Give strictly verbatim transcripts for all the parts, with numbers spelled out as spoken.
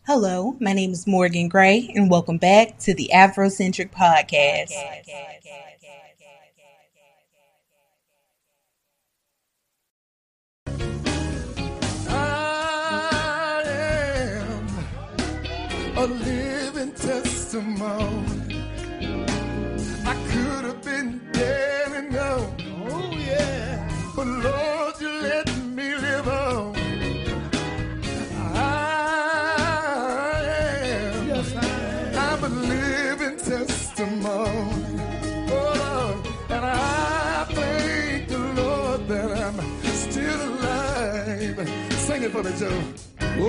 Hello, my name is Morgan Gray, and welcome back to the Afrocentric Podcast. I am a living testimony. I could have been dead and gone. Oh, yeah. But Lord, you let me live on. I'm a living testimony. Oh Lord, and I thank the Lord that I'm still alive. Sing it for me, Joe. Oh,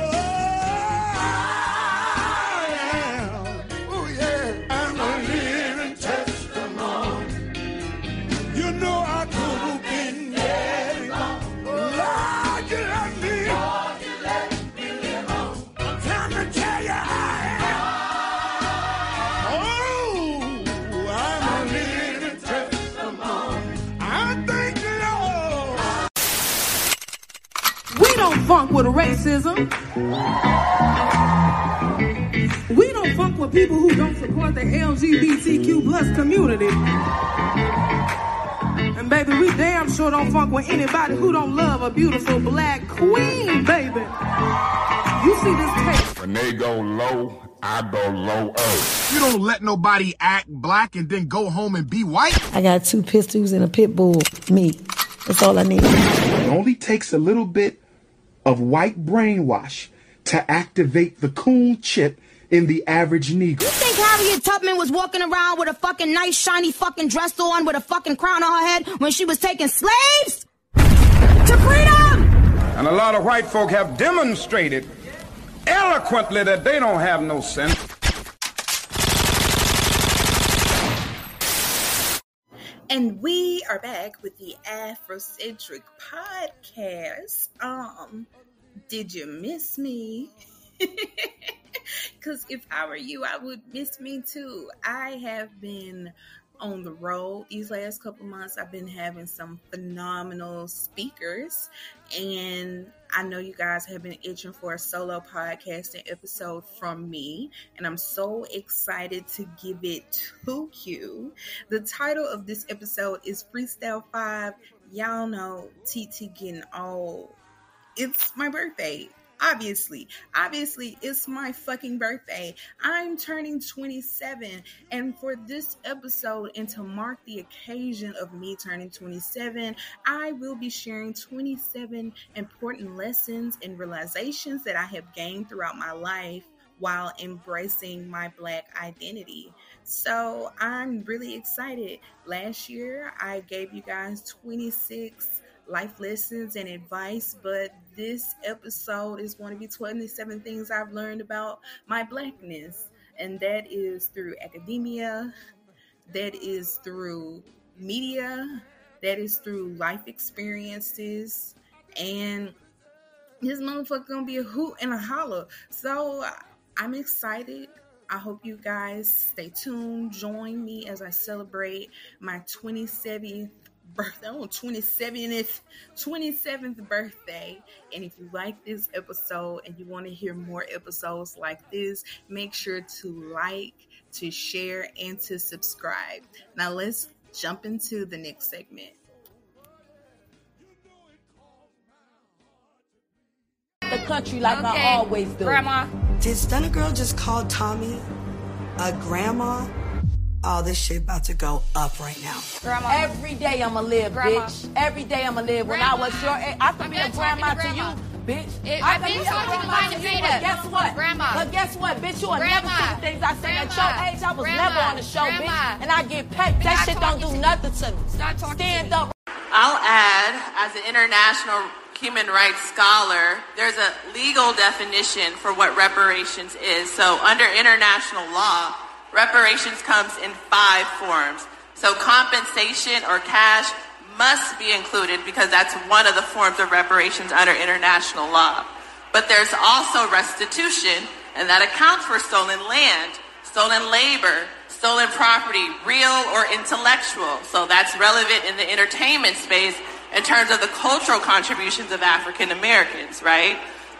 I am. Oh yeah, I'm a living testimony. You know I could have been dead. Lord, you let me. Lord, you let me live on. Time to tell you I am. We don't funk with racism. We don't funk with people who don't support the L G B T Q plus community. And baby, we damn sure don't funk with anybody who don't love a beautiful black queen, baby. You see this tape. When they go low, I go lower. You don't let nobody act black and then go home and be white. I got two pistols and a pit bull. Me. That's all I need. It only takes a little bit of white brainwash to activate the coon chip in the average Negro. You think Harriet Tubman was walking around with a fucking nice shiny fucking dress on with a fucking crown on her head when she was taking slaves to freedom? And a lot of white folk have demonstrated eloquently that they don't have no sense. And we are back with the Afrocentric Podcast. Um, did you miss me? Because if I were you, I would miss me too. I have been on the road these last couple months. I've been having some phenomenal speakers, and I know you guys have been itching for a solo podcasting episode from me, and I'm so excited to give it to you. The title of this episode is Freestyle five. Y'all know T T getting old. It's my birthday. Obviously, obviously, it's my fucking birthday. I'm turning twenty-seven, and for this episode, and to mark the occasion of me turning twenty-seven, I will be sharing twenty-seven important lessons and realizations that I have gained throughout my life while embracing my Black identity. So I'm really excited. Last year, I gave you guys twenty-six life lessons and advice, but this episode is going to be twenty-seven things I've learned about my Blackness, and that is through academia, that is through media, that is through life experiences, and this motherfucker gonna be a hoot and a holler. So I'm excited. I hope you guys stay tuned. Join me as I celebrate my twenty-seventh birthday, oh, twenty-seventh, twenty-seventh birthday. And if you like this episode and you want to hear more episodes like this, make sure to like, to share, and to subscribe. Now let's jump into the next segment. The country like okay. I always do. Grandma. Did Stunner Girl just call Tommy a grandma? Oh, this shit about to go up right now. Grandma. Every day I'ma live, grandma. Bitch. Every day I'ma live. Grandma. When I was your age, I could be a grandma to, to you, bitch. It, I I've could been be a grandma to you, but guess what? Grandma. But guess what, bitch? You will never see the things I said at your age. I was grandma. never on the show, grandma. bitch. And I get paid. That shit don't do nothing to me. Stop talking Stand to me. up. I'll add, as an international human rights scholar, there's a legal definition for what reparations is. So under international law, reparations comes in five forms. So compensation or cash must be included because that's one of the forms of reparations under international law. But there's also restitution, and that accounts for stolen land, stolen labor, stolen property, real or intellectual. So that's relevant in the entertainment space in terms of the cultural contributions of African Americans, right?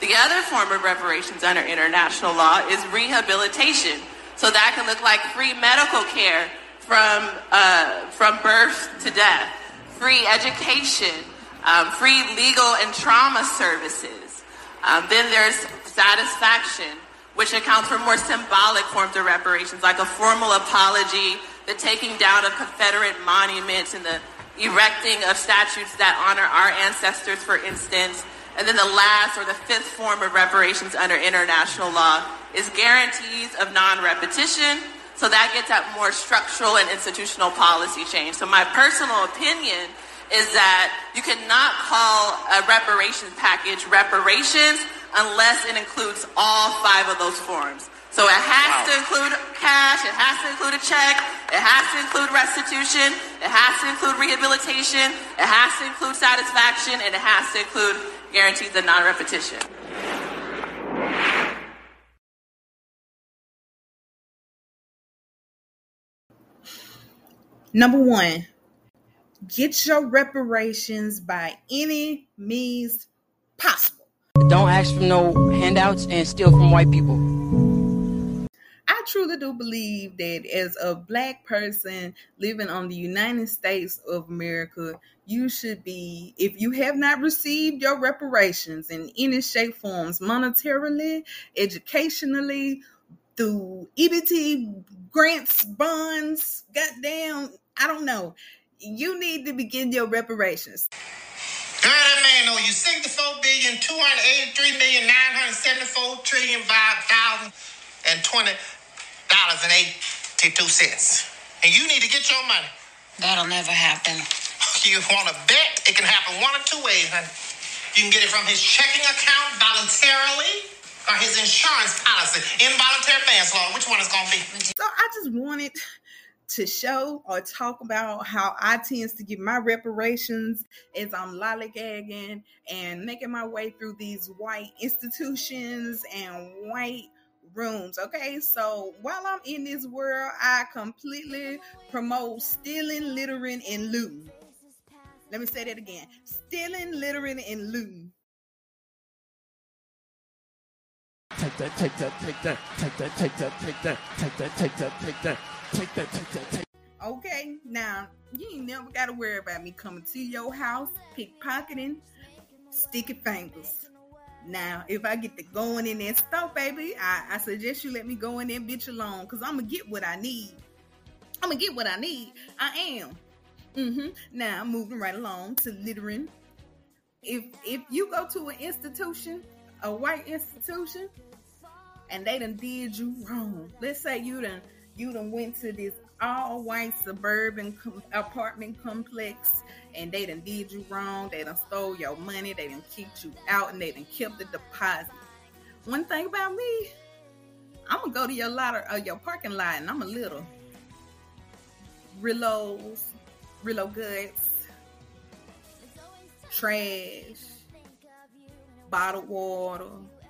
The other form of reparations under international law is rehabilitation. So that can look like free medical care from uh, from birth to death, free education, um, free legal and trauma services. Um, then there's satisfaction, which accounts for more symbolic forms of reparations, like a formal apology, the taking down of Confederate monuments, and the erecting of statues that honor our ancestors, for instance. And then the last, or the fifth form of reparations under international law is guarantees of non-repetition. So that gets at more structural and institutional policy change. So my personal opinion is that you cannot call a reparations package reparations unless it includes all five of those forms. So it has wow. to include cash, it has to include a check, it has to include restitution, it has to include rehabilitation, it has to include satisfaction, and it has to include guarantees of non-repetition. Number one, get your reparations by any means possible. Don't ask for no handouts and steal from white people. I truly do believe that as a Black person living on the United States of America, you should be, if you have not received your reparations in any shape, forms, monetarily, educationally, through E B T grants, bonds, goddamn, I don't know. You need to begin your reparations. Girl, that man owe you sixty-four billion, two hundred eighty-three million, nine hundred seventy-four trillion, five thousand twenty dollars and eighty-two cents. And you need to get your money. That'll never happen. You want to bet? It can happen one of two ways, honey. You can get it from his checking account voluntarily or his insurance policy, involuntary manslaughter. Which one is going to be? So I just wanted to show or talk about how I tend to get my reparations as I'm lollygagging and making my way through these white institutions and white rooms. Okay, so while I'm in this world, I completely promote stealing, littering, and looting. Let me say that again. Stealing, littering, and looting. Take that, take that, take that, take that, take that, take that, take that, take that, take that, take that, take that, take that. Okay, now, you ain't never got to worry about me coming to your house, pickpocketing, sticky fingers. Now, if I get to going in that store, baby, I, I suggest you let me go in there bitch alone, because I'm going to get what I need. I'm going to get what I need. I am. Mm-hmm. Now, moving right along to littering. If if you go to an institution, a white institution, and they done did you wrong. Let's say you done, you done went to this all-white suburban com- apartment complex, and they done did you wrong. They done stole your money. They done kicked you out, and they done kept the deposit. One thing about me, I'm going to go to your lot or uh, your parking lot, and I'm a little Rillos, Rillo goods, trash, bottled water,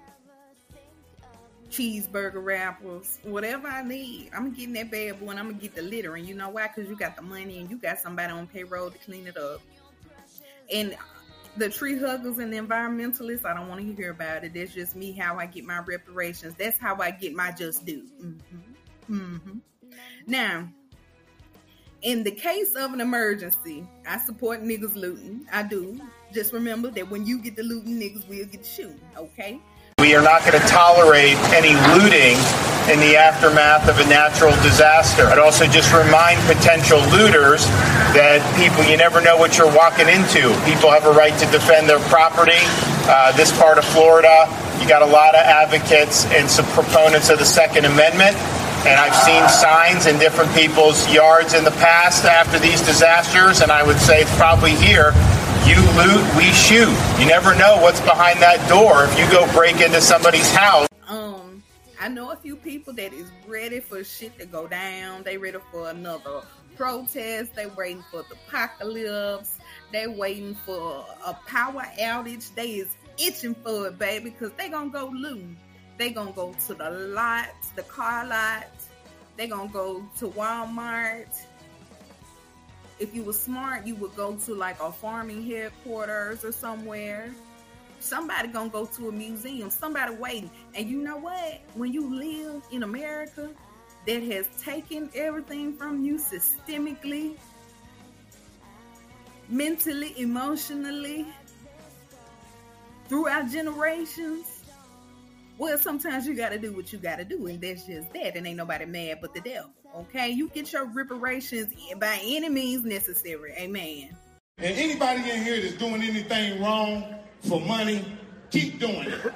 cheeseburger wrappers, whatever I need. I'm getting that bad boy, and I'm gonna get the litter. And you know why? Because you got the money and you got somebody on payroll to clean it up. And the tree huggers and the environmentalists, I don't want to hear about it. That's just me, how I get my reparations. That's how I get my just due. Mm-hmm. Mm-hmm. Now, in the case of an emergency, I support niggas looting. I do. Just remember that when you get the looting, niggas will get the shooting, okay? We are not going to tolerate any looting in the aftermath of a natural disaster. I'd also just remind potential looters that people, you never know what you're walking into. People have a right to defend their property. Uh, this part of Florida, you got a lot of advocates and some proponents of the Second Amendment. And I've seen signs in different people's yards in the past after these disasters, and I would say probably here, you loot, we shoot. You never know what's behind that door if you go break into somebody's house. Um, I know a few people that is ready for shit to go down. They ready for another protest. They waiting for the apocalypse. They waiting for a power outage. They is itching for it, baby, because they gonna go looting. They gonna go to the lot, the car lot. They gonna go to Walmart. If you were smart, you would go to like a farming headquarters or somewhere. Somebody gonna go to a museum, somebody waiting. And you know what? When you live in America that has taken everything from you systemically, mentally, emotionally, throughout generations, well, sometimes you gotta do what you gotta do, and that's just that. And ain't nobody mad but the devil. Okay? You get your reparations by any means necessary. Amen. And anybody in here that's doing anything wrong for money, keep doing it.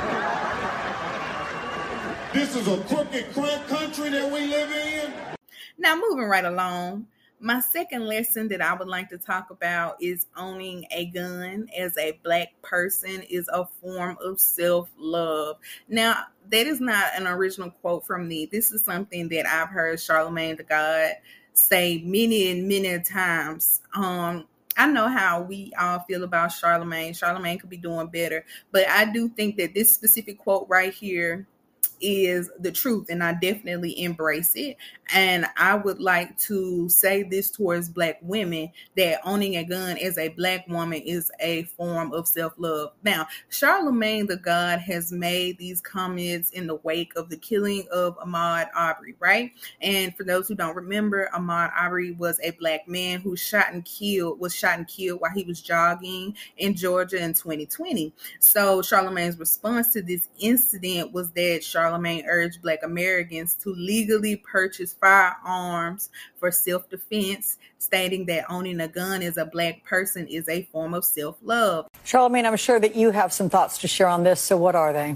This is a crooked country that we live in. Now, moving right along, my second lesson that I would like to talk about is owning a gun as a Black person is a form of self-love. Now, that is not an original quote from me. This is something that I've heard Charlamagne the God say many and many times. Um, I know how we all feel about Charlamagne. Charlamagne could be doing better, but I do think that this specific quote right here is the truth, and I definitely embrace it. And I would like to say this towards Black women, that owning a gun as a Black woman is a form of self-love. Now, Charlamagne the God has made these comments in the wake of the killing of Ahmaud Arbery, right? And for those who don't remember, Ahmaud Arbery was a Black man who shot and killed, was shot and killed while he was jogging in Georgia in twenty twenty. So Charlamagne's response to this incident was that Charlamagne urged Black Americans to legally purchase firearms for self-defense, stating that owning a gun as a Black person is a form of self-love. Charlamagne, I'm sure that you have some thoughts to share on this, so what are they?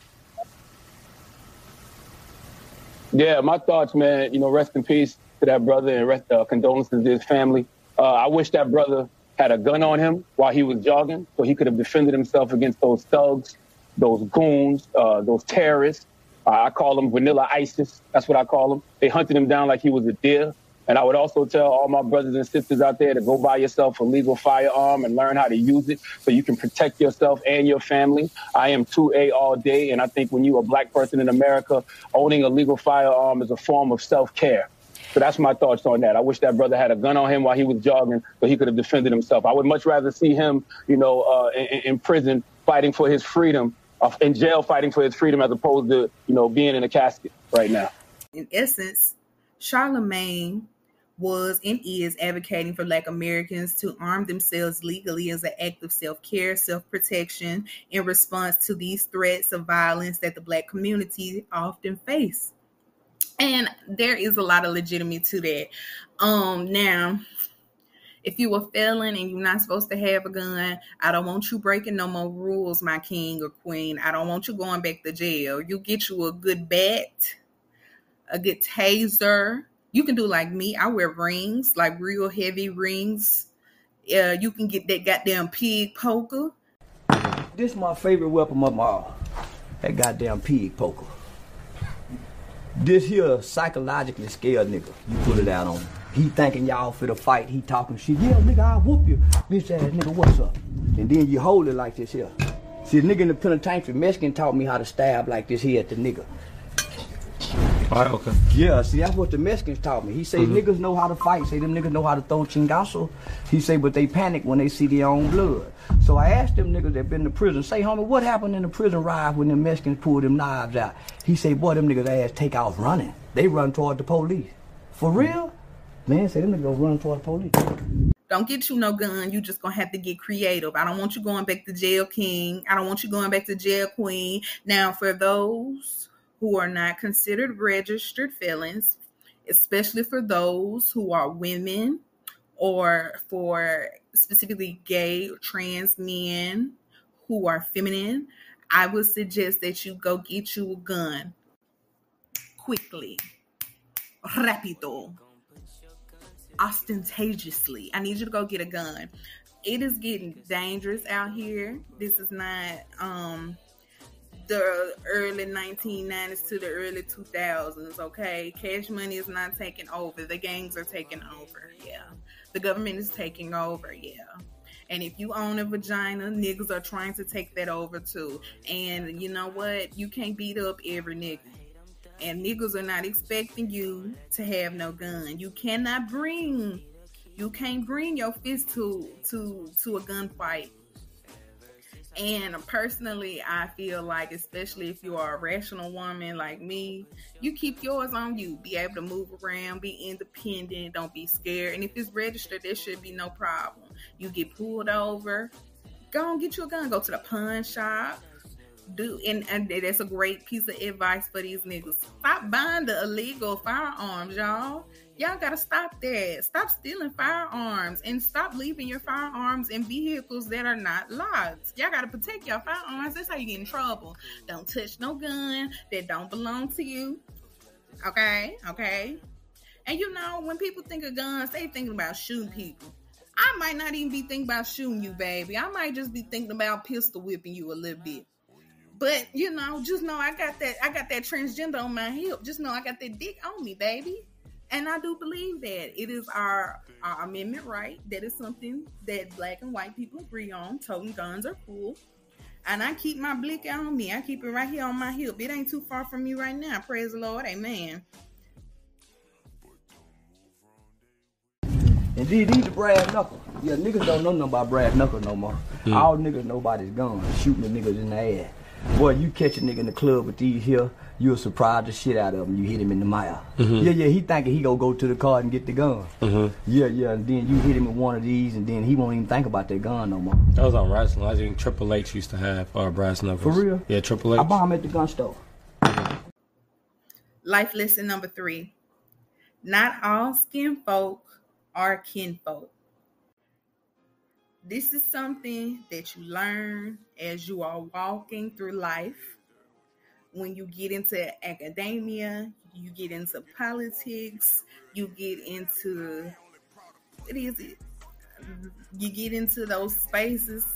Yeah, my thoughts, man, you know, rest in peace to that brother, and rest, uh, condolences to his family. Uh, I wish that brother had a gun on him while he was jogging so he could have defended himself against those thugs, those goons, uh, those terrorists. Uh, I call them vanilla ISIS. That's what I call them. They hunted him down like he was a deer. And I would also tell all my brothers and sisters out there to go buy yourself a legal firearm and learn how to use it so you can protect yourself and your family. I am two A all day, and I think when you're a Black person in America, owning a legal firearm is a form of self-care. So that's my thoughts on that. I wish that brother had a gun on him while he was jogging so he could have defended himself. I would much rather see him, you know, uh, in, in prison fighting for his freedom, uh, in jail fighting for his freedom, as opposed to, you know, being in a casket right now. In essence, Charlamagne was and is advocating for Black Americans to arm themselves legally as an act of self-care, self-protection in response to these threats of violence that the Black community often face. And there is a lot of legitimacy to that. Um, now, if you a felon and you're not supposed to have a gun, I don't want you breaking no more rules, my king or queen. I don't want you going back to jail. You get you a good bat, a good taser. You can do like me. I wear rings, like real heavy rings. Uh, you can get that goddamn pig poker. This is my favorite weapon of them all. That goddamn pig poker. This here psychologically scared nigga. You put it out on him. He thinking y'all for the fight. He talking shit. Yeah, nigga, I'll whoop you. Bitch ass nigga, what's up? And then you hold it like this here. See, the nigga in the penitentiary, Mexican taught me how to stab like this here at the nigga. All right, okay. Yeah, see, that's what the Mexicans taught me. He say mm-hmm. niggas know how to fight. Say them niggas know how to throw chingazo. He say, but they panic when they see their own blood. So I asked them niggas that been to prison, say, homie, what happened in the prison riot when them Mexicans pulled them knives out? He say, boy, them niggas ass take off running. They run toward the police. For real? Man, say them niggas run toward the police. Don't get you no gun. You just gonna have to get creative. I don't want you going back to jail, king. I don't want you going back to jail, queen. Now, for those who are not considered registered felons, especially for those who are women or for specifically gay or trans men who are feminine, I would suggest that you go get you a gun quickly, rapido, ostentatiously. I need you to go get a gun. It is getting dangerous out here. This is not um the early nineteen nineties to the early two thousands, okay? Cash money is not taking over. The gangs are taking over, yeah. The government is taking over, yeah. And if you own a vagina, niggas are trying to take that over too. And you know what? You can't beat up every nigga. And niggas are not expecting you to have no gun. You cannot bring, you can't bring your fist to, to, to a gunfight. And personally, I feel like, especially if you are a rational woman like me, you keep yours on you. Be able to move around, be independent, don't be scared. And if it's registered, there should be no problem. You get pulled over, go and get you a gun. Go to the pawn shop. Do and, and that's a great piece of advice for these niggas. Stop buying the illegal firearms, y'all. Y'all gotta stop that. Stop stealing firearms and stop leaving your firearms in vehicles that are not locked. Y'all gotta protect your firearms. That's how you get in trouble. Don't touch no gun that don't belong to you. Okay, okay. And you know, when people think of guns, they thinking about shooting people. I might not even be thinking about shooting you, baby. I might just be thinking about pistol whipping you a little bit. But you know, just know I got that. I got that transgender on my hip. Just know I got that dick on me, baby. And I do believe that it is our, our amendment right. That is something that black and white people agree on. Toting guns are cool. And I keep my blick on me. I keep it right here on my hip. It ain't too far from me right now. Praise the Lord. Amen. And these, these the brass knuckles. Yeah, niggas don't know nothing about brass knuckles no more. Mm. All niggas know about is guns, shooting the niggas in the ass. Boy, you catch a nigga in the club with these here, you'll surprise the shit out of him. You hit him in the mouth. Mm-hmm. Yeah, yeah, he thinking he gonna go to the car and get the gun. Mm-hmm. Yeah, yeah, and then you hit him with one of these, and then he won't even think about that gun no more. That was on wrestling. I think Triple H used to have uh, brass knuckles. For real? Yeah, Triple H. I bought him at the gun store. Life lesson number three. Not all skin folk are kinfolk. This is something that you learn as you are walking through life. When you get into academia, you get into politics, you get into, what is it? You get into those spaces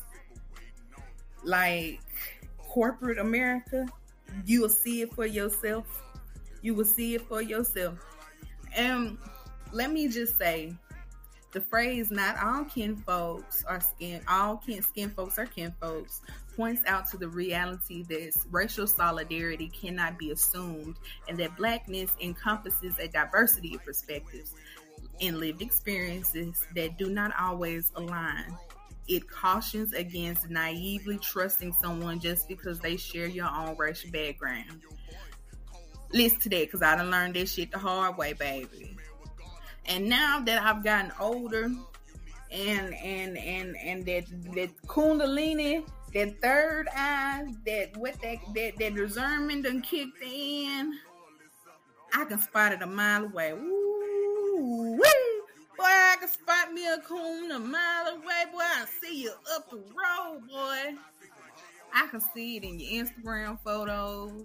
like corporate America. You will see it for yourself. You will see it for yourself. And let me just say, the phrase "not all kinfolks are skin, all kin skin folks are kinfolks" points out to the reality that racial solidarity cannot be assumed, and that blackness encompasses a diversity of perspectives and lived experiences that do not always align. It cautions against naively trusting someone just because they share your own racial background. Listen to that, because I done learned this shit the hard way, baby. And now that I've gotten older, and and and and that that kundalini, that third eye, that what that that that discernment done kicked in, I can spot it a mile away. Ooh, wee! Boy, I can spot me a coon a mile away. Boy, I see you up the road, boy. I can see it in your Instagram photos.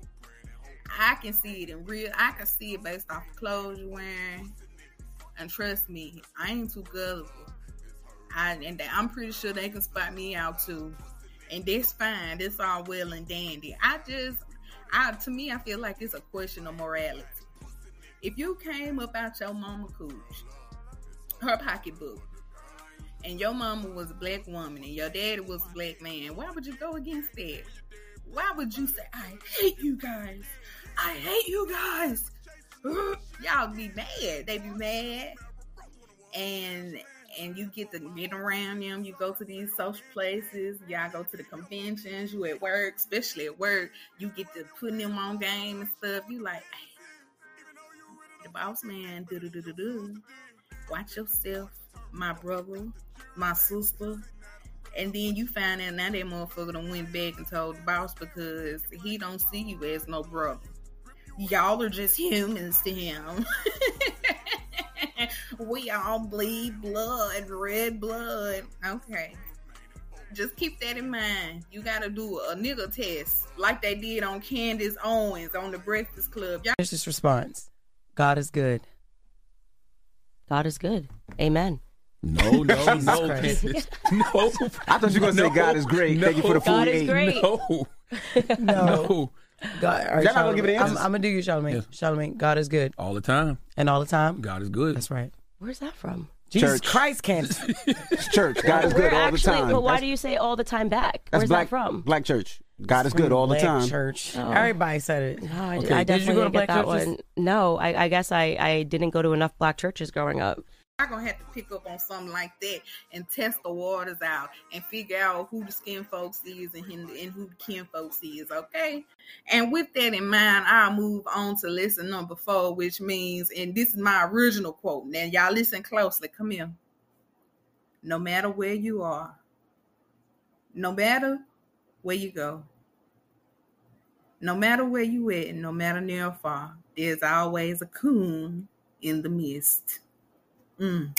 I can see it in real. I can see it based off the clothes you're wearing. And trust me, I ain't too gullible. I, and I'm pretty sure they can spot me out too. And that's fine. That's all well and dandy. I just, I to me, I feel like it's a question of morality. If you came up out your mama cooch, her pocketbook, and your mama was a black woman and your daddy was a black man, why would you go against that? Why would you say, I hate you guys? I hate you guys. Y'all be mad. They be mad. And and you get to get around them. You go to these social places. Y'all go to the conventions. You at work, especially at work. You get to putting them on game and stuff. You like, hey, the boss man, do do do do do. Watch yourself, my brother, my sister. And then you find out now that motherfucker done went back and told the boss because he don't see you as no brother. Y'all are just humans to him. We all bleed blood, red blood. Okay. Just keep that in mind. You got to do a nigga test like they did on Candace Owens on the Breakfast Club. Y'all- Here's this response. God is good. God is good. Amen. No, no, no, no. I thought you were going to no, say God is great. No, Thank you for the food. God is great. No. No. No. God, right, Y'all not gonna give it answers? I'm, I'm gonna do you, Charlamagne. Yes. Charlamagne, God is good. All the time. And all the time? God is good. That's right. Where's that from? Jesus Church. Christ, Kent. Church. God is good all actually, the time. But why that's, do you say all the time back? That's Where's black, that from? Black church. God is good all the black time. Church. Oh. Everybody said it. No, I, okay. I definitely did you go to didn't get black that churches? one. No, I, I guess I, I didn't go to enough black churches growing up. not gonna have to pick up on something like that and test the waters out and figure out who the skin folks is and, and who the kin folks is, okay? And with that in mind, I'll move on to lesson number four, which means, and this is my original quote. Now, y'all listen closely. Come here. No matter where you are, no matter where you go, no matter where you at, and no matter near or far, there's always a coon in the mist. Mm.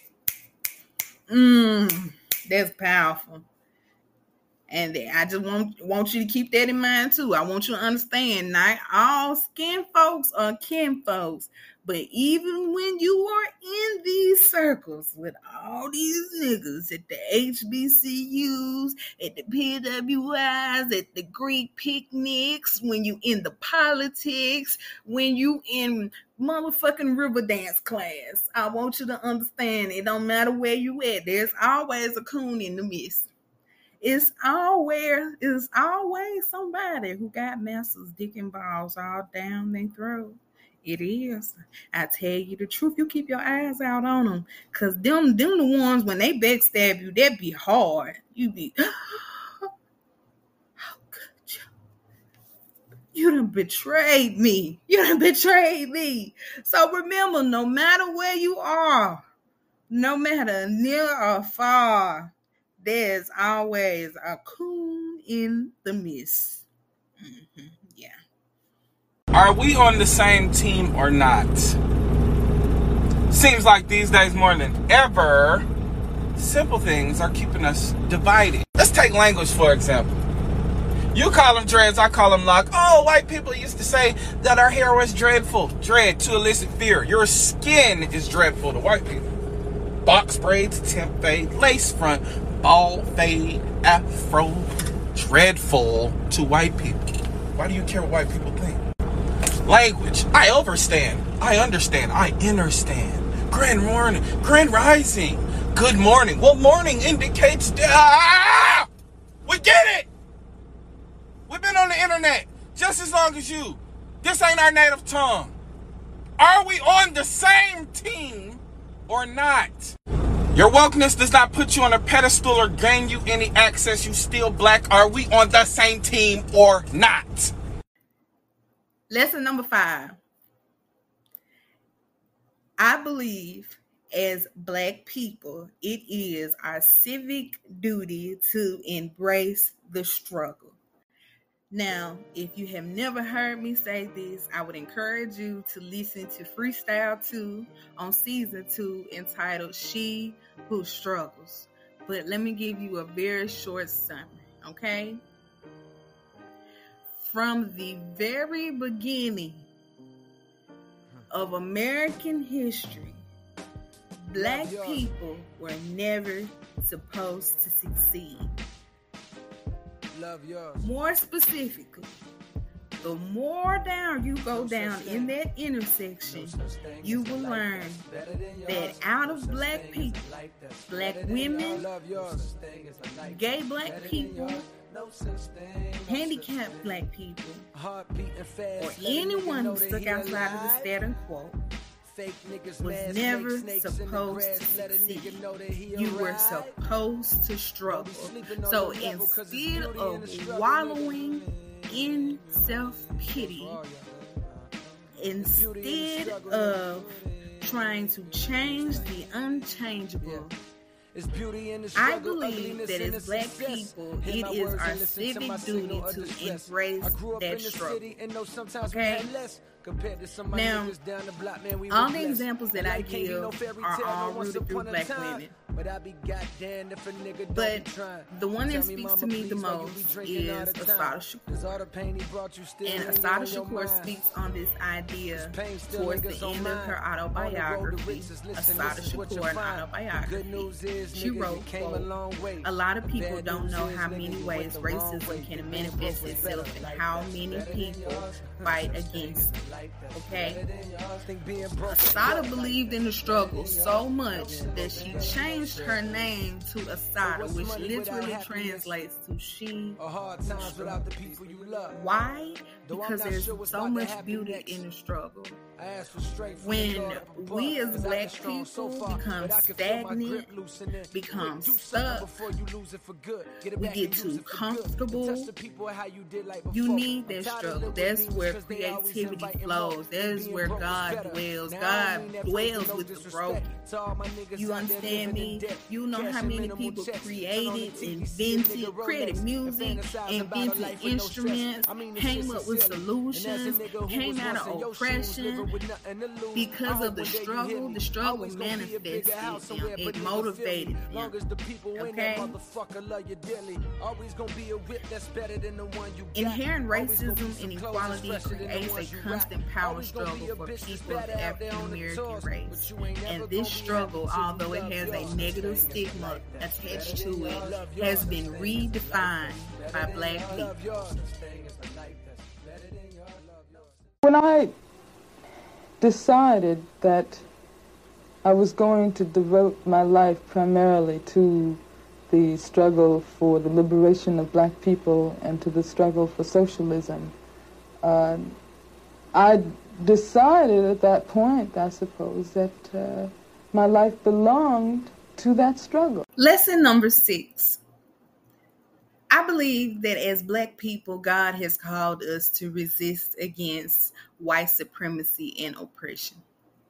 Mm. That's powerful. And I just want, want you to keep that in mind too. I want you to understand, not all skin folks are kin folks. But even when you are in these circles with all these niggas at the H B C Us, at the P W Is, at the Greek picnics, when you in the politics, when you in motherfucking river dance class, I want you to understand it don't matter where you at. There's always a coon in the mist. It's always, it's always somebody who got master's dick and balls all down their throat. It is. I tell you the truth. You keep your eyes out on them. Because them, them the ones, when they backstab you, that be hard. You be, how could you? You done betrayed me. You done betrayed me. So remember, no matter where you are, no matter near or far, there's always a coon in the mist. Mm-hmm. Yeah. Are we on the same team or not? Seems like these days more than ever, simple things are keeping us divided. Let's take language, for example. You call them dreads, I call them lock. Oh, white people used to say that our hair was dreadful. Dread to elicit fear. Your skin is dreadful to white people. Box braids, temp fade, lace front, bald fade, afro, dreadful to white people. Why do you care what white people think? Language. I overstand. I understand. I understand. Grand morning. Grand rising. Good morning. Well, morning indicates... Ah! We get it! We've been on the internet just as long as you. This ain't our native tongue. Are we on the same team or not? Your wokeness does not put you on a pedestal or gain you any access. You still black. Are we on the same team or not? Lesson number five. I believe as black people, it is our civic duty to embrace the struggle. Now, if you have never heard me say this, I would encourage you to listen to Freestyle two on season two entitled She Who Struggles. But let me give you a very short summary, okay? From the very beginning of American history, black people were never supposed to succeed. More specifically, the more down you go down in that intersection, you will learn that out of black people, black women, gay black people, handicapped black people, or anyone who stuck outside of the status quo, was never supposed to succeed. You were supposed to struggle. So instead of wallowing in self-pity, instead of trying to change the unchangeable, I believe that as black people, it is our civic duty to embrace that struggle. Okay? Now, all the examples that I give are all rooted through black women. But the one that speaks to me the most is Assata Shakur. And Assata Shakur speaks on this idea towards the end of her autobiography, Assata Shakur, an autobiography. She wrote, quote, "A lot of people don't know how many ways racism can manifest itself and how many people fight against it." Okay? Assata believed in the struggle so much that she changed changed her name to Asada, which literally translates to she. Why? Because there's so much beauty in the struggle. When we as black people become stagnant, become stuck, we get too comfortable, you need that struggle. That's where creativity flows. That's where God dwells. God dwells with the broken. You understand me? You know how many people created, invented, created music, invented instruments, came up with solutions, came out of oppression. Because of the struggle, the struggle manifested them. It motivated them. Okay? Inherent racism and equality creates a constant power struggle for people of the African American race. And this struggle, although it has a negative stigma attached to it, has been redefined by black people. When I decided that I was going to devote my life primarily to the struggle for the liberation of black people and to the struggle for socialism, uh, I decided at that point, I suppose, that uh, my life belonged to that struggle. Lesson number six. I believe that as black people, God has called us to resist against white supremacy and oppression.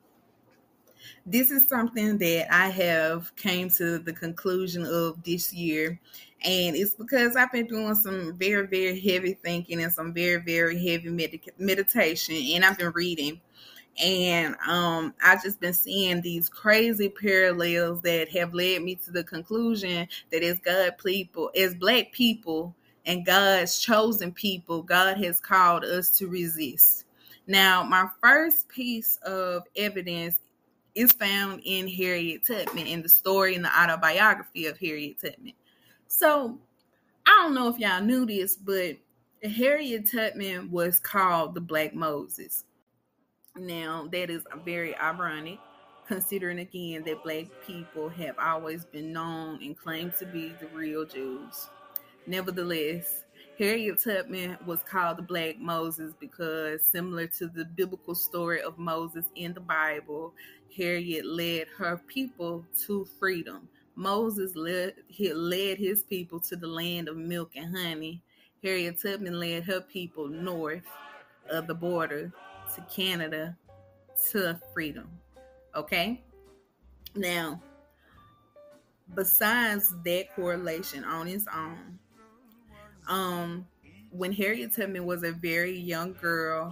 This is something that I have came to the conclusion of this year, and it's because I've been doing some very, very heavy thinking and some very, very heavy med- meditation, and I've been reading. And um, I've just been seeing these crazy parallels that have led me to the conclusion that as God people, as black people and God's chosen people, God has called us to resist. Now, my first piece of evidence is found in Harriet Tubman, in the story and the autobiography of Harriet Tubman. So I don't know if y'all knew this, but Harriet Tubman was called the Black Moses. Now, that is very ironic, considering again that black people have always been known and claimed to be the real Jews. Nevertheless, Harriet Tubman was called the Black Moses because, similar to the biblical story of Moses in the Bible, Harriet led her people to freedom. Moses led, he led his people to the land of milk and honey. Harriet Tubman led her people north of the border to Canada to freedom. Okay? Now, besides that correlation on its own, um, when Harriet Tubman was a very young girl,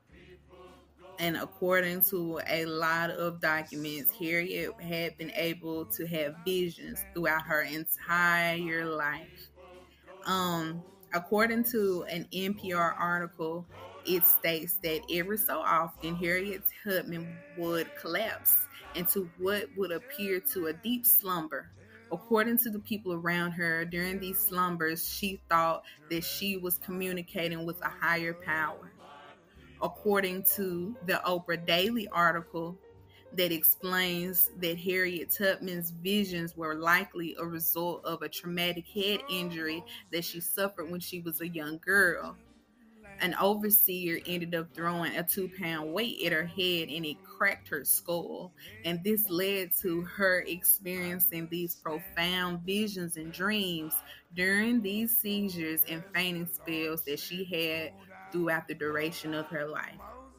and according to a lot of documents, Harriet had been able to have visions throughout her entire life. Um, according to an N P R article, it states that every so often, Harriet Tubman would collapse into what would appear to a deep slumber. According to the people around her, during these slumbers, she thought that she was communicating with a higher power. According to the Oprah Daily article that explains that Harriet Tubman's visions were likely a result of a traumatic head injury that she suffered when she was a young girl. An overseer ended up throwing a two-pound weight at her head and it cracked her skull. And this led to her experiencing these profound visions and dreams during these seizures and fainting spells that she had throughout the duration of her life.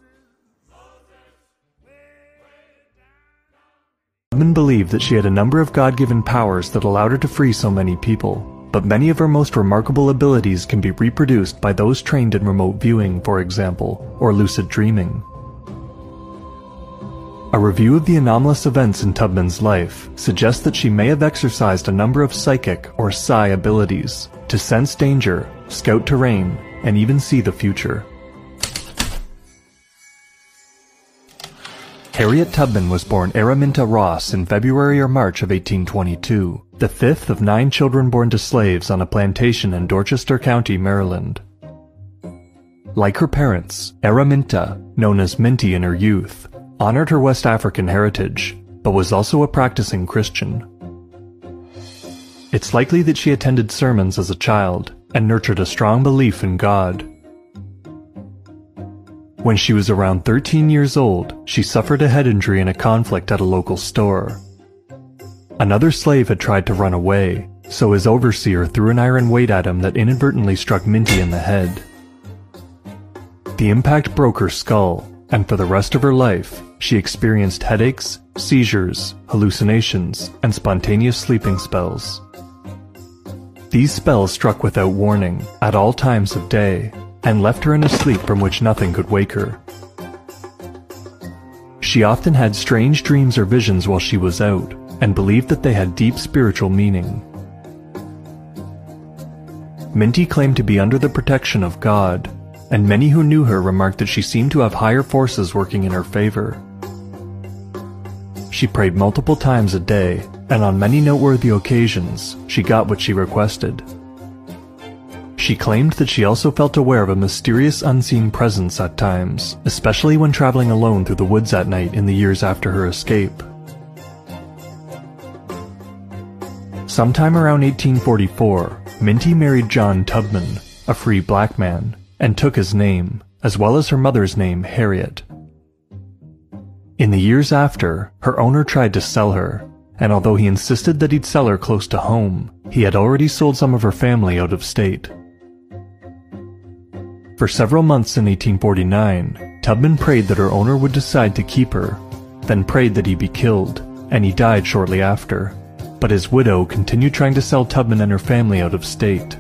Tubman believed that she had a number of God-given powers that allowed her to free so many people. But many of her most remarkable abilities can be reproduced by those trained in remote viewing, for example, or lucid dreaming. A review of the anomalous events in Tubman's life suggests that she may have exercised a number of psychic or psi abilities to sense danger, scout terrain, and even see the future. Harriet Tubman was born Araminta Ross in February or March of eighteen twenty-two, the fifth of nine children born to slaves on a plantation in Dorchester County, Maryland. Like her parents, Araminta, known as Minty in her youth, honored her West African heritage, but was also a practicing Christian. It's likely that she attended sermons as a child and nurtured a strong belief in God. When she was around thirteen years old, she suffered a head injury in a conflict at a local store. Another slave had tried to run away, so his overseer threw an iron weight at him that inadvertently struck Minty in the head. The impact broke her skull, and for the rest of her life, she experienced headaches, seizures, hallucinations, and spontaneous sleeping spells. These spells struck without warning, at all times of day, and left her in a sleep from which nothing could wake her. She often had strange dreams or visions while she was out, and believed that they had deep spiritual meaning. Minty claimed to be under the protection of God, and many who knew her remarked that she seemed to have higher forces working in her favor. She prayed multiple times a day, and on many noteworthy occasions, she got what she requested. She claimed that she also felt aware of a mysterious unseen presence at times, especially when traveling alone through the woods at night in the years after her escape. Sometime around eighteen forty-four, Minty married John Tubman, a free black man, and took his name, as well as her mother's name, Harriet. In the years after, her owner tried to sell her, and although he insisted that he'd sell her close to home, he had already sold some of her family out of state. For several months in eighteen forty-nine, Tubman prayed that her owner would decide to keep her, then prayed that he be killed, and he died shortly after. But his widow continued trying to sell Tubman and her family out of state.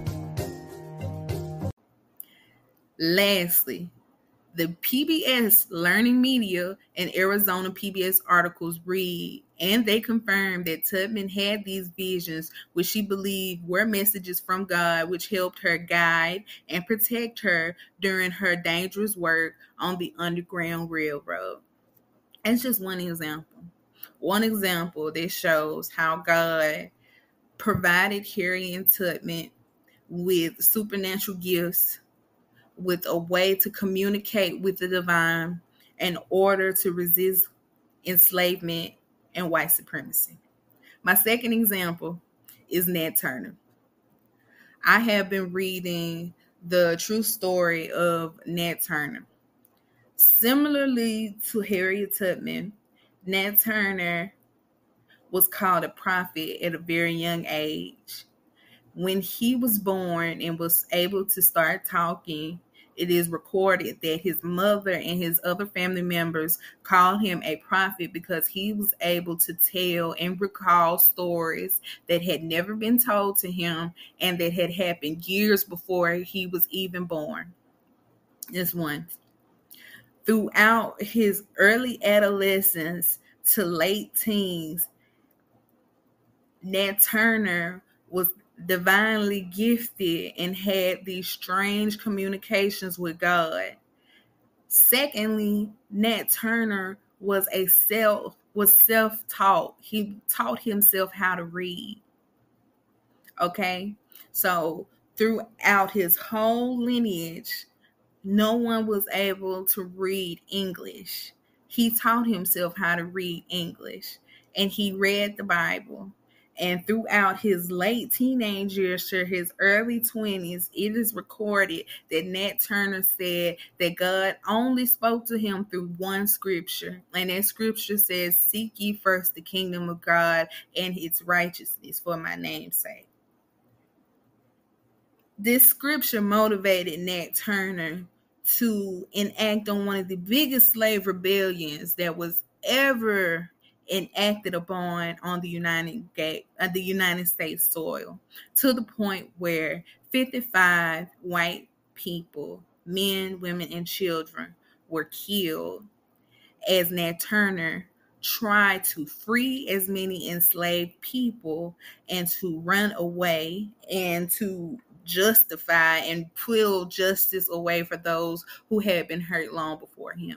Lastly, the P B S Learning Media and Arizona P B S articles read, and they confirmed that Tubman had these visions, which she believed were messages from God, which helped her guide and protect her during her dangerous work on the Underground Railroad. That's just one example. One example that shows how God provided Harriet Tubman with supernatural gifts, with a way to communicate with the divine in order to resist enslavement and white supremacy. My second example is Nat Turner. I have been reading the true story of Nat Turner. Similarly to Harriet Tubman, Nat Turner was called a prophet at a very young age. When he was born and was able to start talking, it is recorded that his mother and his other family members called him a prophet because he was able to tell and recall stories that had never been told to him and that had happened years before he was even born. This one. Throughout his early adolescence to late teens, Nat Turner was divinely gifted and had these strange communications with God. Secondly, Nat Turner was a self was self-taught. He taught himself how to read. Okay? So throughout his whole lineage, no one was able to read English. He taught himself how to read English, and he read the Bible. And throughout his late teenage years to his early twenties, it is recorded that Nat Turner said that God only spoke to him through one scripture. And that scripture says, "Seek ye first the kingdom of God and its righteousness for my name's sake." This scripture motivated Nat Turner to enact on one of the biggest slave rebellions that was ever enacted upon on the United uh, the United States soil, to the point where fifty-five white people, men, women, and children, were killed as Nat Turner tried to free as many enslaved people and to run away and to justify and pull justice away for those who had been hurt long before him.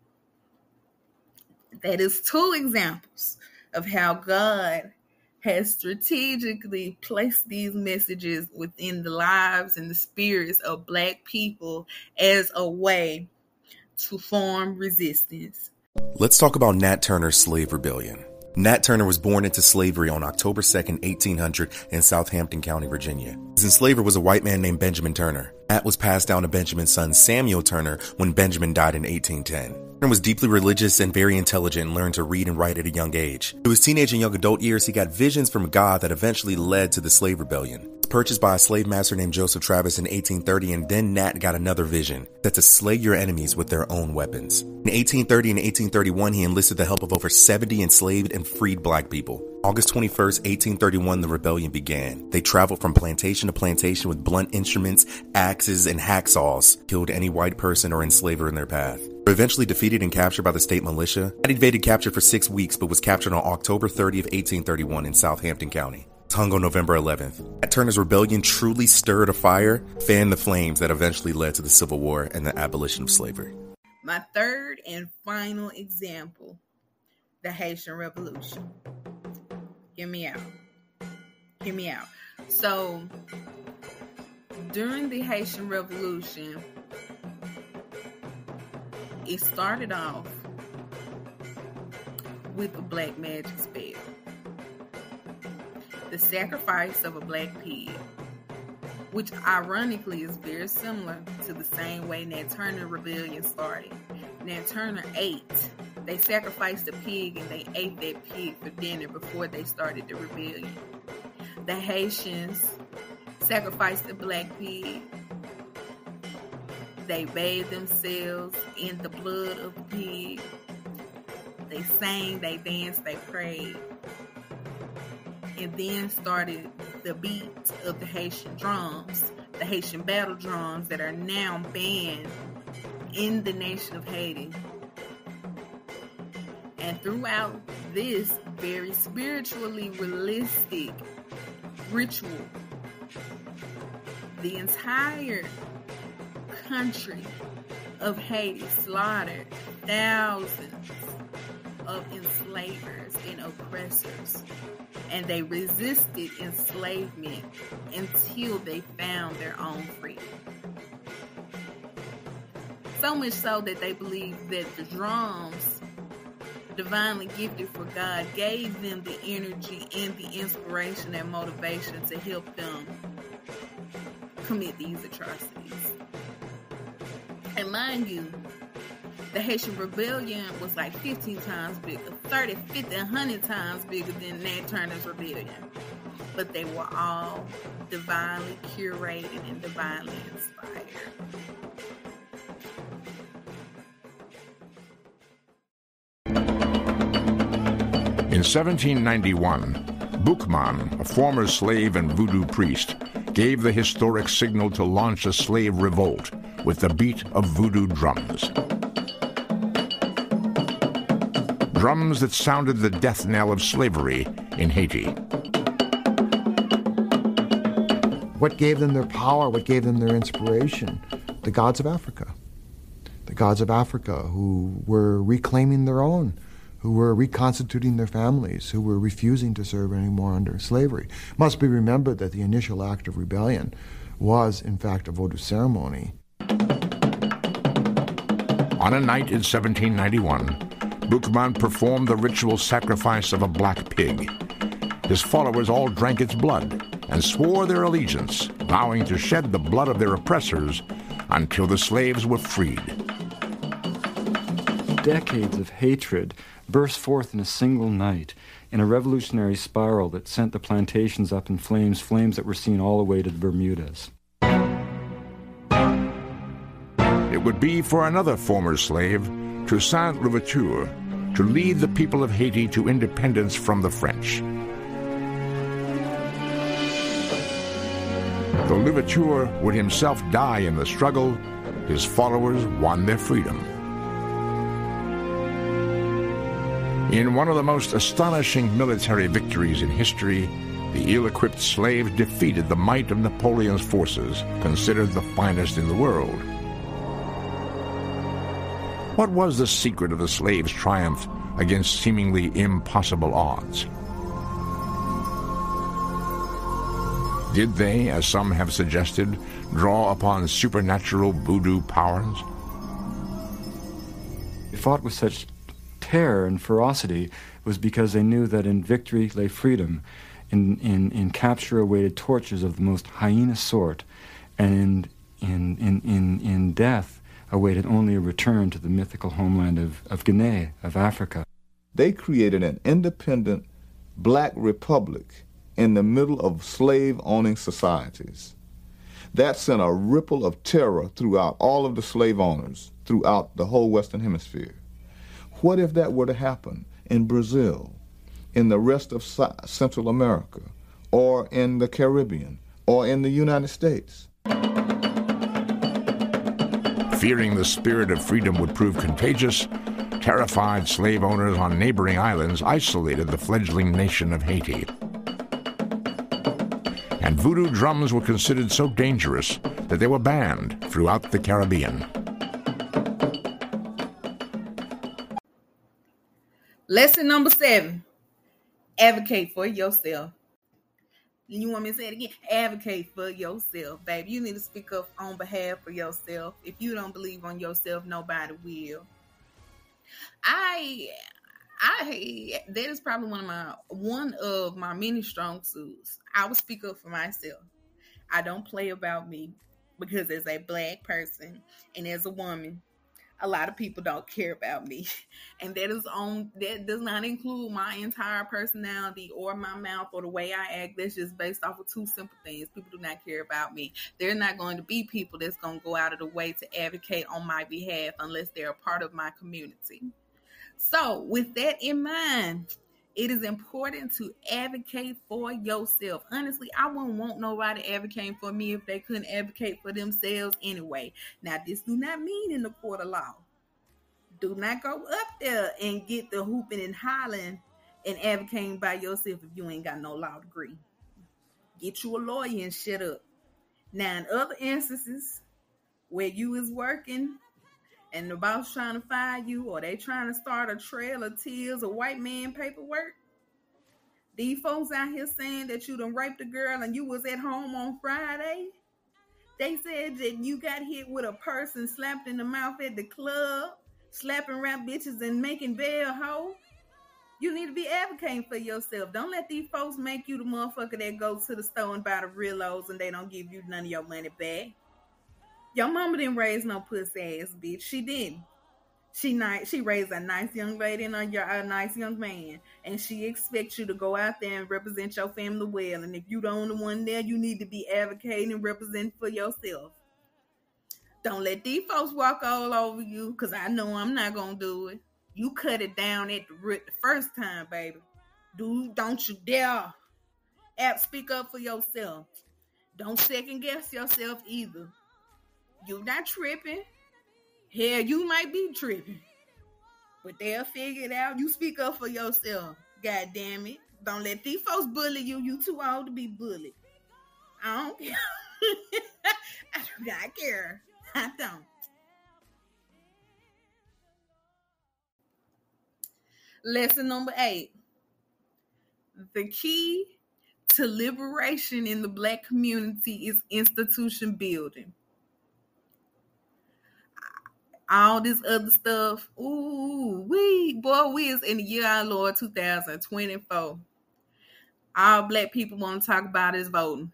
That is two examples of how God has strategically placed these messages within the lives and the spirits of Black people as a way to form resistance. Let's talk about Nat Turner's slave rebellion. Nat Turner was born into slavery on October second, eighteen hundred in Southampton County, Virginia. His enslaver was a white man named Benjamin Turner. Nat was passed down to Benjamin's son Samuel Turner when Benjamin died in eighteen ten. Turner was deeply religious and very intelligent and learned to read and write at a young age. Through his teenage and young adult years, he got visions from God that eventually led to the slave rebellion. He was purchased by a slave master named Joseph Travis in eighteen thirty, and then Nat got another vision, that to slay your enemies with their own weapons. In eighteen thirty and eighteen thirty-one, he enlisted the help of over seventy enslaved and freed black people. August twenty-first, eighteen thirty-one, the rebellion began. They traveled from plantation to plantation with blunt instruments, axes, and hacksaws, killed any white person or enslaver in their path. They were eventually defeated and captured by the state militia. Nat evaded capture for six weeks, but was captured on October thirtieth, eighteen thirty-one in Southampton County. Hung on November eleventh. Nat Turner's rebellion truly stirred a fire, fanned the flames that eventually led to the Civil War and the abolition of slavery. My third and final example, the Haitian Revolution. Hear me out. Hear me out. So, during the Haitian Revolution, it started off with a black magic spell. The sacrifice of a black pig, which ironically is very similar to the same way Nat Turner Rebellion started. Nat Turner ate. They sacrificed a pig and they ate that pig for dinner before they started the rebellion. The Haitians sacrificed the black pig. They bathed themselves in the blood of the pig. They sang, they danced, they prayed. And then started the beat of the Haitian drums, the Haitian battle drums that are now banned in the nation of Haiti. And throughout this very spiritually realistic ritual, the entire country of Haiti slaughtered thousands of enslavers and oppressors. And they resisted enslavement until they found their own freedom. So much so that they believed that the drums, divinely gifted for God, gave them the energy and the inspiration and motivation to help them commit these atrocities. And mind you, the Haitian Rebellion was like fifteen times bigger, thirty, fifty, one hundred times bigger than Nat Turner's Rebellion. But they were all divinely curated and divinely inspired. In seventeen ninety-one, Boukman, a former slave and voodoo priest, gave the historic signal to launch a slave revolt with the beat of voodoo drums. Drums that sounded the death knell of slavery in Haiti. What gave them their power? What gave them their inspiration? The gods of Africa. The gods of Africa who were reclaiming their own, who were reconstituting their families, who were refusing to serve anymore under slavery. It must be remembered that the initial act of rebellion was, in fact, a voodoo ceremony. On a night in seventeen ninety-one, Boukman performed the ritual sacrifice of a black pig. His followers all drank its blood and swore their allegiance, vowing to shed the blood of their oppressors until the slaves were freed. Decades of hatred burst forth in a single night in a revolutionary spiral that sent the plantations up in flames, flames that were seen all the way to the Bermudas. It would be for another former slave, Toussaint Louverture, to lead the people of Haiti to independence from the French. Though Louverture would himself die in the struggle, his followers won their freedom. In one of the most astonishing military victories in history, the ill-equipped slaves defeated the might of Napoleon's forces, considered the finest in the world. What was the secret of the slaves' triumph against seemingly impossible odds? Did they, as some have suggested, draw upon supernatural voodoo powers? They fought with such terror and ferocity was because they knew that in victory lay freedom, in, in, in capture awaited tortures of the most heinous sort, and in, in, in, in death awaited only a return to the mythical homeland of, of Guinea, of Africa. They created an independent black republic in the middle of slave-owning societies. That sent a ripple of terror throughout all of the slave owners, throughout the whole Western Hemisphere. What if that were to happen in Brazil, in the rest of Central America, or in the Caribbean, or in the United States? Fearing the spirit of freedom would prove contagious, terrified slave owners on neighboring islands isolated the fledgling nation of Haiti. And voodoo drums were considered so dangerous that they were banned throughout the Caribbean. Lesson number seven, advocate for yourself. You want me to say it again? Advocate for yourself, baby. You need to speak up on behalf of yourself. If you don't believe on yourself, nobody will. I, I, that is probably one of my, one of my many strong suits. I will speak up for myself. I don't play about me because as a black person and as a woman, a lot of people don't care about me. And that is on, that does not include my entire personality or my mouth or the way I act. That's just based off of two simple things. People do not care about me. They're not going to be people that's going to go out of the way to advocate on my behalf unless they're a part of my community. So with that in mind, it is important to advocate for yourself. Honestly, I wouldn't want nobody advocating for me if they couldn't advocate for themselves anyway. Now, this do not mean in the court of law. Do not go up there and get the hooping and hollering and advocating by yourself if you ain't got no law degree. Get you a lawyer and shut up. Now, in other instances where you is working and the boss trying to fire you, or they trying to start a trail of tears or white man paperwork, these folks out here saying that you done raped a girl and you was at home on Friday. They said that you got hit with a person slapped in the mouth at the club, slapping rap bitches and making bail hoe. You need to be advocating for yourself. Don't let these folks make you the motherfucker that goes to the store and buy the Rillos and they don't give you none of your money back. Your mama didn't raise no pussy ass bitch. She didn't. She nice. She raised a nice young lady and a, a nice young man, and she expects you to go out there and represent your family well. And if you the only one there, you need to be advocating and representing for yourself. Don't let these folks walk all over you, because I know I'm not gonna do it. You cut it down at the, the first time, baby. Dude, don't you dare. App, speak up for yourself. Don't second guess yourself either. You're not tripping. Hell, you might be tripping. But they'll figure it out. You speak up for yourself. God damn it. Don't let these folks bully you. You too old to be bullied. I don't care. I do not care. I don't. Lesson number eight. The key to liberation in the Black community is institution building. All this other stuff, ooh, we, boy, we is in the year our Lord two thousand twenty-four. All Black people want to talk about is voting.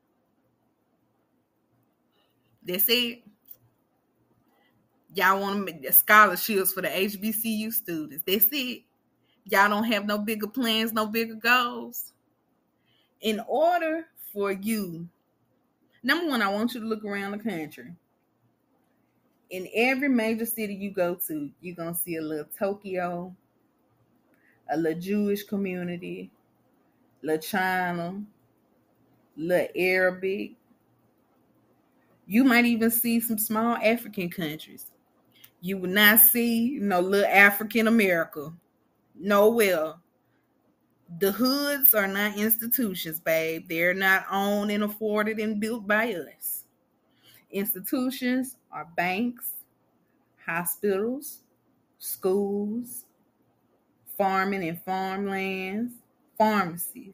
That's it. Y'all want to make the scholarships for the H B C U students. That's it. Y'all don't have no bigger plans, no bigger goals. In order for you, number one, I want you to look around the country. In every major city you go to, you're going to see a little Tokyo, a little Jewish community, a little China, a little Arabic. You might even see some small African countries. You will not see no little African America. Nowhere. The hoods are not institutions, babe. They're not owned and afforded and built by us. Institutions are banks, hospitals, schools, farming and farmlands, pharmacies.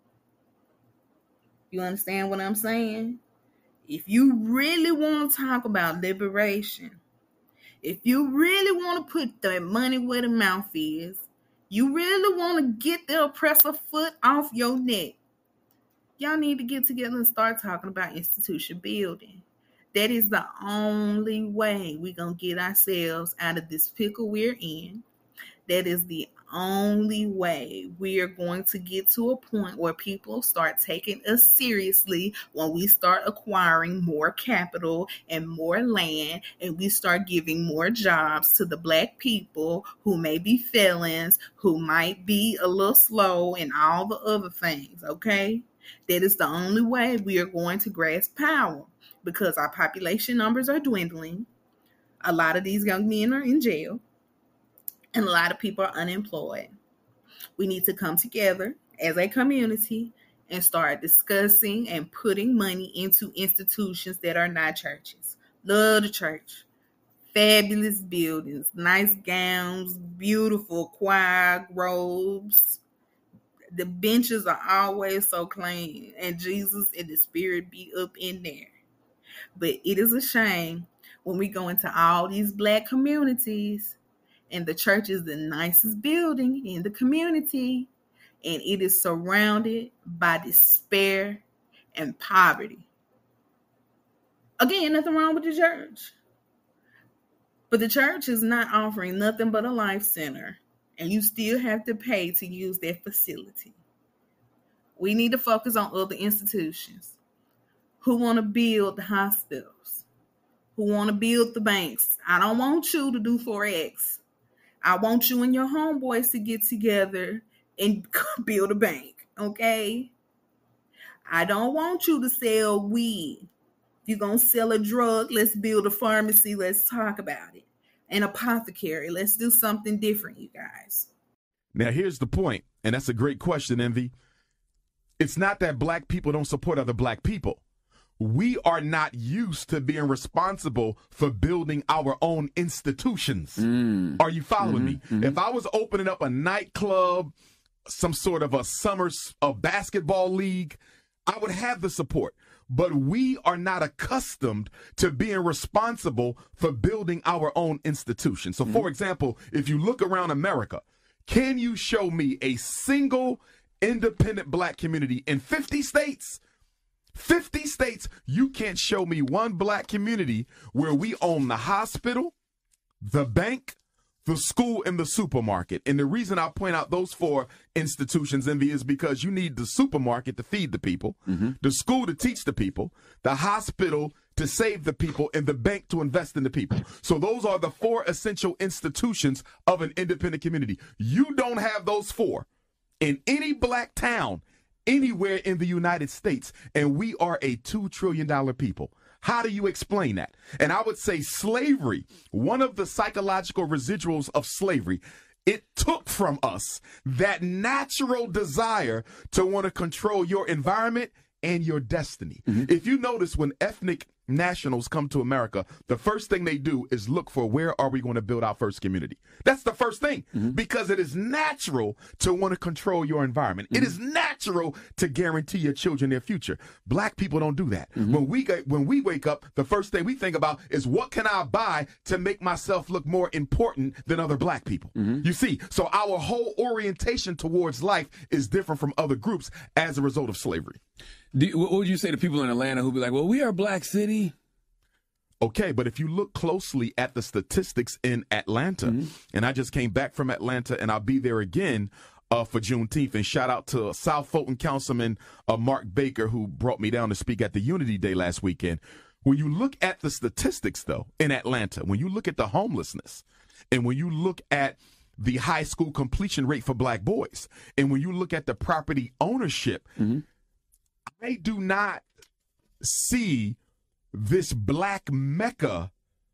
You understand what I'm saying? If you really want to talk about liberation, If you really want to put that money where the mouth is, you really want to get the oppressor foot off your neck, y'all need to get together and start talking about institution building. That is the only way we're going to get ourselves out of this pickle we're in. That is the only way we are going to get to a point where people start taking us seriously, when we start acquiring more capital and more land, and we start giving more jobs to the Black people who may be felons, who might be a little slow, and all the other things, okay? That is the only way we are going to grasp power, because our population numbers are dwindling. A lot of these young men are in jail, and a lot of people are unemployed. We need to come together as a community and start discussing and putting money into institutions that are not churches. Love the church. Fabulous buildings, nice gowns, beautiful choir robes. The benches are always so clean, and Jesus and the Spirit be up in there. But it is a shame when we go into all these Black communities, and the church is the nicest building in the community, and it is surrounded by despair and poverty. Again, nothing wrong with the church. But the church is not offering nothing but a life center, and you still have to pay to use that facility. We need to focus on other institutions who want to build the hospitals, who want to build the banks. I don't want you to do Forex. I want you and your homeboys to get together and build a bank, okay? I don't want you to sell weed. If you're going to sell a drug, let's build a pharmacy. Let's talk about it. An apothecary. Let's do something different, you guys. Now, here's the point, and that's a great question, Envy. It's not that Black people don't support other Black people. We are not used to being responsible for building our own institutions. Mm. Are you following mm-hmm, me? Mm-hmm. If I was opening up a nightclub, some sort of a summer a basketball league, I would have the support. But we are not accustomed to being responsible for building our own institutions. So, mm-hmm. for example, if you look around America, can you show me a single independent Black community in fifty states? fifty states, you can't show me one Black community where we own the hospital, the bank, the school, and the supermarket. And the reason I point out those four institutions, Envy, is because you need the supermarket to feed the people, mm-hmm. the school to teach the people, the hospital to save the people, and the bank to invest in the people. So those are the four essential institutions of an independent community. You don't have those four in any Black town anywhere in the United States, and we are a two trillion dollars people. How do you explain that? And I would say slavery, one of the psychological residuals of slavery, it took from us that natural desire to want to control your environment and your destiny. Mm-hmm. If you notice, when ethnic nationals come to America, the first thing they do is look for, where are we going to build our first community? That's the first thing, mm-hmm. because it is natural to want to control your environment. Mm-hmm. It is natural to guarantee your children their future. Black people don't do that. Mm-hmm. When we when we wake up, the first thing we think about is, what can I buy to make myself look more important than other Black people? Mm-hmm. You see, so our whole orientation towards life is different from other groups as a result of slavery. Do you, what would you say to people in Atlanta who be like, well, we are a Black city? Okay, but if you look closely at the statistics in Atlanta, mm-hmm. and I just came back from Atlanta, and I'll be there again uh, for Juneteenth, and shout out to South Fulton Councilman uh, Mark Baker, who brought me down to speak at the Unity Day last weekend. When you look at the statistics, though, in Atlanta, when you look at the homelessness, and when you look at the high school completion rate for Black boys, and when you look at the property ownership, mm-hmm. I do not see this Black Mecca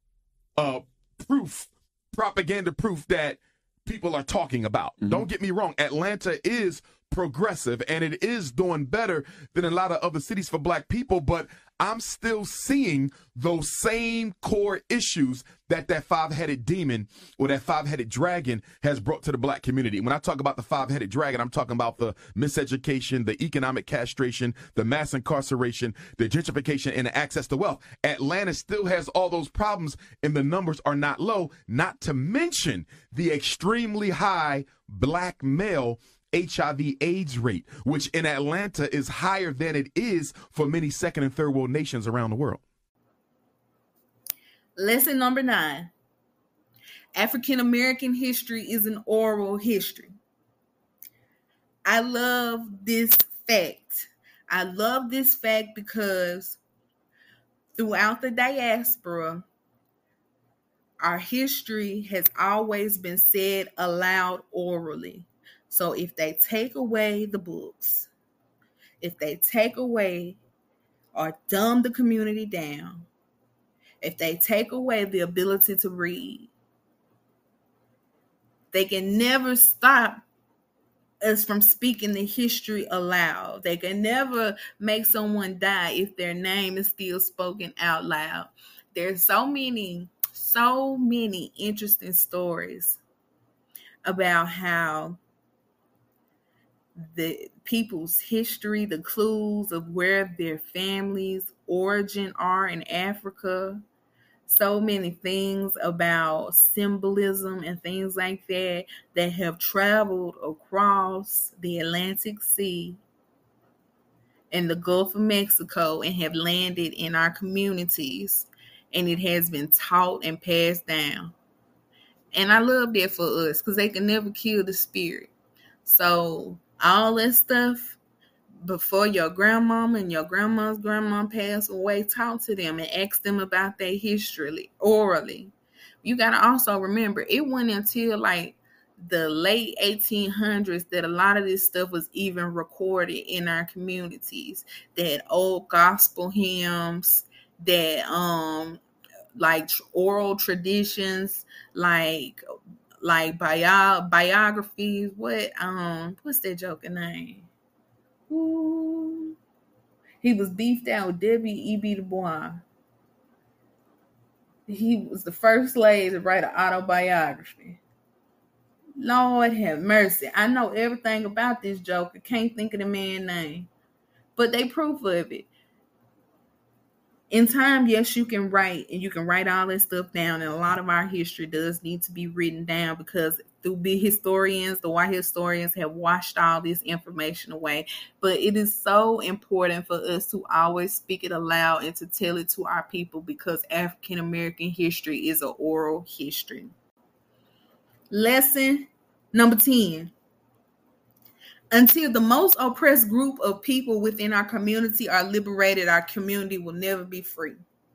uh, proof, propaganda proof that people are talking about. Mm-hmm. Don't get me wrong. Atlanta is progressive, and it is doing better than a lot of other cities for Black people, but I'm still seeing those same core issues that that five-headed demon or that five-headed dragon has brought to the black community. When I talk about the five-headed dragon, I'm talking about the miseducation, the economic castration, the mass incarceration, the gentrification, and the access to wealth. Atlanta still has all those problems, and the numbers are not low, not to mention the extremely high black male H I V AIDS rate, which in Atlanta is higher than it is for many second and third world nations around the world. Lesson number nine. African American history is an oral history. I love this fact. I love this fact because throughout the diaspora, our history has always been said aloud orally. So if they take away the books, if they take away or dumb the community down, if they take away the ability to read, they can never stop us from speaking the history aloud. They can never make someone die if their name is still spoken out loud. There's so many, so many interesting stories about how the people's history, the clues of where their families' origin are in Africa, so many things about symbolism and things like that that have traveled across the Atlantic Sea and the Gulf of Mexico and have landed in our communities, and it has been taught and passed down. And I love that for us because they can never kill the spirit. So all that stuff, before your grandmama and your grandma's grandma passed away, talk to them and ask them about their history orally. You got to also remember, it wasn't until like the late eighteen hundreds that a lot of this stuff was even recorded in our communities. That old gospel hymns, that um like oral traditions, like like bio biographies. What um what's that joker name? Ooh. He was beefed out with W E B Du Bois. He was the first slave to write an autobiography. Lord have mercy. I know everything about this joker. Can't think of the man's name. But they proof of it. In time, yes, you can write, and you can write all that stuff down, and a lot of our history does need to be written down because through big historians, the white historians have washed all this information away. But it is so important for us to always speak it aloud and to tell it to our people because African American history is an oral history. Lesson number ten. Until the most oppressed group of people within our community are liberated, our community will never be free.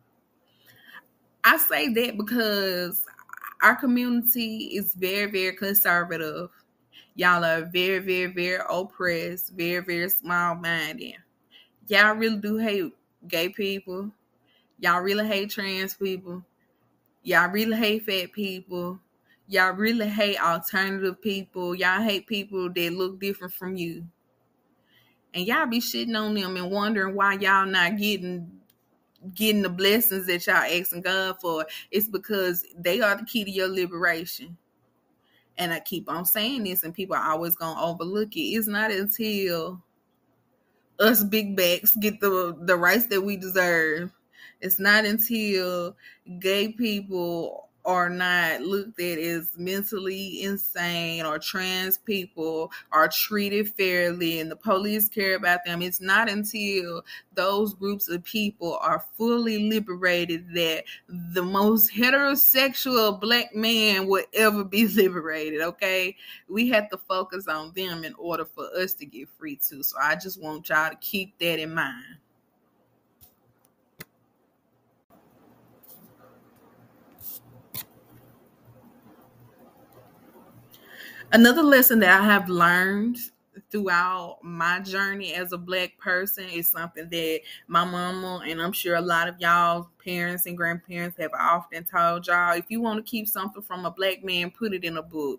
I say that because our community is very, very conservative. Y'all are very, very, very oppressed, very, very small-minded. Y'all really do hate gay people. Y'all really hate trans people. Y'all really hate fat people. Y'all really hate alternative people. Y'all hate people that look different from you. And y'all be shitting on them and wondering why y'all not getting getting the blessings that y'all asking God for. It's because they are the key to your liberation. And I keep on saying this and people are always going to overlook it. It's not until us big backs get the, the rights that we deserve. It's not until gay people are not looked at as mentally insane or trans people are treated fairly and the police care about them. It's not until those groups of people are fully liberated that the most heterosexual black man will ever be liberated, okay? We have to focus on them in order for us to get free too. So I just want y'all to keep that in mind. Another lesson that I have learned throughout my journey as a black person is something that my mama and I'm sure a lot of y'all parents and grandparents have often told y'all. If you want to keep something from a black man, put it in a book.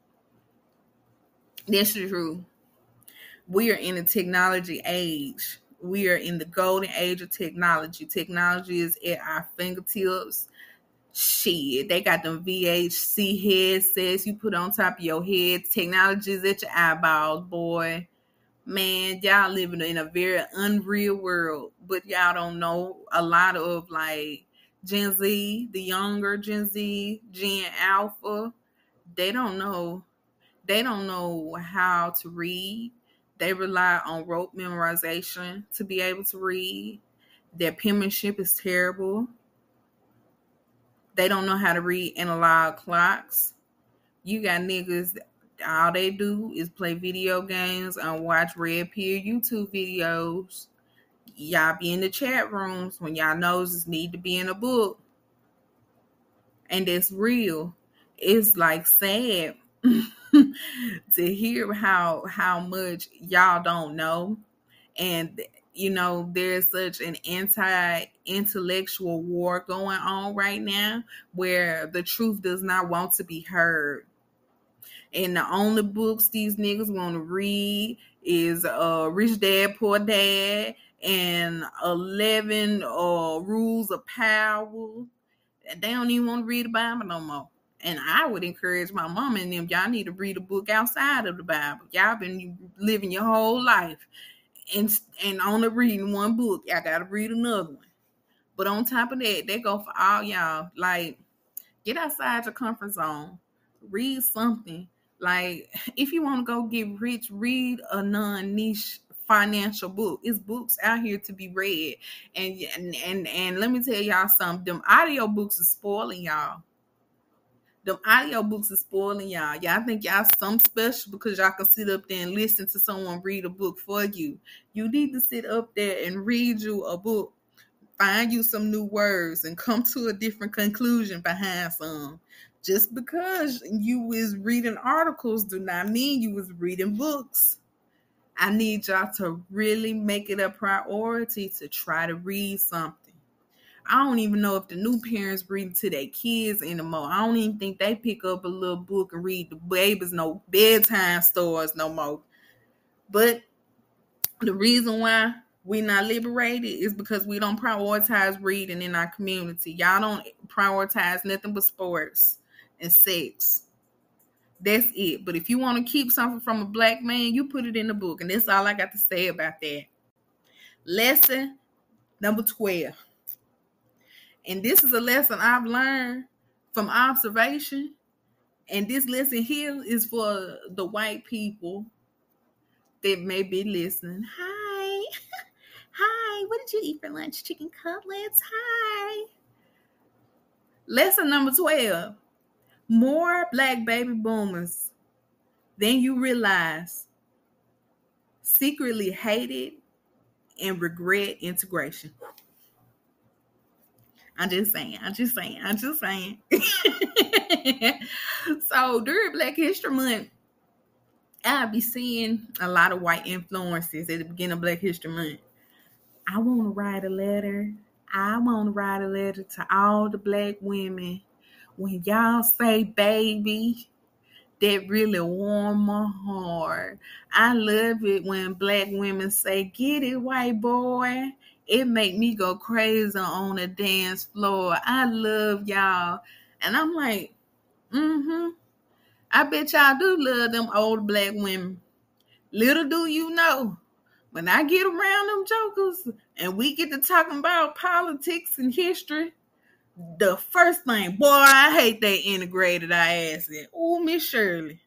That's true. We are in a technology age We are in the golden age of technology. Technology is at our fingertips. Shit, they got them V H C headsets you put on top of your head. Technology is at your eyeballs, boy. Man, y'all living in a very unreal world, but y'all don't know a lot of like Gen Z, the younger Gen Z, Gen Alpha. They don't know. They don't know how to read. They rely on rote memorization to be able to read. Their penmanship is terrible. They don't know how to read analog clocks. You got niggas, all they do is play video games and watch red pill YouTube videos. Y'all be in the chat rooms when y'all noses need to be in a book. And that's real. It's like sad to hear how how much y'all don't know. And you know, there's such an anti-intellectual war going on right now where the truth does not want to be heard. And the only books these niggas want to read is uh, Rich Dad, Poor Dad and eleven uh, Rules of Power. They don't even want to read the Bible no more. And I would encourage my mom and them, y'all need to read a book outside of the Bible. Y'all been living your whole life and and only reading one book. Y'all got to read another one. But on top of that, they go for all y'all. Like, get outside your comfort zone. Read something. Like, if you want to go get rich, read a non-niche financial book. It's books out here to be read. And, and, and, and let me tell y'all something. Them audio books are spoiling y'all. Them audio books are spoiling y'all. Y'all think y'all something special because y'all can sit up there and listen to someone read a book for you. You need to sit up there and read you a book. Find you some new words and come to a different conclusion behind some. Just because you was reading articles do not mean you was reading books. I need y'all to really make it a priority to try to read something. I don't even know if the new parents read to their kids anymore. I don't even think they pick up a little book and read the babies no bedtime stories no more. But the reason why we not liberated is because we don't prioritize reading in our community. Y'all don't prioritize nothing but sports and sex. That's it. But if you want to keep something from a black man, you put it in the book. And that's all I got to say about that. Lesson number twelve. And this is a lesson I've learned from observation. And this lesson here is for the white people that may be listening. Hi. Hi. What did you eat for lunch? Chicken cutlets. Hi. Lesson number twelve. More black baby boomers than you realize secretly hated and regret integration. I'm just saying, I'm just saying, I'm just saying. So during Black History Month, I'll be seeing a lot of white influences at the beginning of Black History Month. I want to write a letter. I want to write a letter to all the black women. When y'all say baby, that really warm my heart. I love it when black women say, get it, white boy. It make me go crazy on the dance floor. I love y'all. And I'm like, mm-hmm. I bet y'all do love them old black women. Little do you know, when I get around them jokers and we get to talking about politics and history, the first thing, boy, I hate they integrated our ass in. Oh, Miss Shirley.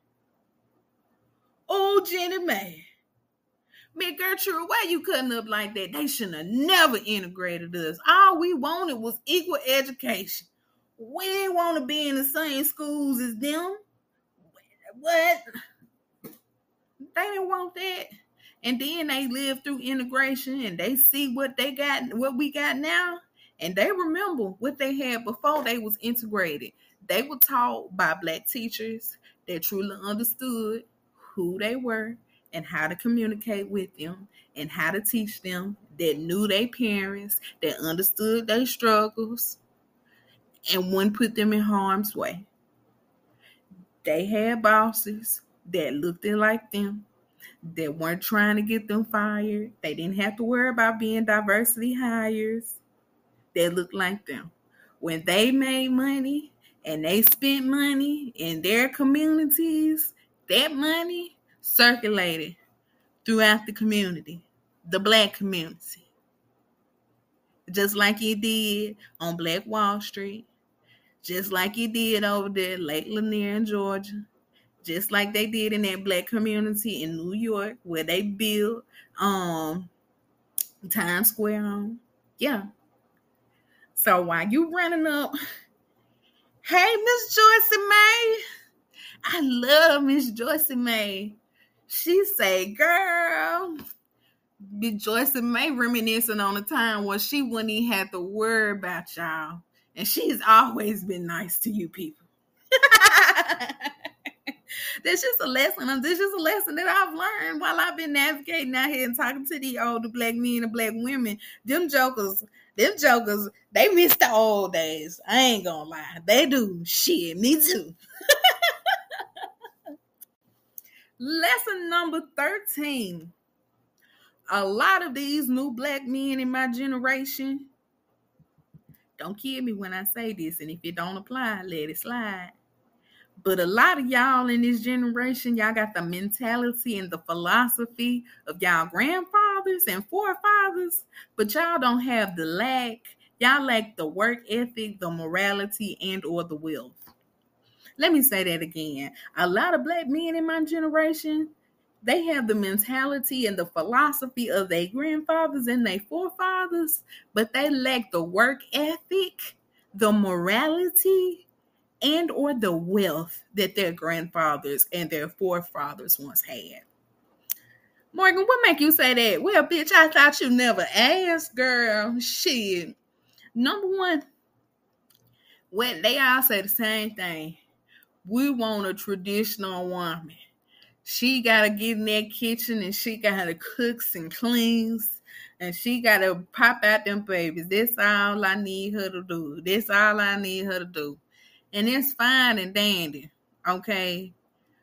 Oh, Jenny Mae. Miss Gertrude, why you cutting up like that? They shouldn't have never integrated us. All we wanted was equal education. We didn't want to be in the same schools as them. What? They didn't want that. And then they live through integration and they see what they got, what we got now. And they remember what they had before they was integrated. They were taught by black teachers that truly understood who they were and how to communicate with them and how to teach them, that knew their parents, that understood their struggles and wouldn't put them in harm's way. They had bosses that looked like them that weren't trying to get them fired. They didn't have to worry about being diversity hires that looked like them. When they made money and they spent money in their communities, that money circulated throughout the community, the Black community. Just like it did on Black Wall Street, just like it did over there, Lake Lanier in Georgia, just like they did in that Black community in New York, where they built um, Times Square on. Yeah. So while you running up, hey, Miss Joyce May, I love Miss Joyce May. She say, girl, Miss Joyce May reminiscing on a time where she wouldn't even have to worry about y'all. And she's always been nice to you people. That's just a lesson. That's just a lesson that I've learned while I've been navigating out here and talking to the older Black men and Black women. Them jokers, them jokers, they miss the old days. I ain't gonna lie. They do. Shit, me too. Lesson number thirteen. A lot of these new Black men in my generation, don't kill me when I say this, and if it don't apply, let it slide. But a lot of y'all in this generation, y'all got the mentality and the philosophy of y'all grandfathers and forefathers, but y'all don't have the lack. Y'all lack the work ethic, the morality, and or the wealth. Let me say that again. A lot of Black men in my generation, they have the mentality and the philosophy of their grandfathers and their forefathers, but they lack the work ethic, the morality, and or the wealth that their grandfathers and their forefathers once had. Morgan, what make you say that? Well, bitch, I thought you never asked, girl. Shit. Number one, when they all say the same thing. We want a traditional woman. She got to get in that kitchen and she got to cook and cleans. And she got to pop out them babies. That's all I need her to do. That's all I need her to do. And it's fine and dandy, okay?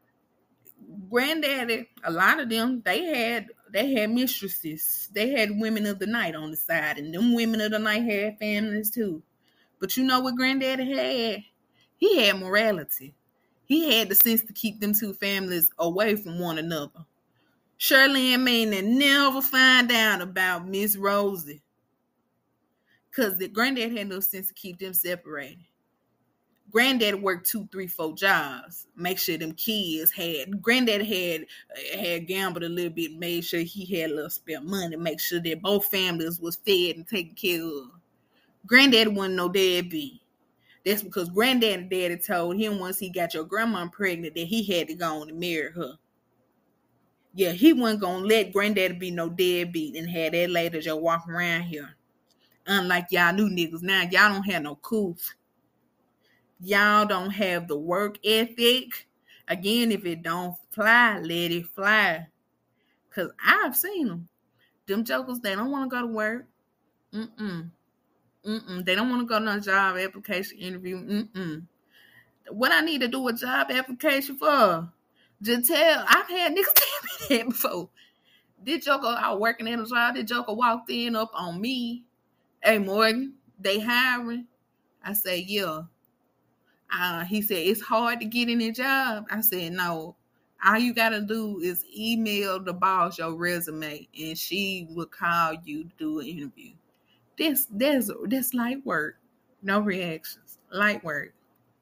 Granddaddy, a lot of them, they had they had mistresses. They had women of the night on the side, and them women of the night had families too. But you know what Granddaddy had? He had morality. He had the sense to keep them two families away from one another. Shirley and Maynard never find out about Miss Rosie, because the Granddad had no sense to keep them separated. Granddad worked two, three, four jobs. Make sure them kids had. Granddad had had gambled a little bit. Made sure he had a little spare money. Make sure that both families was fed and taken care of. Granddad wasn't no deadbeat. That's because Granddad and Daddy told him once he got your grandma pregnant that he had to go on and marry her. Yeah, he wasn't gonna let Granddaddy be no deadbeat and have that lady just walk around here. Unlike y'all new niggas now, y'all don't have no coof. Y'all don't have the work ethic. Again, if it don't fly, let it fly. Because I've seen them. Them jokers, they don't want to go to work. Mm-mm. Mm-mm. They don't want to go to a job application interview. Mm-mm. What I need to do a job application for? Just tell. I've had niggas tell me that before. This joker, I was working at a job. This joker walked in up on me. Hey, Morgan, they hiring? I say, yeah. Uh, he said, it's hard to get in a job. I said, no. All you got to do is email the boss your resume, and she will call you to do an interview. This, that's, that's light work. No reactions. Light work.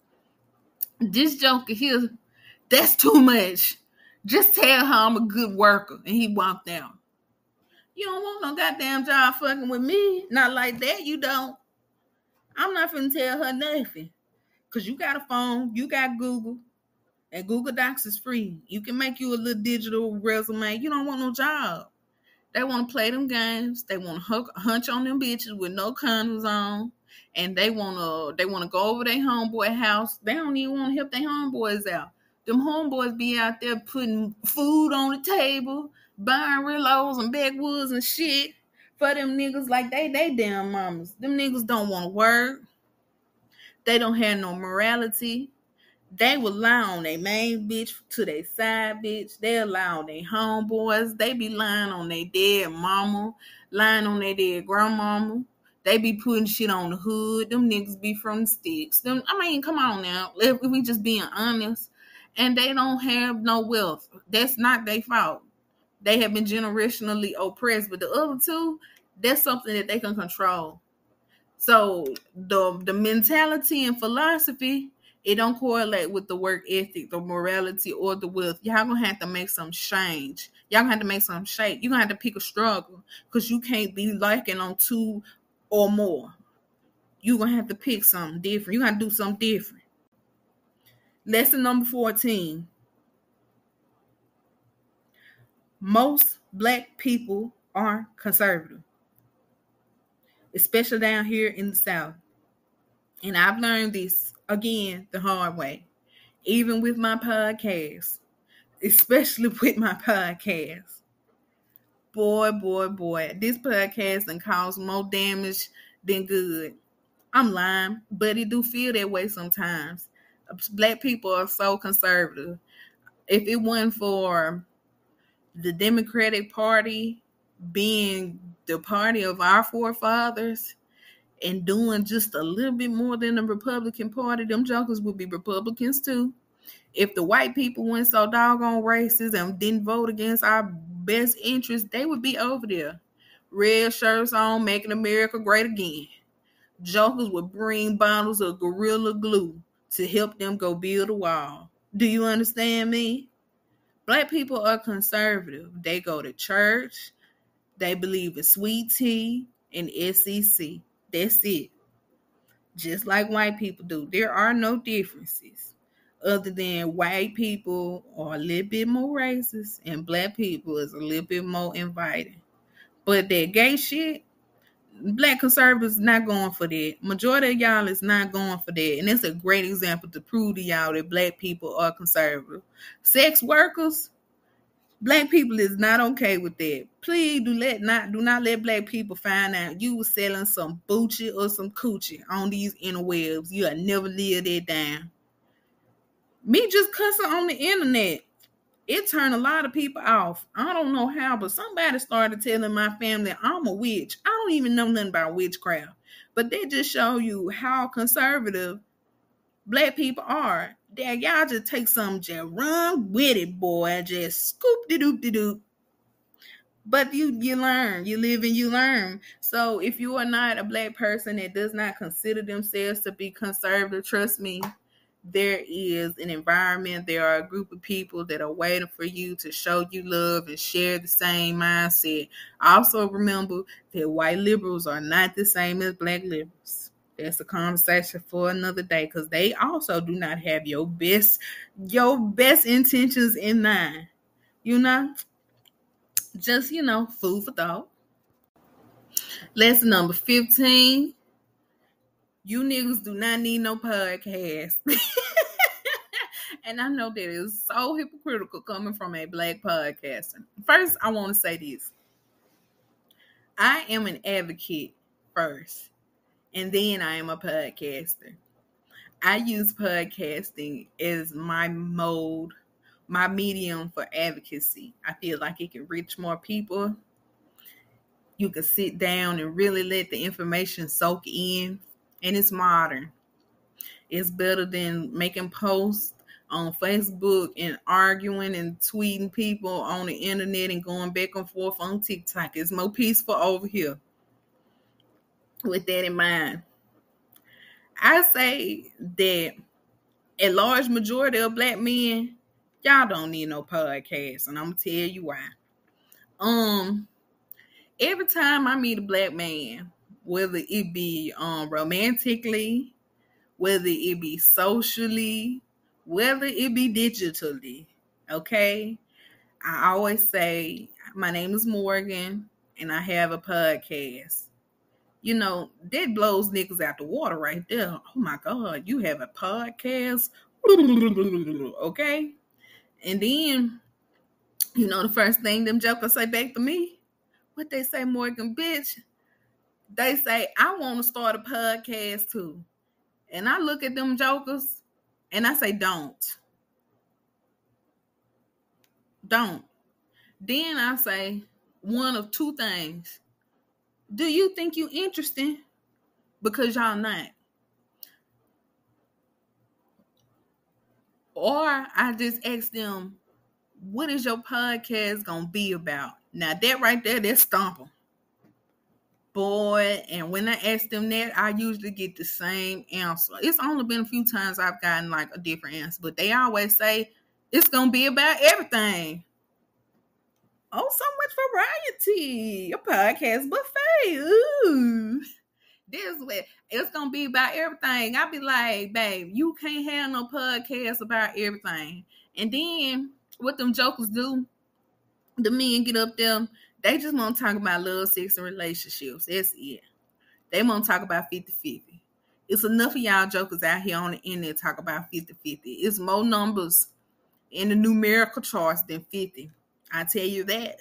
This joker here, that's too much. Just tell her I'm a good worker. And he walked out. You don't want no goddamn job fucking with me. Not like that, you don't. I'm not finna tell her nothing. Because you got a phone, you got Google, and Google Docs is free. You can make you a little digital resume. You don't want no job. They want to play them games. They want to hunch on them bitches with no condoms on. And they want to they want to go over their homeboy house. They don't even want to help their homeboys out. Them homeboys be out there putting food on the table, buying Rillos and backwoods and shit for them niggas like they they damn mamas. Them niggas don't want to work. They don't have no morality. They will lie on their main bitch to their side bitch. They'll lie on their homeboys. They be lying on their dead mama, lying on their dead grandmama. They be putting shit on the hood. Them niggas be from the sticks. Them, I mean, come on now. If we just being honest. And they don't have no wealth. That's not their fault. They have been generationally oppressed. But the other two, that's something that they can control. So the the mentality and philosophy, it don't correlate with the work ethic, the morality, or the wealth. Y'all gonna have to make some change. Y'all gonna have to make some shape. You're gonna have to pick a struggle because you can't be liking on two or more. You're gonna have to pick something different. You gotta do something different. Lesson number fourteen. Most black people are conservative, especially down here in the South. And I've learned this, again, the hard way. Even with my podcast, especially with my podcast. Boy, boy, boy, this podcast done caused more damage than good. I'm lying, but it do feel that way sometimes. Black people are so conservative. If it wasn't for the Democratic Party being the party of our forefathers and doing just a little bit more than the Republican Party, them jokers would be Republicans too. If the white people weren't so doggone racist and didn't vote against our best interests, they would be over there. Red shirts on, making America great again. Jokers would bring bottles of Gorilla Glue to help them go build a wall. Do you understand me? Black people are conservative. They go to church. They believe in sweet tea and S E C. That's it. Just like white people do. There are no differences other than white people are a little bit more racist and black people is a little bit more inviting. But that gay shit, black conservatives not going for that. Majority of y'all is not going for that. And that's a great example to prove to y'all that black people are conservative. Sex workers, black people is not okay with that. Please do let not do not let black people find out you was selling some boochie or some coochie on these interwebs. You'll never live that down. Me just cussing on the internet, it turned a lot of people off. I don't know how, but somebody started telling my family I'm a witch. I don't even know nothing about witchcraft. But they just show you how conservative black people are. That y'all just take some, just run with it, boy. Just scoop de doop de doop. But you you learn, you live and you learn. So if you are not a black person that does not consider themselves to be conservative, trust me, there is an environment, there are a group of people that are waiting for you to show you love and share the same mindset. Also remember that white liberals are not the same as black liberals. That's a conversation for another day because they also do not have your best, your best intentions in mind. You know? Just, you know, food for thought. Lesson number fifteen. You niggas do not need no podcast. And I know that is so hypocritical coming from a black podcaster. First, I want to say this. I am an advocate first, and then I am a podcaster. I use podcasting as my mode, my medium for advocacy. I feel like it can reach more people. You can sit down and really let the information soak in, and it's modern. It's better than making posts on Facebook and arguing and tweeting people on the internet and going back and forth on TikTok. It's more peaceful over here. With that in mind, I say that a large majority of black men, y'all don't need no podcast, and I'm gonna tell you why. Um, every time I meet a black man, whether it be um romantically, whether it be socially, whether it be digitally, okay? I always say, my name is Morgan, and I have a podcast. You know, that blows niggas out the water right there. Oh my God, you have a podcast? Okay? And then, you know, the first thing them jokers say back to me, what they say, Morgan, bitch? They say, I want to start a podcast too. And I look at them jokers, And I say don't. Don't. Then I say one of two things. Do you think you interesting? Because y'all not. Or I just ask them, what is your podcast gonna be about? Now that right there, that's stomping. Boy, and when I ask them that, I usually get the same answer. It's only been a few times I've gotten like a different answer, but they always say it's gonna be about everything. Oh, so much variety. Your podcast buffet. Ooh. This way, it's gonna be about everything. I be like, babe, you can't have no podcast about everything. And then what them jokers do, the men get up there, they just want to talk about love, sex, and relationships. That's it. They want to talk about fifty-fifty. It's enough of y'all jokers out here on the internet talk about fifty-fifty. It's more numbers in the numerical charts than fifty. I tell you that.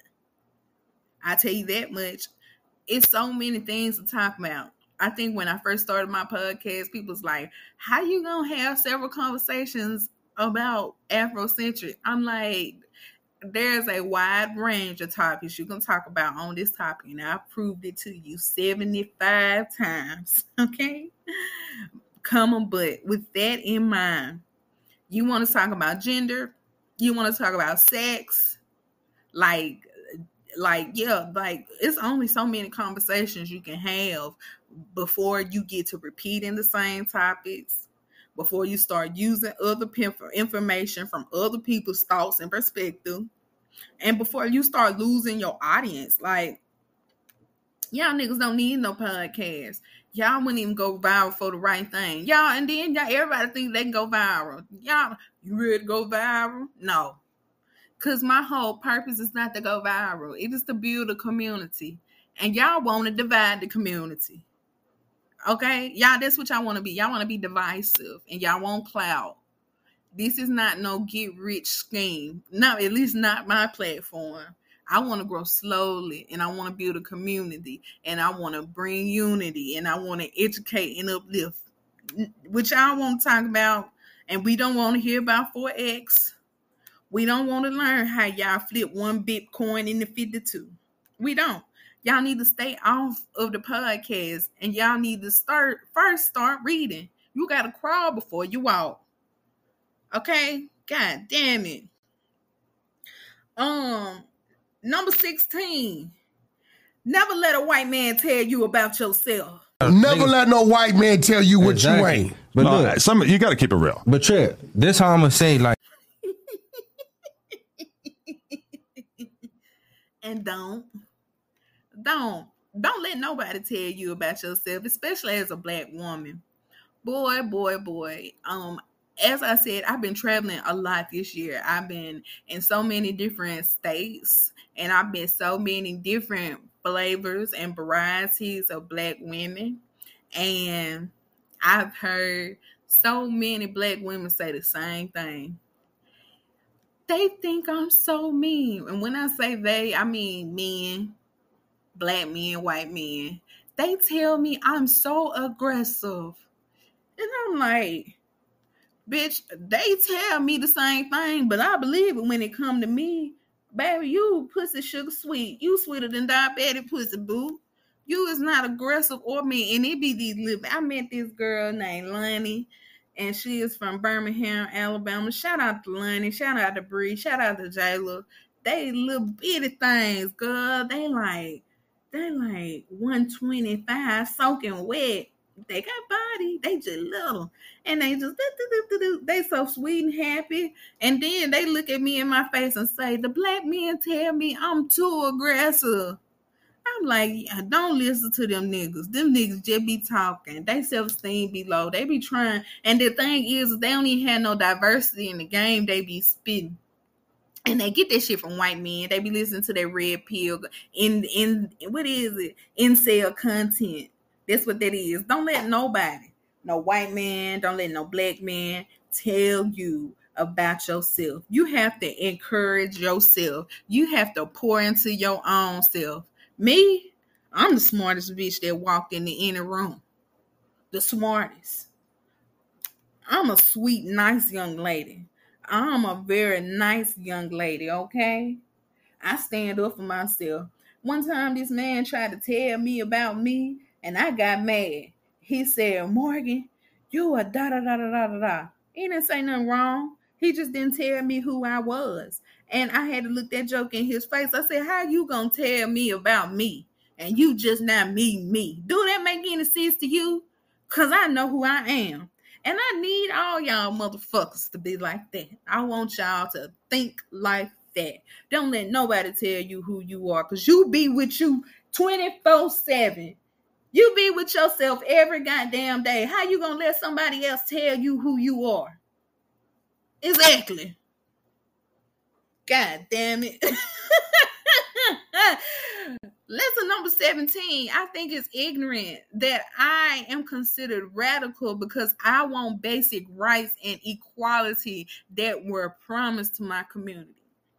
I tell you that much. It's so many things to talk about. I think when I first started my podcast, people was like, how you going to have several conversations about Afrocentric? I'm like, there's a wide range of topics you can talk about on this topic, and I've proved it to you seventy-five times, okay? Come on, but with that in mind, you want to talk about gender, you want to talk about sex, like, like, yeah, like, it's only so many conversations you can have before you get to repeating the same topics, before you start using other information from other people's thoughts and perspective, and before you start losing your audience. Like, y'all niggas don't need no podcast. Y'all wouldn't even go viral for the right thing. Y'all, and then y'all, everybody think they can go viral. Y'all, you ready to go viral? No. Because my whole purpose is not to go viral. It is to build a community. And y'all want to divide the community. Okay? Y'all, that's what y'all want to be. Y'all want to be divisive. And y'all want clout. This is not no get rich scheme. Not, at least not my platform. I want to grow slowly. And I want to build a community. And I want to bring unity. And I want to educate and uplift. Which y'all want to talk about. And we don't want to hear about four X. We don't want to learn how y'all flip one Bitcoin into fifty-two. We don't. Y'all need to stay off of the podcast, and y'all need to start first start reading. You got to crawl before you walk. Okay? God damn it. Um, number sixteen. Never let a white man tell you about yourself. Never Niggas, let no white man tell you what exactly. you ain't. But no, look, some you got to keep it real. But Trip, this how I'm gonna say, like. And don't, don't, don't let nobody tell you about yourself, especially as a black woman. Boy, boy, boy. Um, as I said, I've been traveling a lot this year. I've been in so many different states, and I've been so many different flavors and varieties of black women. And I've heard so many black women say the same thing. They think I'm so mean. And when I say they, I mean men, black men, white men. They tell me I'm so aggressive. And I'm like, bitch, they tell me the same thing, but I believe it when it come to me. Baby, you pussy sugar sweet. You sweeter than diabetic pussy, boo. You is not aggressive or mean. And it be these little, I met this girl named Lonnie. And she is from Birmingham, Alabama. Shout out to Lonnie. Shout out to Bree. Shout out to Jayla. They little bitty things, girl. They like, they like one twenty-five soaking wet. They got body. They just little. And they just, they so sweet and happy. And then they look at me in my face and say, the black men tell me I'm too aggressive. I'm like, yeah, don't listen to them niggas. Them niggas just be talking. They self-esteem be low. They be trying. And the thing is, they don't even have no diversity in the game. They be spitting. And they get that shit from white men. They be listening to that red pill. In, in, what is it? Incel content. That's what that is. Don't let nobody, no white man, don't let no black man tell you about yourself. You have to encourage yourself. You have to pour into your own self. Me, I'm the smartest bitch that walked in the inner room. The smartest. I'm a sweet, nice young lady. I'm a very nice young lady, okay? I stand up for myself. One time this man tried to tell me about me, and I got mad. He said, Morgan, you a da da da da da da da. He didn't say nothing wrong. He just didn't tell me who I was. And I had to look that joke in his face. I said, how you gonna tell me about me? And you just not me, me. Do that make any sense to you? Because I know who I am. And I need all y'all motherfuckers to be like that. I want y'all to think like that. Don't let nobody tell you who you are, because you be with you twenty-four seven. You be with yourself every goddamn day. How you gonna let somebody else tell you who you are? Exactly. God damn it. Lesson number seventeen. I think it's ignorant that I am considered radical because I want basic rights and equality that were promised to my community.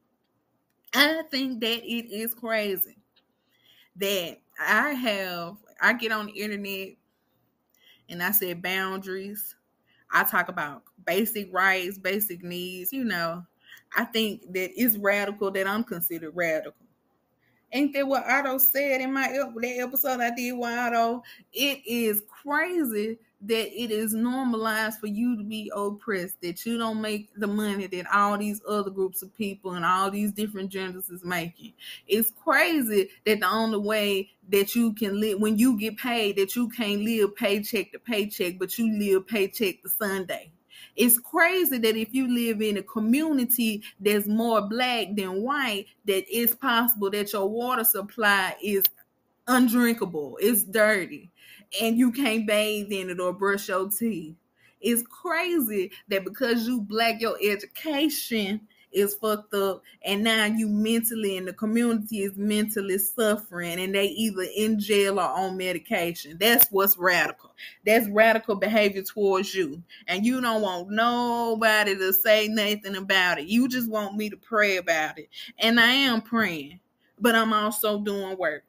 I think that it is crazy that I have, I get on the internet and I said boundaries. I talk about basic rights, basic needs, you know. I think that it's radical that I'm considered radical. Ain't that what Otto said in my that episode I did with Otto? It is crazy that it is normalized for you to be oppressed, that you don't make the money that all these other groups of people and all these different genders is making. It's crazy that the only way that you can live, when you get paid, that you can't live paycheck to paycheck, but you live paycheck to Sunday. It's crazy that if you live in a community that's more black than white, that it's possible that your water supply is undrinkable, it's dirty, and you can't bathe in it or brush your teeth. It's crazy that because you black, your education is fucked up, and now you mentally, and the community is mentally suffering, and they either in jail or on medication. That's what's radical. That's radical behavior towards you, and you don't want nobody to say nothing about it. You just want me to pray about it, and I am praying, but I'm also doing work,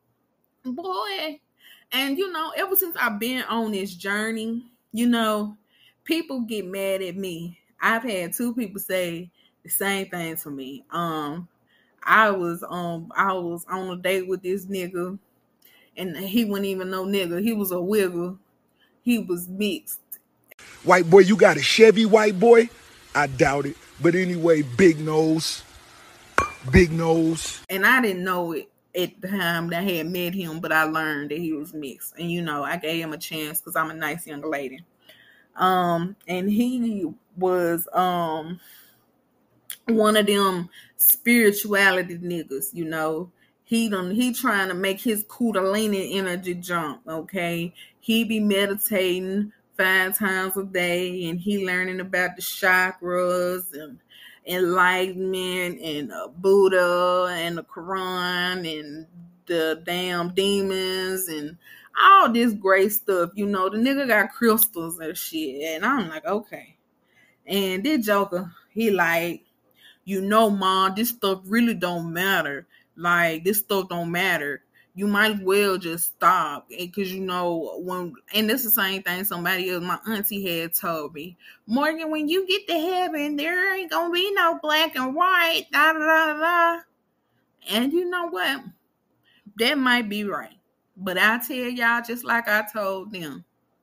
boy. And you know, ever since I've been on this journey, you know, people get mad at me. I've had two people say the same thing to me. Um, I was um I was on a date with this nigga, and he wasn't even no nigga. He was a wiggle. He was mixed. White boy, you got a Chevy, white boy? I doubt it. But anyway, big nose. Big nose. And I didn't know it at the time that I had met him, but I learned that he was mixed. And you know, I gave him a chance because I'm a nice young lady. Um, and he was um one of them spirituality niggas, you know. He done he trying to make his Kundalini energy jump, okay? He be meditating five times a day, and he learning about the chakras and enlightenment and uh, Buddha and the Quran and the damn demons and all this great stuff. You know, the nigga got crystals and shit, and I'm like, okay. And this joker, he like, you know, mom, this stuff really don't matter. Like, this stuff don't matter. You might as well just stop. Because, you know, when, and this is the same thing somebody else, my auntie had told me, Morgan, when you get to heaven, there ain't going to be no black and white, da da da da. And you know what? That might be right. But I tell y'all, just like I told them,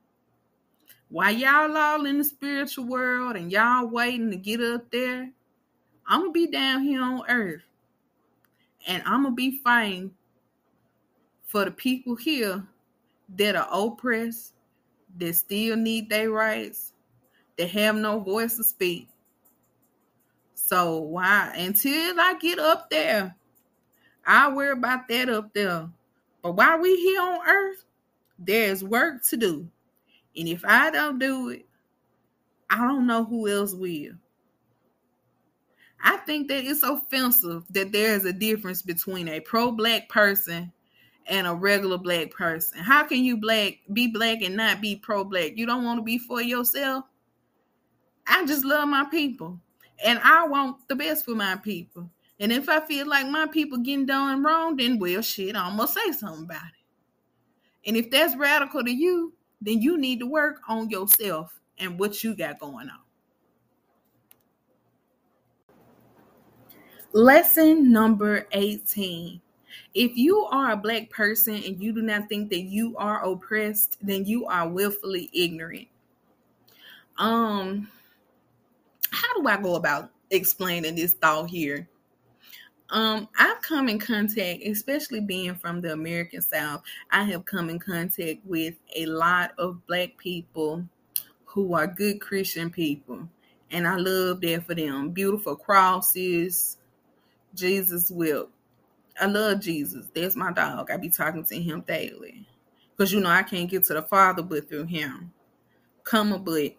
while y'all all in the spiritual world and y'all waiting to get up there, I'm going to be down here on earth. And I'm going to be fighting for the people here that are oppressed, that still need their rights, that have no voice to speak. So why, until I get up there, I'll worry about that up there. But while we here on earth, there's work to do. And if I don't do it, I don't know who else will. I think that it's offensive that there is a difference between a pro-black person and a regular black person. How can you black be black and not be pro-black? You don't want to be for yourself? I just love my people. And I want the best for my people. And if I feel like my people getting done wrong, then well, shit, I'm going to say something about it. And if that's radical to you, then you need to work on yourself. and what you got going on. Lesson number eighteen. If you are a Black person and you do not think that you are oppressed, then you are willfully ignorant. Um, how do I go about explaining this thought here? Um, I've come in contact, especially being from the American South, I have come in contact with a lot of Black people who are good Christian people. And I love that for them. Beautiful crosses, Jesus will. I love Jesus. That's my dog. I be talking to him daily. Because, you know, I can't get to the Father but through him. Come a but.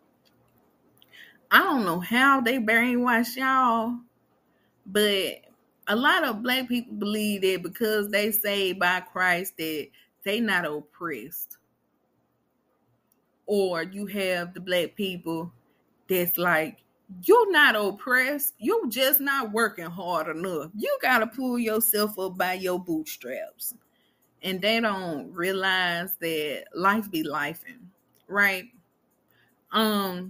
I don't know how they brainwash y'all, but a lot of Black people believe that because they saved by Christ that they not oppressed. Or you have the Black people that's like, you're not oppressed. You're just not working hard enough. You got to pull yourself up by your bootstraps. And they don't realize that life be lifing, right? Um,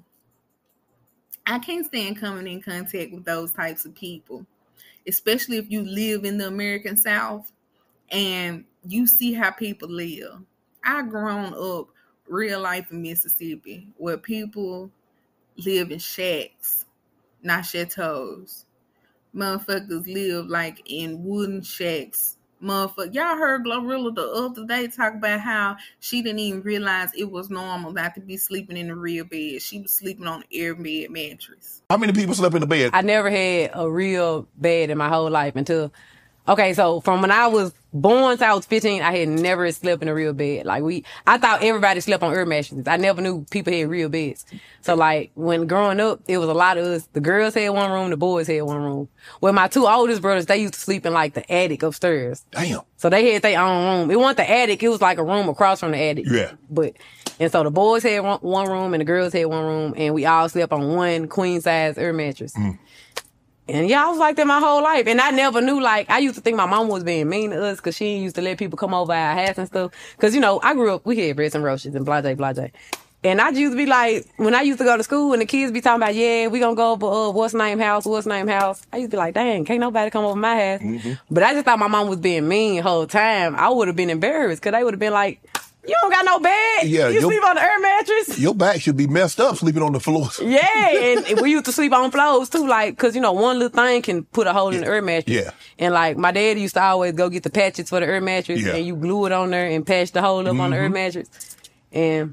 I can't stand coming in contact with those types of people, especially if you live in the American South and you see how people live. I grown up real life in Mississippi where people live in shacks, not chateaus. Motherfuckers live like in wooden shacks. Motherfucker, y'all heard Glorilla the other day talk about how she didn't even realize it was normal not to be sleeping in a real bed. She was sleeping on an air bed mattress. How many people slept in the bed? I never had a real bed in my whole life until, okay, so from when I was born to I was fifteen, I had never slept in a real bed. Like we, I thought everybody slept on air mattresses. I never knew people had real beds. So like when growing up, it was a lot of us. The girls had one room, the boys had one room. Well, my two oldest brothers, they used to sleep in like the attic upstairs. Damn. So they had their own room. It wasn't the attic. It was like a room across from the attic. Yeah. But, and so the boys had one, one room and the girls had one room and we all slept on one queen size air mattress. Mm. And yeah, I was like that my whole life. And I never knew, like, I used to think my mama was being mean to us because she used to let people come over our house and stuff. Because, you know, I grew up, we had breads and roaches and blah, blah, blah, blah. And I used to be like, when I used to go to school and the kids be talking about, yeah, we gonna go over, uh, what's name house, what's name house. I used to be like, dang, can't nobody come over my house. Mm-hmm. But I just thought my mom was being mean the whole time. I would have been embarrassed because they would have been like, you don't got no bed. Yeah, you sleep on the air mattress. Your back should be messed up sleeping on the floors. Yeah, and we used to sleep on floors too, like, cause you know, one little thing can put a hole in the air mattress. Yeah. And like, my dad used to always go get the patches for the air mattress, yeah. and you glue it on there and patch the hole up mm-hmm. on the air mattress. And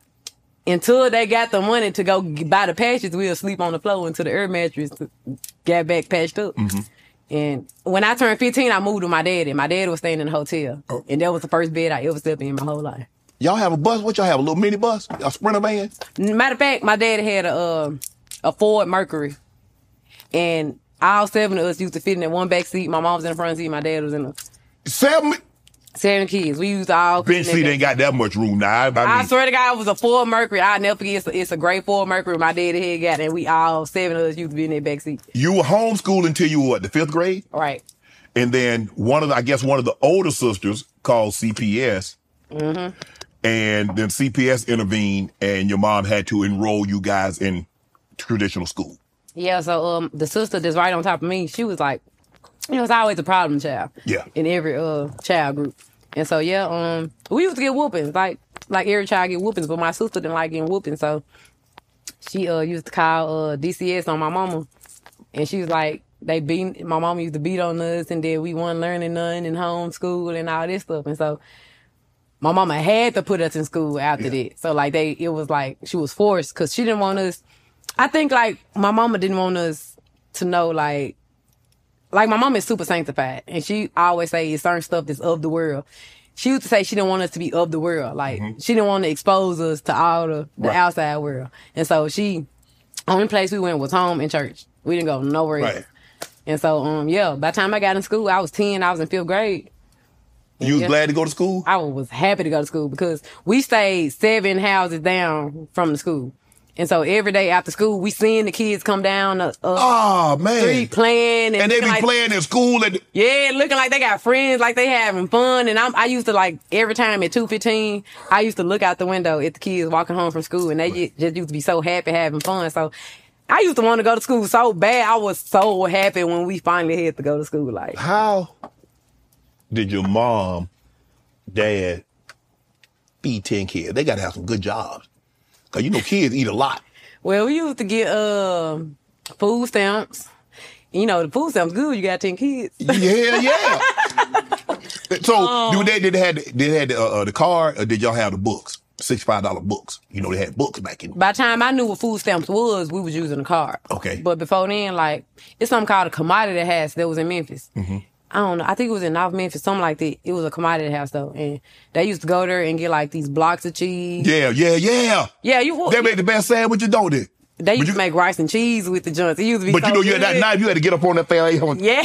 until they got the money to go buy the patches, we'll sleep on the floor until the air mattress got back patched up. Mm-hmm. And when I turned fifteen, I moved with my dad, and my dad was staying in a hotel. Oh. And that was the first bed I ever slept in my whole life. Y'all have a bus? What y'all have, a little mini bus? A Sprinter van? Matter of fact, my dad had a uh, a Ford Mercury. And all seven of us used to fit in that one back seat. My mom was in the front seat, my dad was in the... Seven? Seven kids. We used to all... Bench seat ain't got that much room now. I, I, mean, I swear to God, it was a Ford Mercury. I'll never forget. It's a, it's a great Ford Mercury my dad had got, and we all, seven of us used to be in that back seat. You were homeschooled until you were what, the fifth grade? Right. And then one of the, I guess one of the older sisters called C P S. Mm-hmm. And then C P S intervened, and your mom had to enroll you guys in traditional school. Yeah, so um, the sister that's right on top of me, she was like, you know, it's always a problem child. Yeah. In every uh child group. And so, yeah, um, we used to get whoopings, like like every child get whoopings, but my sister didn't like getting whoopings, so she uh used to call uh D C S on my mama, and she was like, they beat, my mama used to beat on us, and then we weren't learning none in homeschool and all this stuff, and so my mama had to put us in school after yeah. that. So like they, it was like she was forced because she didn't want us. I think like my mama didn't want us to know like, like my mama is super sanctified, and she always say it's certain stuff that's of the world. She used to say she didn't want us to be of the world. Like mm-hmm. she didn't want to expose us to all the, the right. outside world. And so she, only place we went was home and church. We didn't go nowhere right. else. And so um yeah, by the time I got in school, I was ten. I was in fifth grade. You was yeah, glad to go to school? I was happy to go to school because we stayed seven houses down from the school. And so every day after school, we seeing the kids come down the uh, oh, man. street playing. And, and they be like, playing in school. And yeah, looking like they got friends, like they having fun. And I'm, I used to like, every time at two fifteen, I used to look out the window at the kids walking home from school. And they just, just used to be so happy having fun. So I used to want to go to school so bad. I was so happy when we finally had to go to school. Like, how did your mom, dad feed ten kids? They got to have some good jobs. Cause you know kids eat a lot. Well, we used to get uh, food stamps. You know, the food stamps good. You got ten kids. Yeah, yeah. So, Um, do they did they had did they had the, uh, the car, or did y'all have the books? sixty-five dollar books. You know, they had books back in. By the time I knew what food stamps was, we was using a card. Okay. But before then, like, it's something called a commodity house that was in Memphis. Mm-hmm. I don't know. I think it was in North Memphis, something like that. It was a commodity house, though. And they used to go there and get, like, these blocks of cheese. Yeah, yeah, yeah. Yeah, you. They make the best sandwiches, don't they? They used you, to make rice and cheese with the joints. It used to be But so you know, good. you had that knife, you had to get up on that thing. Yeah.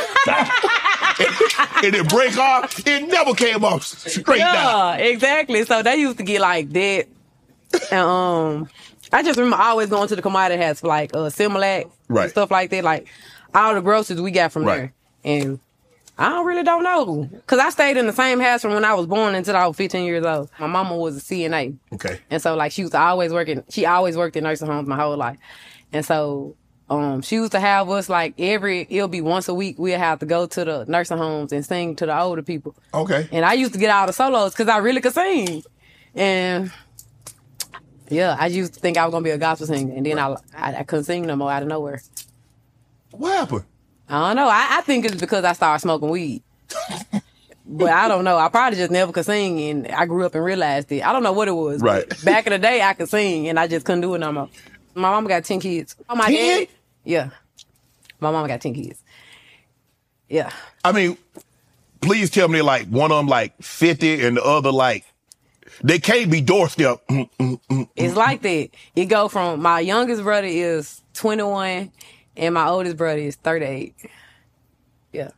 and it break off. It never came off straight yeah, down. Yeah, exactly. So they used to get like that. And, um, I just remember always going to the commodity house for like uh, Similac, right. and stuff like that. Like all the groceries we got from right. there. And I don't really don't know. Because I stayed in the same house from when I was born until I was fifteen years old. My mama was a C N A. Okay. And so like she was always working, she always worked in nursing homes my whole life. And so um, she used to have us like every, it'll be once a week, we'll have to go to the nursing homes and sing to the older people. Okay. And I used to get all the solos because I really could sing. And yeah, I used to think I was going to be a gospel singer. And then I, I, I couldn't sing no more out of nowhere. What happened? I don't know. I, I think it's because I started smoking weed. But I don't know. I probably just never could sing, and I grew up and realized it. I don't know what it was. Right. Back in the day, I could sing, and I just couldn't do it no more. My mama got ten kids. Oh, my ten? dad? Yeah. My mama got ten kids. Yeah. I mean, please tell me like one of them like fifty and the other like, they can't be doorstep. Mm, mm, mm, it's mm, like that. It go from my youngest brother is twenty-one and my oldest brother is thirty-eight. Yeah.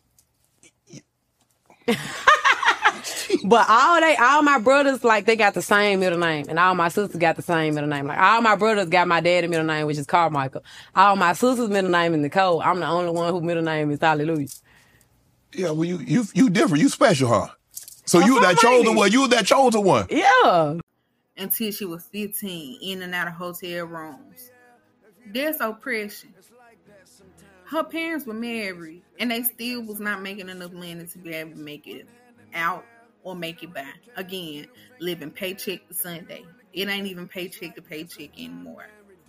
But all they, all my brothers, like, they got the same middle name. And all my sisters got the same middle name. Like, all my brothers got my dad's middle name, which is Carmichael. All my sisters' middle name is Nicole. I'm the only one whose middle name is Hallelujah. Yeah, well, you you you different. You special, huh? So you were that chosen one. You were that chosen one. Yeah. Until she was fifteen, in and out of hotel rooms. There's oppression. Her parents were married, and they still was not making enough money to be able to make it out or make it by. Again, living paycheck to Sunday. It ain't even paycheck to paycheck anymore.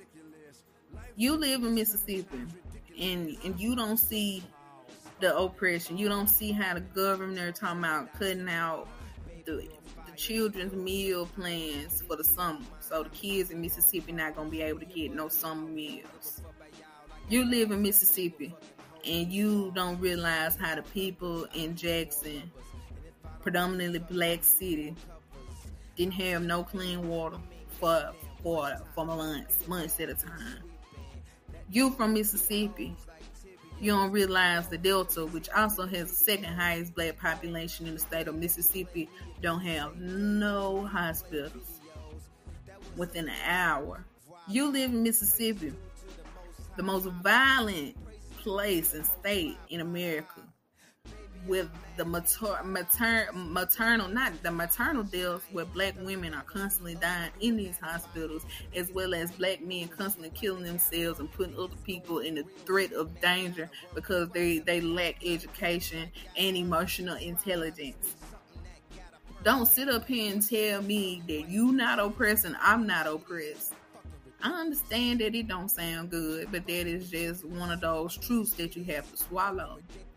You live in Mississippi, and and you don't see the oppression. You don't see how the governor talking about cutting out the, the children's meal plans for the summer. So the kids in Mississippi not going to be able to get no summer meals. You live in Mississippi, and you don't realize how the people in Jackson, predominantly black city, didn't have no clean water for for, for months, months at a time. You from Mississippi, you don't realize the Delta, which also has the second highest black population in the state of Mississippi, don't have no hospitals within an hour. You live in Mississippi, the most violent place and state in America, with the mater- mater- maternal, not the maternal deaths, where black women are constantly dying in these hospitals, as well as black men constantly killing themselves and putting other people in the threat of danger because they, they lack education and emotional intelligence. Don't sit up here and tell me that you not oppressed and I'm not oppressed. I understand that it don't sound good, but that is just one of those truths that you have to swallow.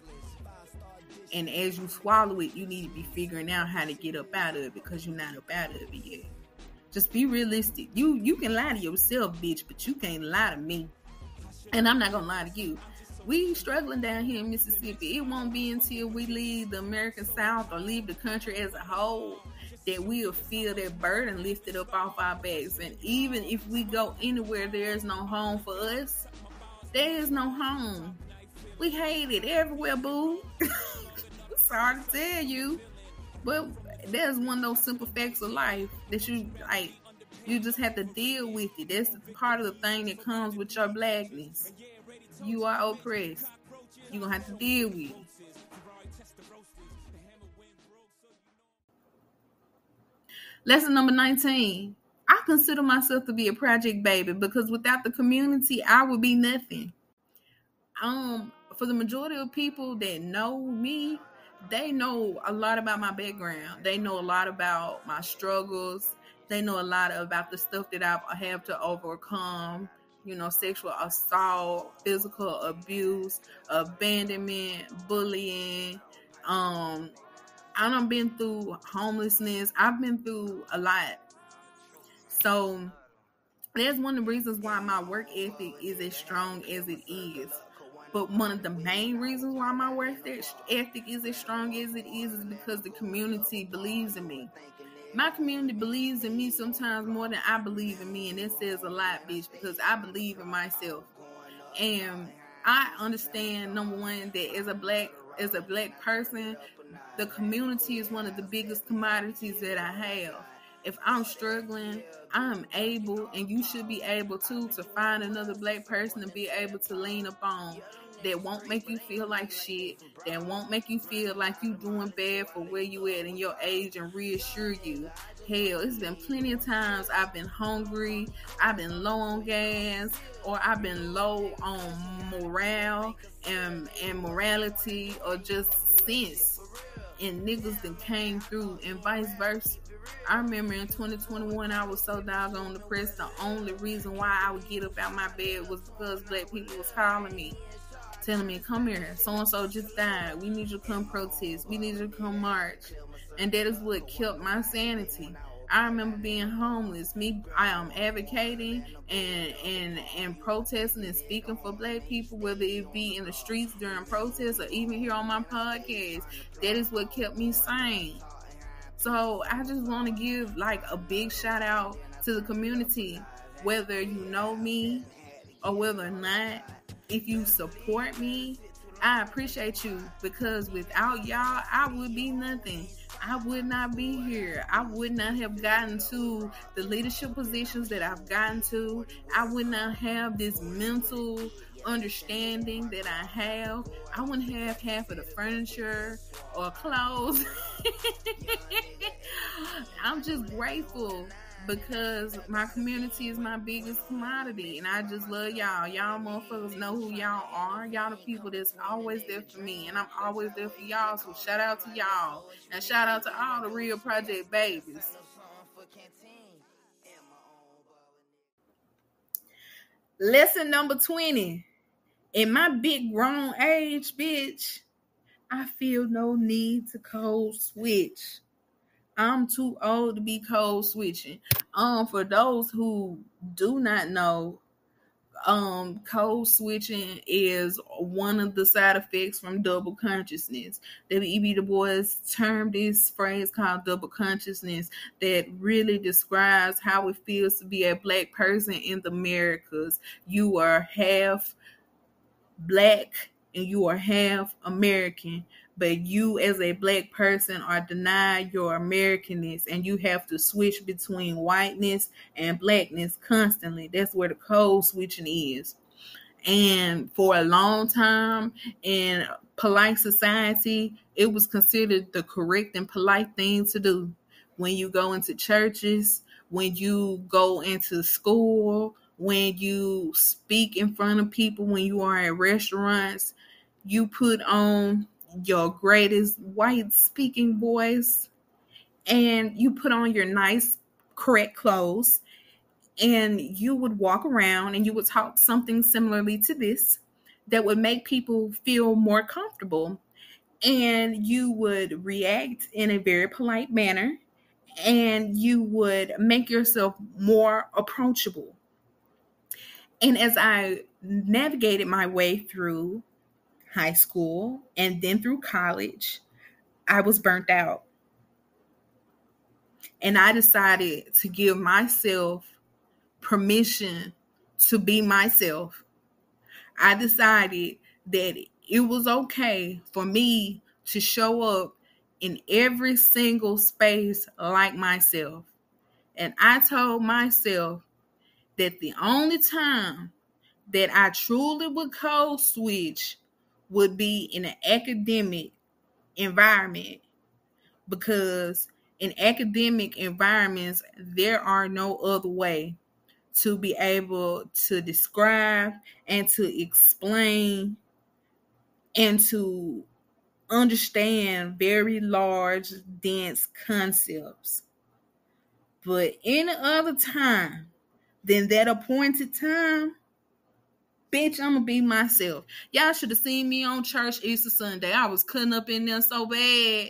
And as you swallow it, you need to be figuring out how to get up out of it, because you're not up out of it yet. Just be realistic. You you can lie to yourself, bitch, but you can't lie to me. And I'm not going to lie to you. We struggling down here in Mississippi. It won't be until we leave the American South or leave the country as a whole that we'll feel that burden lifted up off our backs. And even if we go anywhere, there's no home for us. There is no home. We hate it everywhere, boo. Sorry to tell you, but that's one of those simple facts of life that you like. You just have to deal with it. That's part of the thing that comes with your blackness. You are oppressed. You're going to have to deal with it. Lesson number nineteen. I consider myself to be a project baby because without the community, I would be nothing. Um, for the majority of people that know me, they know a lot about my background. They know a lot about my struggles. They know a lot about the stuff that I have to overcome. You know, sexual assault, physical abuse, abandonment, bullying. Um, I done been through homelessness. I've been through a lot. So that's one of the reasons why my work ethic is as strong as it is. But one of the main reasons why my work ethic is as strong as it is is because the community believes in me. My community believes in me sometimes more than I believe in me. And that says a lot, bitch, because I believe in myself. And I understand, number one, that as a black, as a black person, the community is one of the biggest commodities that I have. If I'm struggling, I'm able, and you should be able too, to find another black person to be able to lean upon that won't make you feel like shit, that won't make you feel like you doing bad for where you at in your age and reassure you. Hell, it's been plenty of times I've been hungry, I've been low on gas, or I've been low on morale and, and morality or just sense. And niggas that came through and vice versa. I remember in twenty twenty-one, I was so doggone depressed. The only reason why I would get up out my bed was because black people was calling me, telling me, come here, so-and-so just died. We need you to come protest. We need you to come march. And that is what kept my sanity. I remember being homeless. Me, I am advocating and, and, and protesting and speaking for black people, whether it be in the streets during protests or even here on my podcast. That is what kept me sane. So I just want to give like a big shout out to the community, whether you know me or whether or not. If you support me, I appreciate you, because without y'all, I would be nothing. I would not be here. I would not have gotten to the leadership positions that I've gotten to. I would not have this mental understanding that I have. I wouldn't have half of the furniture or clothes. I'm just grateful because my community is my biggest commodity, and I just love y'all. Y'all motherfuckers know who y'all are. Y'all the people that's always there for me, and I'm always there for y'all. So shout out to y'all, and shout out to all the real project babies. Lesson number twenty. In my big grown age, bitch, I feel no need to code switch. I'm too old to be code switching. Um, for those who do not know, um, code switching is one of the side effects from double consciousness. W E B Du Bois termed this phrase called double consciousness that really describes how it feels to be a black person in the Americas. You are half black and you are half American, but you as a black person are denied your Americanness, and you have to switch between whiteness and blackness constantly. That's where the code switching is. And for a long time in polite society, it was considered the correct and polite thing to do. When you go into churches, when you go into school, when you speak in front of people, when you are at restaurants, you put on your greatest white speaking voice, and you put on your nice, correct clothes, and you would walk around and you would talk something similarly to this that would make people feel more comfortable. And you would react in a very polite manner, and you would make yourself more approachable. And as I navigated my way through high school and then through college, I was burnt out. And I decided to give myself permission to be myself. I decided that it was okay for me to show up in every single space like myself. And I told myself that the only time that I truly would code switch would be in an academic environment, because in academic environments, there are no other way to be able to describe and to explain and to understand very large, dense concepts. But any other time than that appointed time, bitch, I'm gonna be myself. Y'all should have seen me on church Easter Sunday. I was cutting up in there so bad.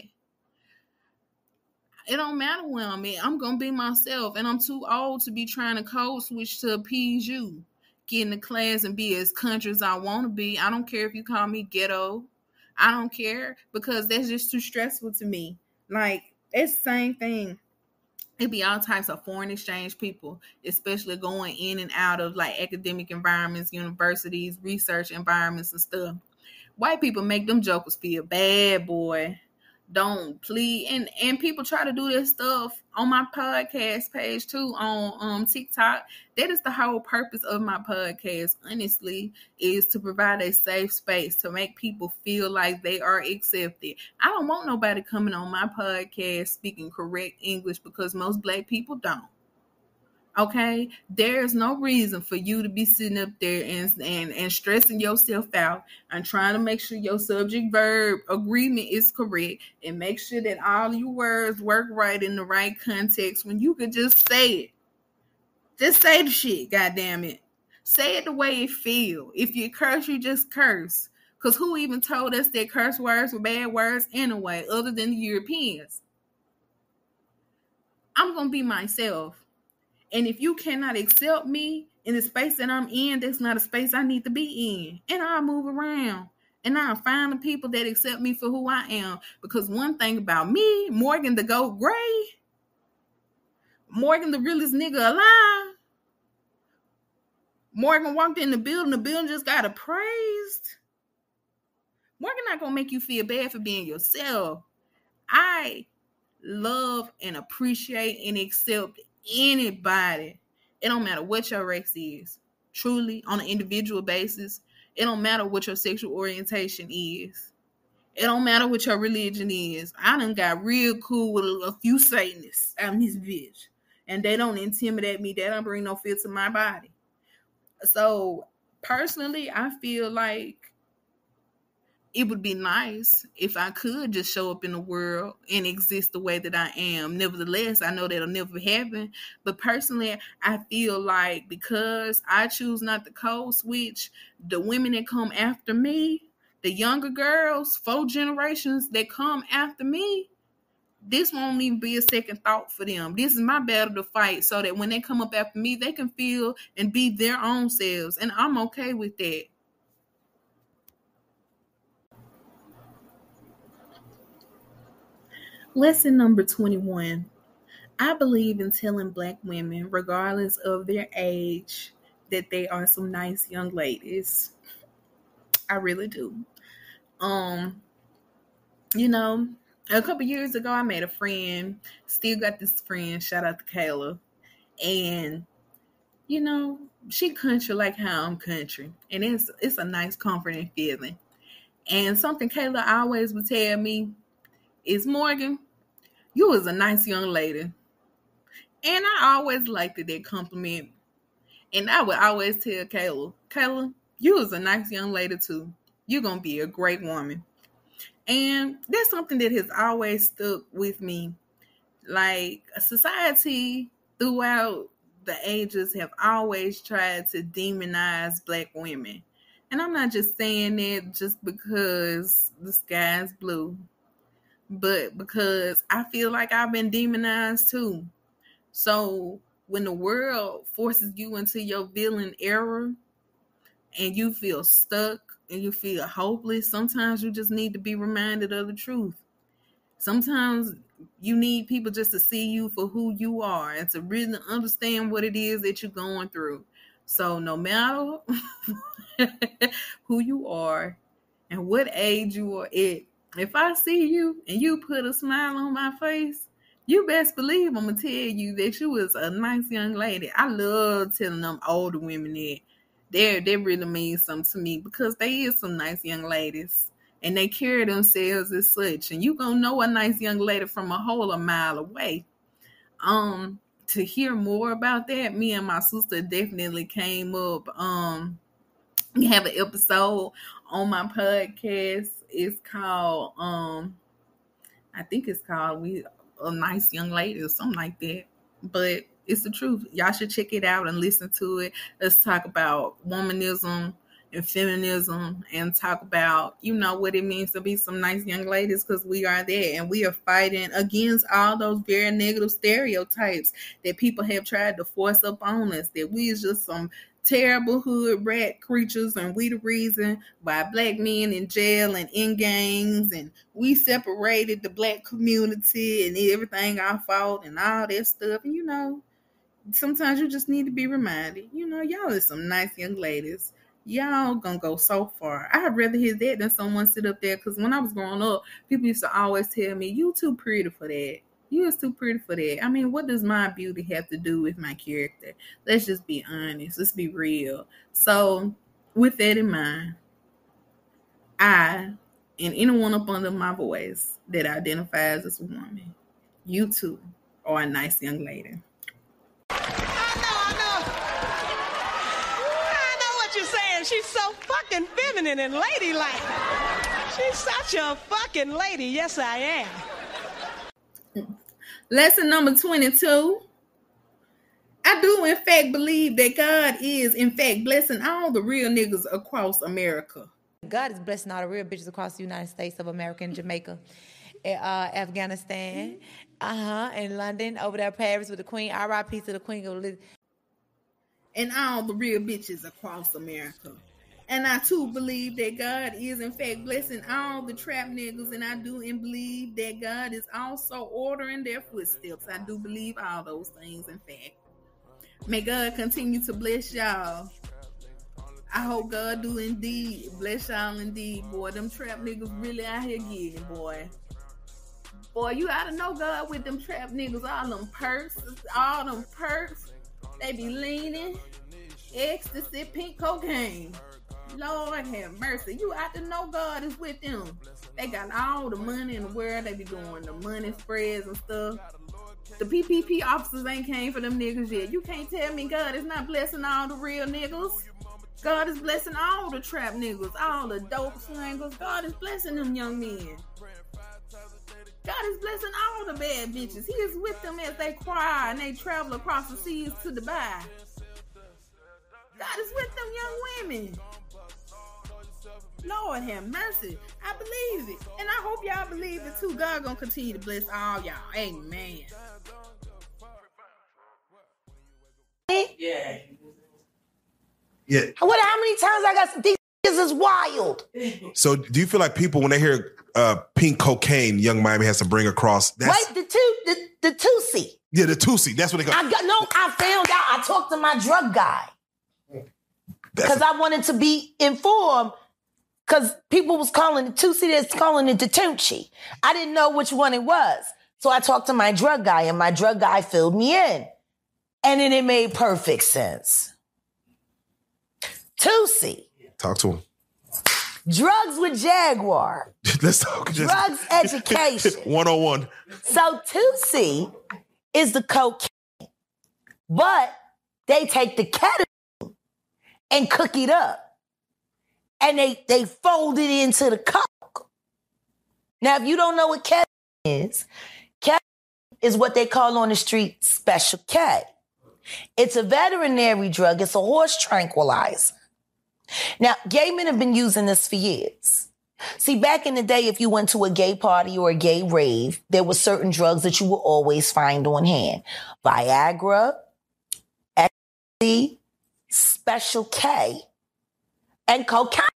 It don't matter where I'm at. I'm gonna be myself, and I'm too old to be trying to code switch to appease you. Get in the class and be as country as I want to be. I don't care if you call me ghetto. I don't care, because that's just too stressful to me. Like, it's the same thing. It'd be all types of foreign exchange people, especially going in and out of like academic environments, universities, research environments and stuff. White people make them jokers feel bad, boy. Don't please. And and people try to do this stuff on my podcast page too, on um TikTok. That is the whole purpose of my podcast, honestly, is to provide a safe space to make people feel like they are accepted. I don't want nobody coming on my podcast speaking correct English, because most Black people don't. Okay, there's no reason for you to be sitting up there and, and, and stressing yourself out and trying to make sure your subject verb agreement is correct and make sure that all your words work right in the right context, when you could just say it. Just say the shit, goddamn it. Say it the way it feel. If you curse, you just curse. Because who even told us that curse words were bad words anyway, other than the Europeans? I'm going to be myself. And if you cannot accept me in the space that I'm in, that's not a space I need to be in. And I'll move around. And I'll find the people that accept me for who I am. Because one thing about me, Morgan the Goat Gray, Morgan the realest nigga alive, Morgan walked in the building, the building just got appraised. Morgan not going to make you feel bad for being yourself. I love and appreciate and accept anybody. It don't matter what your race is. Truly, on an individual basis, it don't matter what your sexual orientation is. It don't matter what your religion is. I done got real cool with a, a few Satanists out in this bitch, and they don't intimidate me. They don't bring no fear to my body. So personally, I feel like it would be nice if I could just show up in the world and exist the way that I am. Nevertheless, I know that'll never happen. But personally, I feel like because I choose not to code switch, the women that come after me, the younger girls, four generations that come after me, this won't even be a second thought for them. This is my battle to fight, so that when they come up after me, they can feel and be their own selves. And I'm okay with that. Lesson number twenty-one. I believe in telling Black women, regardless of their age, that they are some nice young ladies. I really do. Um, you know, a couple years ago, I made a friend. Still got this friend. Shout out to Kayla. And, you know, she country like how I'm country. And it's it's a nice, comforting feeling. And something Kayla always would tell me is, Morgan, you was a nice young lady. And I always liked it, that compliment. And I would always tell Kayla, Kayla, you was a nice young lady too. You're going to be a great woman. And that's something that has always stuck with me. Like, society throughout the ages have always tried to demonize Black women. And I'm not just saying that just because the sky's blue, but because I feel like I've been demonized too. So when the world forces you into your villain era and you feel stuck and you feel hopeless, sometimes you just need to be reminded of the truth. Sometimes you need people just to see you for who you are and to really understand what it is that you're going through. So no matter who you are and what age you are at, if I see you and you put a smile on my face, You best believe I'm gonna tell you that she was a nice young lady. I love telling them older women that they they really mean something to me because they is some nice young ladies and they carry themselves as such. And you gonna know a nice young lady from a whole a mile away. Um, to hear more about that, me and my sister definitely came up. Um, we have an episode on my podcast. It's called um, I think it's called We. A nice young lady or something like that, but it's the truth. Y'all should check it out and listen to it. Let's talk about womanism and feminism and talk about, you know, what it means to be some nice young ladies, because we are there and we are fighting against all those very negative stereotypes that people have tried to force up on us, that we is just some terrible hood rat creatures and we the reason why black men in jail and in gangs and we separated the black community and everything our fault and all that stuff. And you know, sometimes you just need to be reminded, you know, y'all is some nice young ladies. Y'all gonna go so far. I'd rather hear that than someone sit up there, because when I was growing up, people used to always tell me, you too pretty for that. You is too pretty for that. I mean, what does my beauty have to do with my character? Let's just be honest. Let's be real. So, with that in mind, I, and anyone up under my voice that identifies as a woman, you too are a nice young lady. I know what you're saying. She's so fucking feminine and ladylike. She's such a fucking lady. Yes, I am. Lesson number twenty-two. I do, in fact, believe that God is, in fact, blessing all the real niggas across America. God is blessing all the real bitches across the United States of America and Jamaica, uh, Afghanistan, uh-huh, and London, over there, Paris with the Queen. R I P to the Queen of Liz. And all the real bitches across America. And I, too, believe that God is, in fact, blessing all the trap niggas. And I do and believe that God is also ordering their footsteps. I do believe all those things, in fact. May God continue to bless y'all. I hope God do indeed bless y'all indeed, boy. Them trap niggas really out here getting, boy. Boy, you ought to know God with them trap niggas. All them perks, all them perks. They be leaning, ecstasy, pink cocaine. Lord have mercy. You ought to know God is with them. They got all the money in the world. They be doing the money spreads and stuff. The P P P officers ain't came for them niggas yet. You can't tell me God is not blessing all the real niggas. God is blessing all the trap niggas, all the dope slangers. God is blessing them young men. God is blessing all the bad bitches. He is with them as they cry and they travel across the seas to Dubai. God is with them young women. Lord have mercy. I believe it. And I hope y'all believe it too. God gonna continue to bless all y'all. Amen. Yeah. Yeah. What? How many times I got some these is wild? So do you feel like people, when they hear uh, pink cocaine, Young Miami has to bring across? That's, Wait, the two, the, the Tusi. Yeah, the Tusi. That's what they call. I got no. I found out. I talked to my drug guy because I wanted to be informed. Because people was calling it Tusi, that's calling it the Tunchi. I didn't know which one it was. So I talked to my drug guy, and my drug guy filled me in. And then it made perfect sense. Tusi. Talk to him. Drugs with Jaguar. Let's talk. Just, drugs education. one oh one. So Tusi is the cocaine. But they take the ketamine and cook it up. And they, they fold it into the coke. Now, if you don't know what ketamine is, ketamine is what they call on the street Special K. It's a veterinary drug. It's a horse tranquilizer. Now, gay men have been using this for years. See, back in the day, if you went to a gay party or a gay rave, there were certain drugs that you would always find on hand. Viagra, ecstasy, Special K, and cocaine.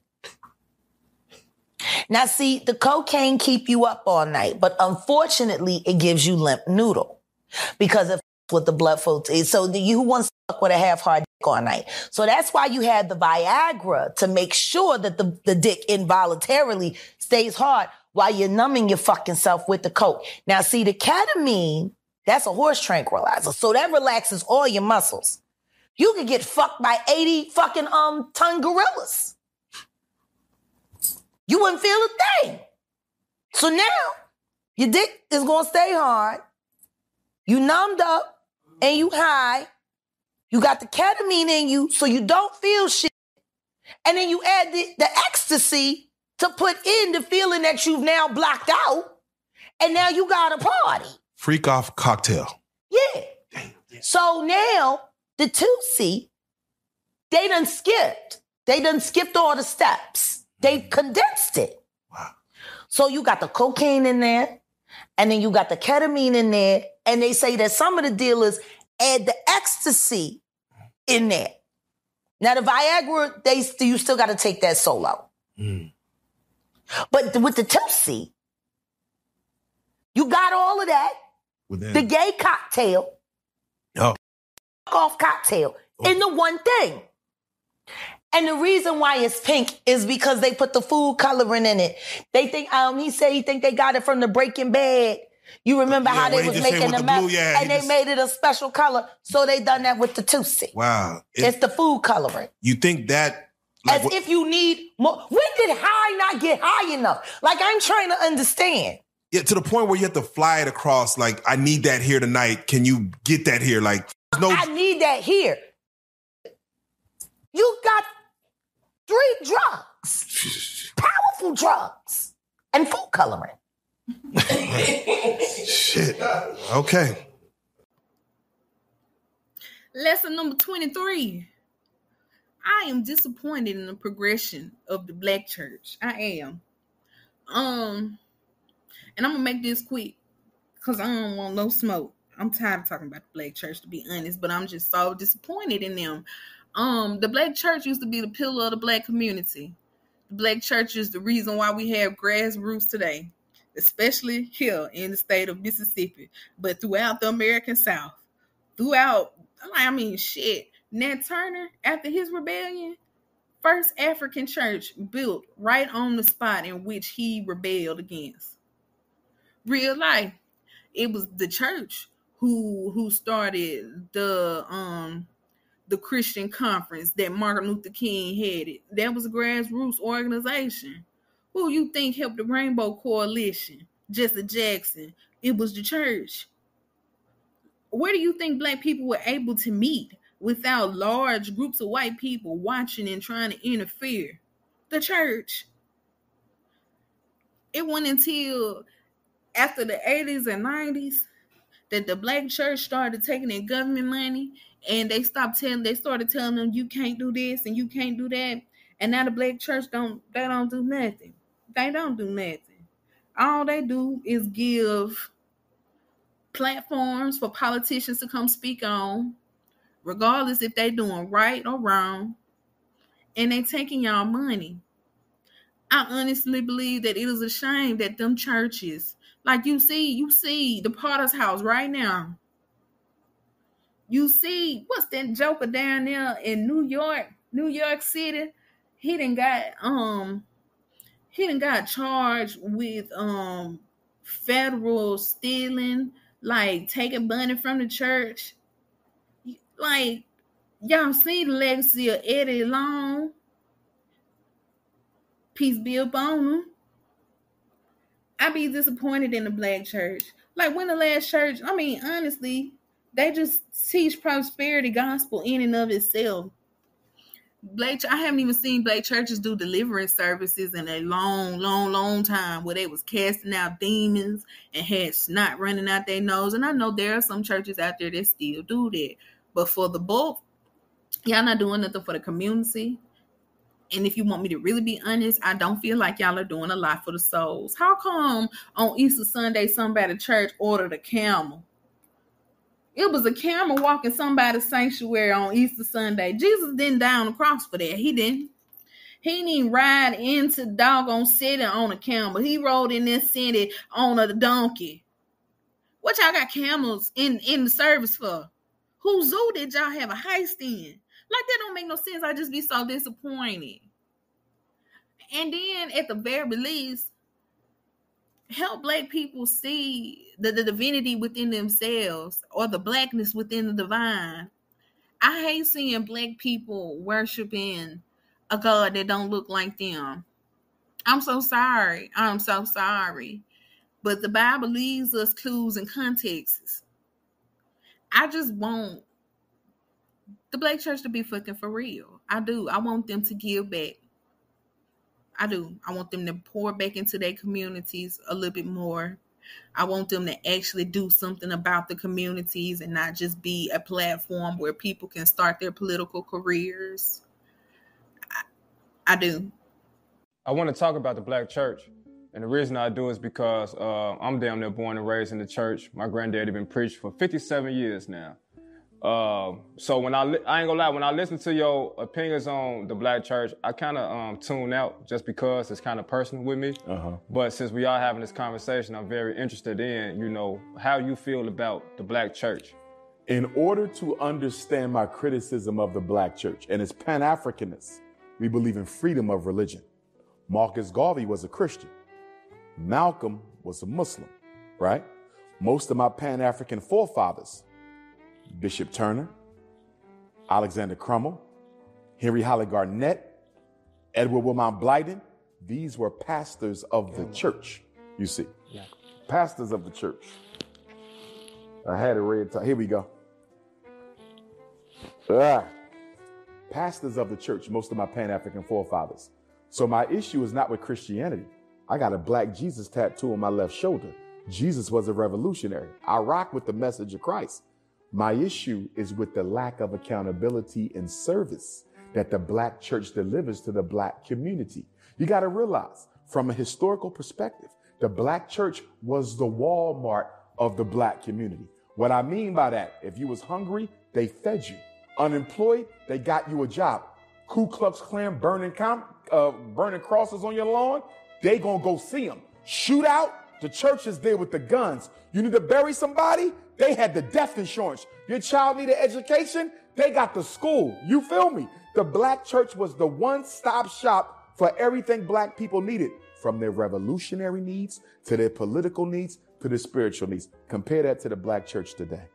Now, see, the cocaine keep you up all night, but unfortunately, it gives you limp noodle because of what the blood flow is. So the, you want to fuck with a half-hard dick all night. So that's why you had the Viagra, to make sure that the, the dick involuntarily stays hard while you're numbing your fucking self with the coke. Now, see, the ketamine, that's a horse tranquilizer. So that relaxes all your muscles. You could get fucked by eighty fucking um ton gorillas. You wouldn't feel a thing. So now, your dick is going to stay hard. You numbed up and you high. You got the ketamine in you so you don't feel shit. And then you add the, the ecstasy to put in the feeling that you've now blocked out. And now you got a party. Freak off cocktail. Yeah. So now, the Tutsi, they done skipped. They done skipped all the steps. They condensed it. Wow. So you got the cocaine in there, and then you got the ketamine in there, and they say that some of the dealers add the ecstasy in there. Now, the Viagra, they you still got to take that solo. Mm. But with the Tutsi, you got all of that. Within. The gay cocktail. Oh. Off cocktail oh. in the one thing. And the reason why it's pink is because they put the food coloring in it. They think, um, he said he think they got it from the Breaking Bad. You remember yeah, how they was making the, the meth, yeah, and they just... made it a special color. So they done that with the Tutsi. Wow. It, it's the food coloring. You think that... Like, As what... if you need more. When did high not get high enough? Like, I'm trying to understand. Yeah, to the point where you have to fly it across, like, I need that here tonight. Can you get that here? Like, no... I need that here. You got three drugs. Powerful drugs. And food coloring. Shit. Okay. Lesson number twenty-three. I am disappointed in the progression of the black church. I am. Um, and I'm gonna make this quick because I don't want no smoke. I'm tired of talking about the black church, to be honest, but I'm just so disappointed in them. Um, the black church used to be the pillar of the black community. The black church is the reason why we have grassroots today, especially here in the state of Mississippi, but throughout the American South, throughout, I mean, shit. Nat Turner, after his rebellion, first African church built right on the spot in which he rebelled against. Real life. It was the church who who started the um the Christian conference that Martin Luther King headed. That was a grassroots organization. Who you think helped the Rainbow Coalition? Jesse Jackson. It was the church. Where do you think black people were able to meet without large groups of white people watching and trying to interfere? The church. It wasn't until after the eighties and nineties that the black church started taking their government money and they stopped telling, they started telling them you can't do this and you can't do that. And now the black church don't, they don't do nothing. They don't do nothing. All they do is give platforms for politicians to come speak on, regardless if they doing right or wrong, and they taking y'all money. I honestly believe that it is a shame that them churches, like you see, you see the Potter's house right now. You see, what's that joker down there in New York, New York City? He done got um, he done got charged with um federal stealing, like taking money from the church. Like, y'all see the legacy of Eddie Long. Peace be upon him. I be disappointed in the black church. Like, when the last church, I mean, honestly, they just teach prosperity gospel in and of itself. Black, I haven't even seen black churches do deliverance services in a long, long, long time where they was casting out demons and had snot running out their nose. And I know there are some churches out there that still do that. But for the bulk, y'all not doing nothing for the community. And if you want me to really be honest, I don't feel like y'all are doing a lot for the souls. How come on Easter Sunday somebody at church ordered a camel? It was a camel walking somebody's sanctuary on Easter Sunday. Jesus didn't die on the cross for that. He didn't. He didn't even ride into doggone city on a camel. He rode in this city on a donkey. What y'all got camels in, in the service for? Whose zoo did y'all have a heist in? Like, that don't make no sense. I just be so disappointed. And then, at the very least, help Black people see the, the divinity within themselves or the Blackness within the divine. I hate seeing Black people worshiping a God that don't look like them. I'm so sorry. I'm so sorry. But the Bible leaves us clues and contexts. I just want the Black church to be fucking for real. I do. I want them to give back. I do. I want them to pour back into their communities a little bit more. I want them to actually do something about the communities and not just be a platform where people can start their political careers. I, I do. I want to talk about the Black church. And the reason I do is because uh, I'm damn near born and raised in the church. My granddaddy been preached for fifty-seven years now. Uh, so when I, li- I ain't gonna lie, when I listen to your opinions on the Black church, I kind of um, tune out just because it's kind of personal with me. Uh-huh. But since we are having this conversation, I'm very interested in, you know, how you feel about the Black church. In order to understand my criticism of the Black church and its Pan-Africanists, we believe in freedom of religion. Marcus Garvey was a Christian. Malcolm was a Muslim, right? Most of my Pan-African forefathers, Bishop Turner, Alexander Crummell, Henry Holly Garnett, Edward Wilmot Blyden, these were pastors of the church, you see. Yeah. Pastors of the church. I had a red tie. Here we go. Ah. Pastors of the church, most of my Pan-African forefathers. So my issue is not with Christianity. I got a black Jesus tattoo on my left shoulder. Jesus was a revolutionary. I rock with the message of Christ. My issue is with the lack of accountability and service that the Black church delivers to the Black community. You got to realize, from a historical perspective, the Black church was the Walmart of the Black community. What I mean by that, if you was hungry, they fed you. Unemployed, they got you a job. Ku Klux Klan burning, com- uh, burning crosses on your lawn, they gonna go see them. Shoot out, the church is there with the guns. You need to bury somebody, they had the death insurance. Your child needed education, they got the school. You feel me? The Black church was the one-stop shop for everything Black people needed, from their revolutionary needs to their political needs to their spiritual needs. Compare that to the Black church today.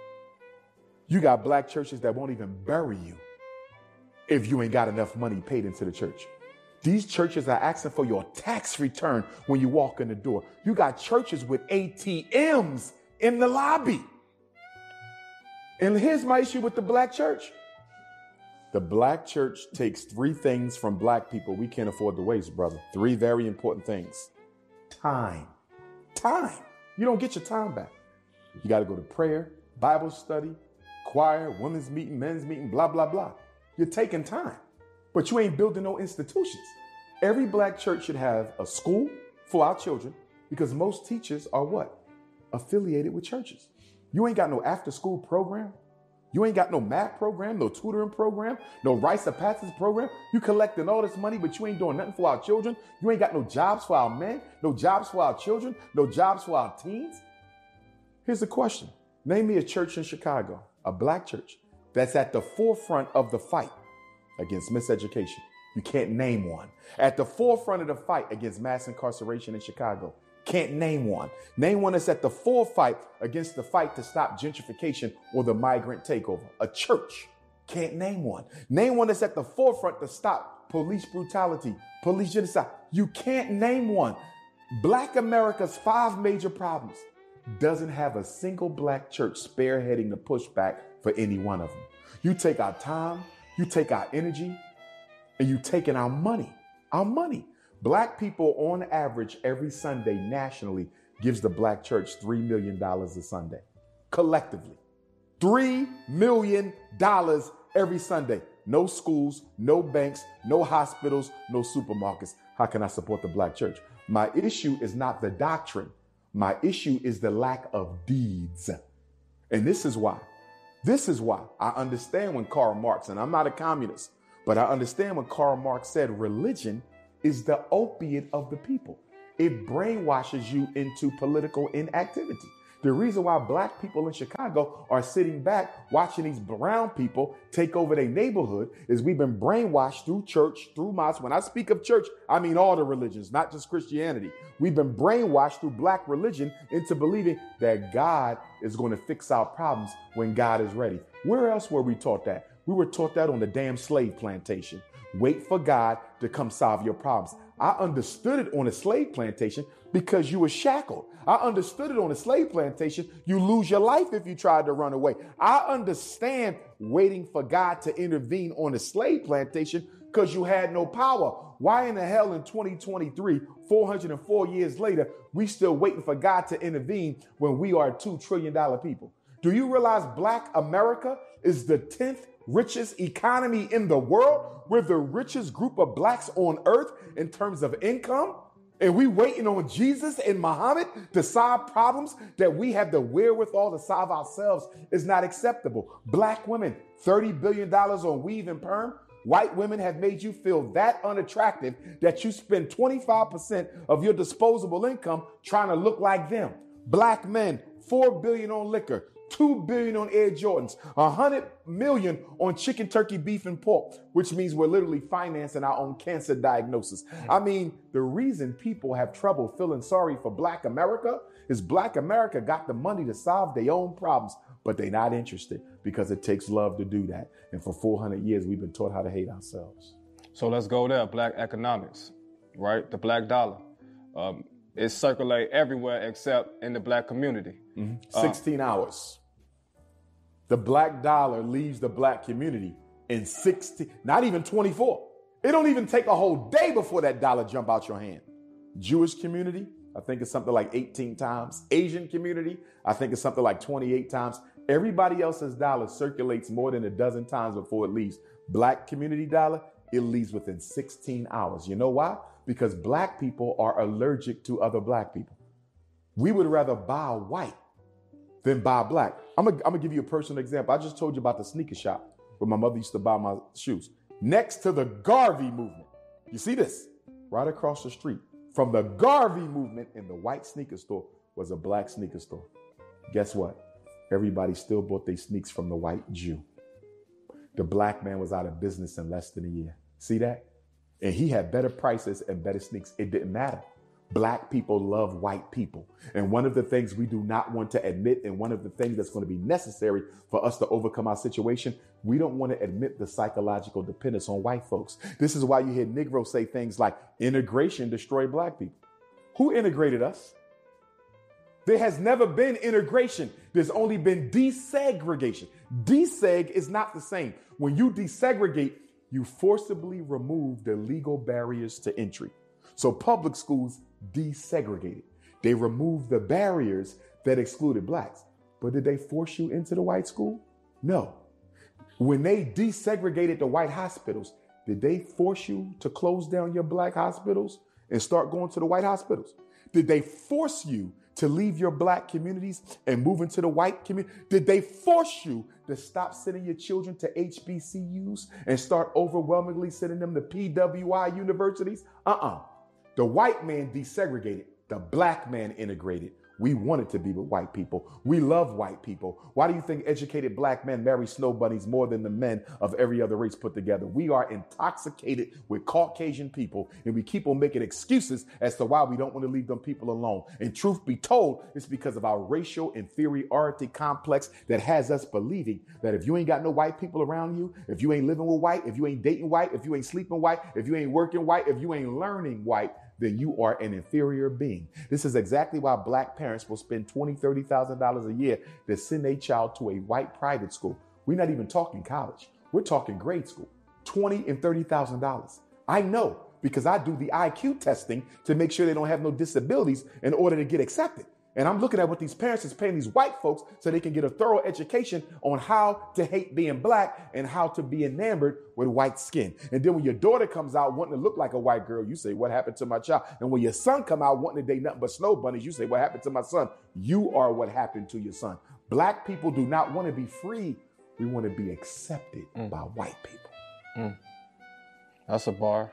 You got Black churches that won't even bury you if you ain't got enough money paid into the church. These churches are asking for your tax return when you walk in the door. You got churches with A T Ms in the lobby. And here's my issue with the Black church. The Black church takes three things from Black people we can't afford to waste, brother. Three very important things. Time. Time. You don't get your time back. You got to go to prayer, Bible study, choir, women's meeting, men's meeting, blah, blah, blah. You're taking time, but you ain't building no institutions. Every Black church should have a school for our children because most teachers are what? Affiliated with churches. You ain't got no after school program. You ain't got no math program, no tutoring program, no rites of passage program. You collecting all this money, but you ain't doing nothing for our children. You ain't got no jobs for our men, no jobs for our children, no jobs for our teens. Here's the question. Name me a church in Chicago, a Black church, that's at the forefront of the fight against miseducation. You can't name one. At the forefront of the fight against mass incarceration in Chicago. Can't name one. Name one that's at the forefront against the fight to stop gentrification or the migrant takeover. A church. Can't name one. Name one that's at the forefront to stop police brutality, police genocide. You can't name one. Black America's five major problems doesn't have a single Black church spearheading the pushback for any one of them. You take our time, you take our energy, and you taking our money, our money. Black people on average every Sunday nationally gives the Black church three million dollars a Sunday, collectively. three million dollars every Sunday. No schools, no banks, no hospitals, no supermarkets. How can I support the Black church? My issue is not the doctrine. My issue is the lack of deeds. And this is why. This is why I understand when Karl Marx, and I'm not a communist, but I understand when Karl Marx said religion is the opiate of the people. It brainwashes you into political inactivity. The reason why black people in Chicago are sitting back watching these brown people take over their neighborhood is we've been brainwashed through church, through mosques. When I speak of church, I mean all the religions, not just Christianity. We've been brainwashed through black religion into believing that God is going to fix our problems when God is ready. Where else were we taught that? We were taught that on the damn slave plantation. Wait for God to come solve your problems. I understood it on a slave plantation because you were shackled. I understood it on a slave plantation. You lose your life if you tried to run away. I understand waiting for God to intervene on a slave plantation because you had no power. Why in the hell in twenty twenty-three, four hundred four years later, we still waiting for God to intervene when we are a two trillion dollars people? Do you realize Black America is the tenth richest economy in the world? We're the richest group of blacks on earth in terms of income. And we waiting on Jesus and Muhammad to solve problems that we have the wherewithal to solve ourselves is not acceptable. Black women, thirty billion dollars on weave and perm. White women have made you feel that unattractive that you spend twenty-five percent of your disposable income trying to look like them. Black men, four billion dollars on liquor, two billion dollars on Air Jordans, one hundred million dollars on chicken, turkey, beef, and pork, which means we're literally financing our own cancer diagnosis. I mean, the reason people have trouble feeling sorry for Black America is Black America got the money to solve their own problems, but they're not interested because it takes love to do that. And for four hundred years, we've been taught how to hate ourselves. So let's go there. Black economics, right? The black dollar. Um, it circulates everywhere except in the black community. Mm-hmm. sixteen uh, hours. The black dollar leaves the black community in sixteen, not even twenty-four. It don't even take a whole day before that dollar jump out your hand. Jewish community, I think it's something like eighteen times. Asian community, I think it's something like twenty-eight times. Everybody else's dollar circulates more than a dozen times before it leaves. Black community dollar, it leaves within sixteen hours. You know why? Because black people are allergic to other black people. We would rather buy white than buy black. I'm gonna I'm gonna give you a personal example. I just told you about the sneaker shop where my mother used to buy my shoes. Next to the Garvey movement. You see this? Right across the street from the Garvey movement in the white sneaker store was a black sneaker store. Guess what? Everybody still bought their sneaks from the white Jew. The black man was out of business in less than a year. See that? And he had better prices and better sneaks. It didn't matter. Black people love white people. And one of the things we do not want to admit, and one of the things that's going to be necessary for us to overcome our situation, we don't want to admit the psychological dependence on white folks. This is why you hear Negroes say things like integration destroyed black people. Who integrated us? There has never been integration. There's only been desegregation. Deseg is not the same. When you desegregate, you forcibly remove the legal barriers to entry. So public schools desegregated. They removed the barriers that excluded blacks. But did they force you into the white school? No. When they desegregated the white hospitals, did they force you to close down your black hospitals and start going to the white hospitals? Did they force you to leave your black communities and move into the white community? Did they force you to stop sending your children to H B C Us and start overwhelmingly sending them to P W I universities? Uh-uh. The white man desegregated. The black man integrated. We wanted to be with white people. We love white people. Why do you think educated black men marry snow bunnies more than the men of every other race put together? We are intoxicated with Caucasian people, and we keep on making excuses as to why we don't want to leave them people alone. And truth be told, it's because of our racial inferiority complex that has us believing that if you ain't got no white people around you, if you ain't living with white, if you ain't dating white, if you ain't sleeping white, if you ain't working white, if you ain't learning white, then you are an inferior being. This is exactly why black parents will spend twenty thousand dollars, thirty thousand dollars a year to send a child to a white private school. We're not even talking college. We're talking grade school. twenty thousand dollars and thirty thousand dollars. I know because I do the I Q testing to make sure they don't have no disabilities in order to get accepted. And I'm looking at what these parents is paying these white folks so they can get a thorough education on how to hate being black and how to be enamored with white skin. And then when your daughter comes out wanting to look like a white girl, you say, what happened to my child? And when your son come out wanting to date nothing but snow bunnies, you say, what happened to my son? You are what happened to your son. Black people do not want to be free. We want to be accepted mm. by white people. Mm. That's a bar.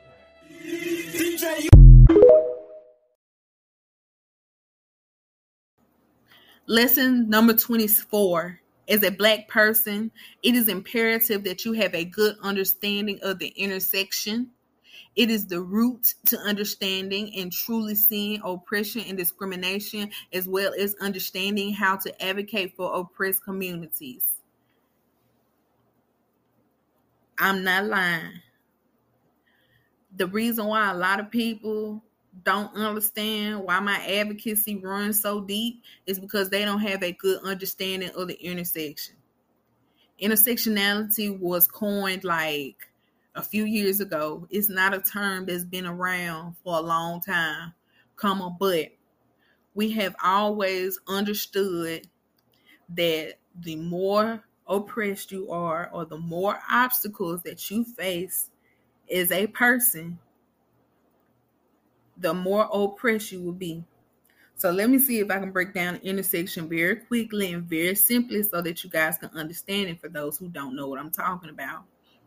D J Lesson number twenty-four. As a Black person, it is imperative that you have a good understanding of the intersection. It is the root to understanding and truly seeing oppression and discrimination, as well as understanding how to advocate for oppressed communities. I'm not lying. The reason why a lot of people don't understand why my advocacy runs so deep is because they don't have a good understanding of the intersection. Intersectionality was coined like a few years ago. It's not a term that's been around for a long time, comma, but we have always understood that the more oppressed you are, or the more obstacles that you face as a person, the more oppressed you will be. So let me see if I can break down the intersection very quickly and very simply so that you guys can understand it for those who don't know what I'm talking about.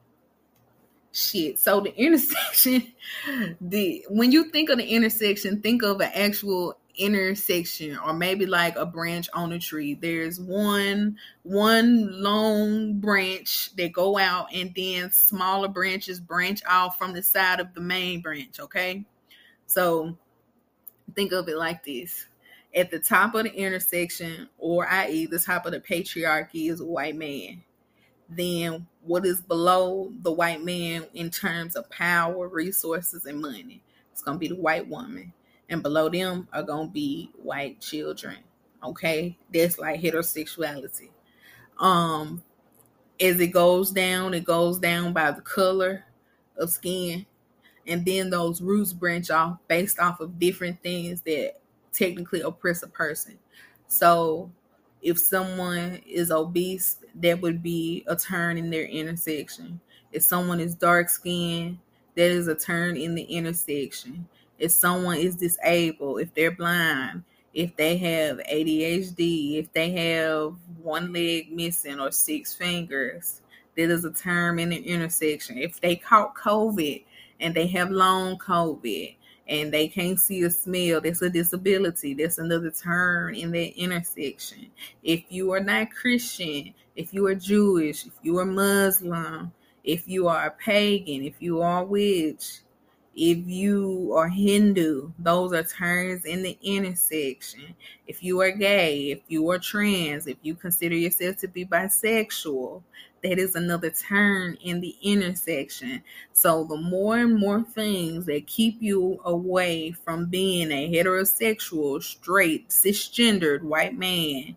Shit. So the intersection, the when you think of the intersection, think of an actual intersection, or maybe like a branch on a tree. There's one one long branch that go out, and then smaller branches branch off from the side of the main branch. Okay. So think of it like this. At the top of the intersection, or that is the top of the patriarchy, is a white man. Then what is below the white man in terms of power, resources, and money? It's going to be the white woman. And below them are going to be white children. Okay? That's like heterosexuality. Um, as it goes down, it goes down by the color of skin. And then those roots branch off based off of different things that technically oppress a person. So if someone is obese, that would be a turn in their intersection. If someone is dark skinned, that is a turn in the intersection. If someone is disabled, if they're blind, if they have A D H D, if they have one leg missing or six fingers, that is a term in the intersection. If they caught COVID and they have long COVID and they can't see or smell, that's a disability. That's another turn in that intersection. If you are not Christian, if you are Jewish, if you are Muslim, if you are a pagan, if you are a witch, if you are Hindu, those are turns in the intersection. If you are gay, if you are trans, if you consider yourself to be bisexual, that is another turn in the intersection. So the more and more things that keep you away from being a heterosexual, straight, cisgendered white man,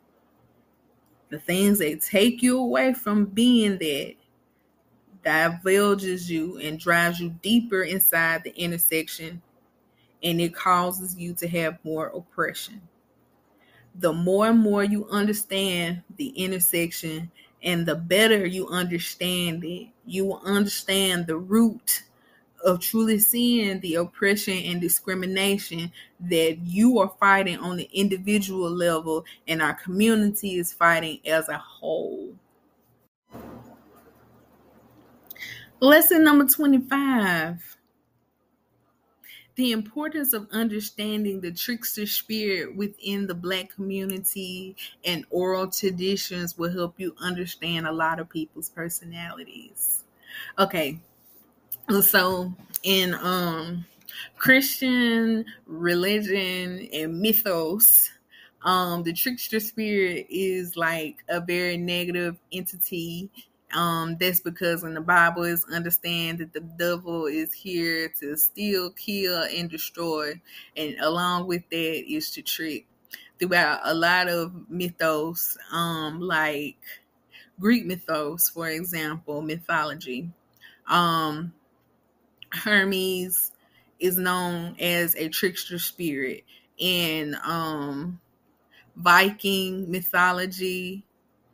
the things that take you away from being that, divulges you and drives you deeper inside the intersection, and it causes you to have more oppression. The more and more you understand the intersection, and the better you understand it, you will understand the root of truly seeing the oppression and discrimination that you are fighting on the individual level, and our community is fighting as a whole. Lesson number twenty-five. The importance of understanding the trickster spirit within the Black community and oral traditions will help you understand a lot of people's personalities. Okay, so in um, Christian religion and mythos, um, the trickster spirit is like a very negative entity. Um, that's because in the Bible it's understand that the devil is here to steal, kill, and destroy. And along with that is to trick. Throughout a lot of mythos, um, like Greek mythos, for example, mythology, um, Hermes is known as a trickster spirit. In um, Viking mythology,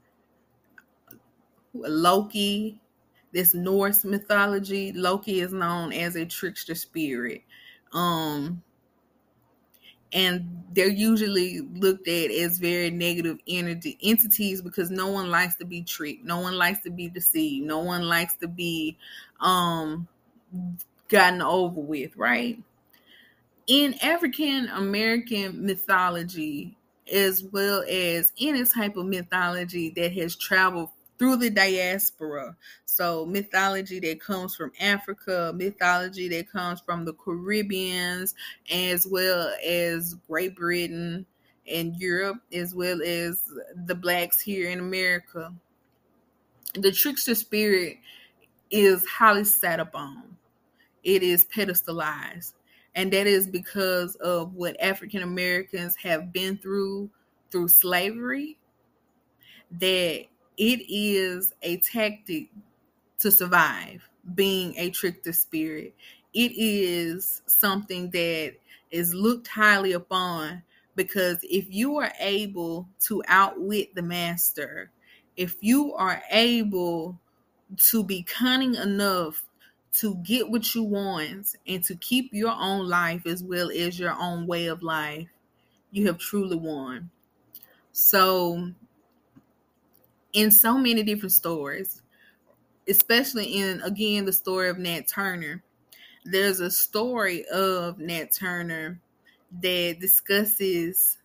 Loki, this Norse mythology, Loki is known as a trickster spirit. Um, and they're usually looked at as very negative energy entities because no one likes to be tricked. No one likes to be deceived. No one likes to be um, gotten over with, right? In African American mythology, as well as any type of mythology that has traveled through the diaspora. So mythology that comes from Africa, mythology that comes from the Caribbeans, as well as Great Britain and Europe, as well as the blacks here in America. The trickster spirit is highly sat upon. It is pedestalized. And that is because of what African Americans have been through through slavery, that it is a tactic to survive, being a trickster spirit. It is something that is looked highly upon, because if you are able to outwit the master, if you are able to be cunning enough to get what you want and to keep your own life as well as your own way of life, you have truly won. So in so many different stories, especially in, again, the story of Nat Turner, there's a story of Nat Turner that discusses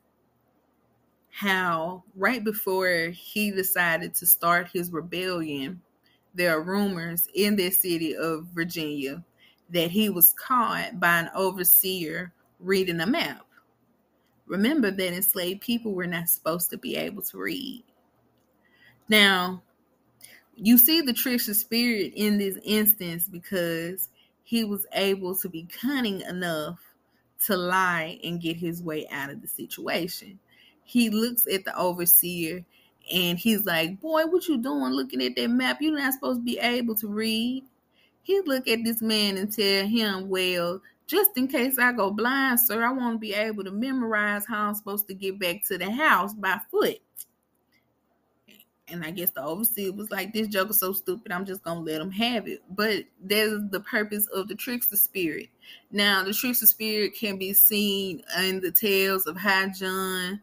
how right before he decided to start his rebellion, there are rumors in the city of Virginia that he was caught by an overseer reading a map. Remember that enslaved people were not supposed to be able to read. Now, you see the trickster spirit in this instance because he was able to be cunning enough to lie and get his way out of the situation. He looks at the overseer and he's like, boy, what you doing looking at that map? You're not supposed to be able to read. He look at this man and tell him, well, just in case I go blind, sir, I want to be able to memorize how I'm supposed to get back to the house by foot. And I guess the overseer was like, this joker's so stupid, I'm just going to let him have it. But that's the purpose of the trickster spirit. Now, the trickster spirit can be seen in the tales of High John.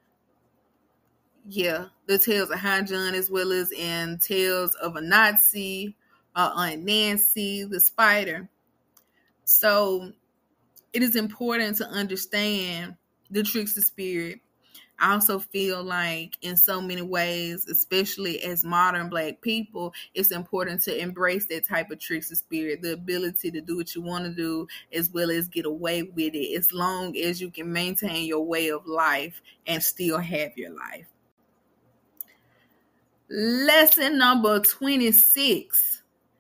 Yeah, the tales of High John, as well as in tales of a Nazi, uh, Aunt Nancy, the spider. So it is important to understand the trickster spirit. I also feel like in so many ways, especially as modern Black people, it's important to embrace that type of trickster spirit, the ability to do what you want to do as well as get away with it, as long as you can maintain your way of life and still have your life. Lesson number twenty-six.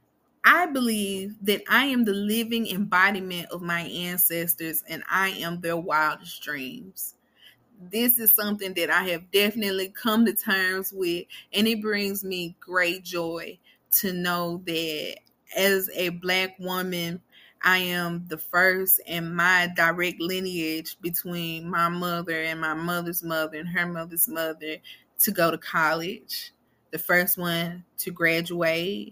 I believe that I am the living embodiment of my ancestors and I am their wildest dreams. This is something that I have definitely come to terms with, and it brings me great joy to know that as a Black woman, I am the first in my direct lineage between my mother and my mother's mother and her mother's mother to go to college, the first one to graduate,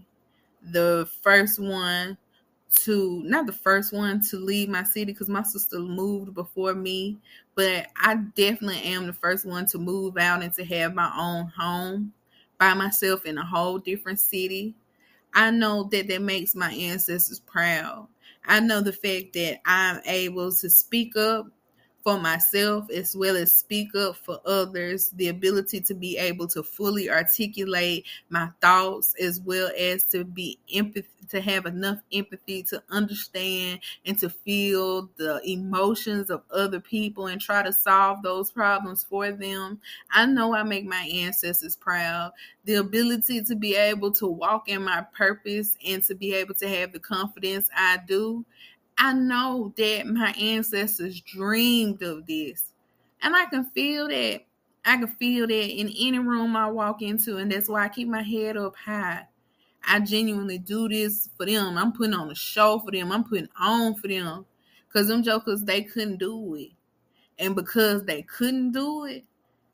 the first one to, not the first one to leave my city because my sister moved before me, but I definitely am the first one to move out and to have my own home by myself in a whole different city. I know that that makes my ancestors proud. I know the fact that I'm able to speak up for myself as well as speak up for others, the ability to be able to fully articulate my thoughts as well as to be empathy, to have enough empathy to understand and to feel the emotions of other people and try to solve those problems for them. I know I make my ancestors proud. The ability to be able to walk in my purpose and to be able to have the confidence I do. I know that my ancestors dreamed of this. And I can feel that. I can feel that in any room I walk into. And that's why I keep my head up high. I genuinely do this for them. I'm putting on a show for them. I'm putting on for them. Because them jokers, they couldn't do it. And because they couldn't do it,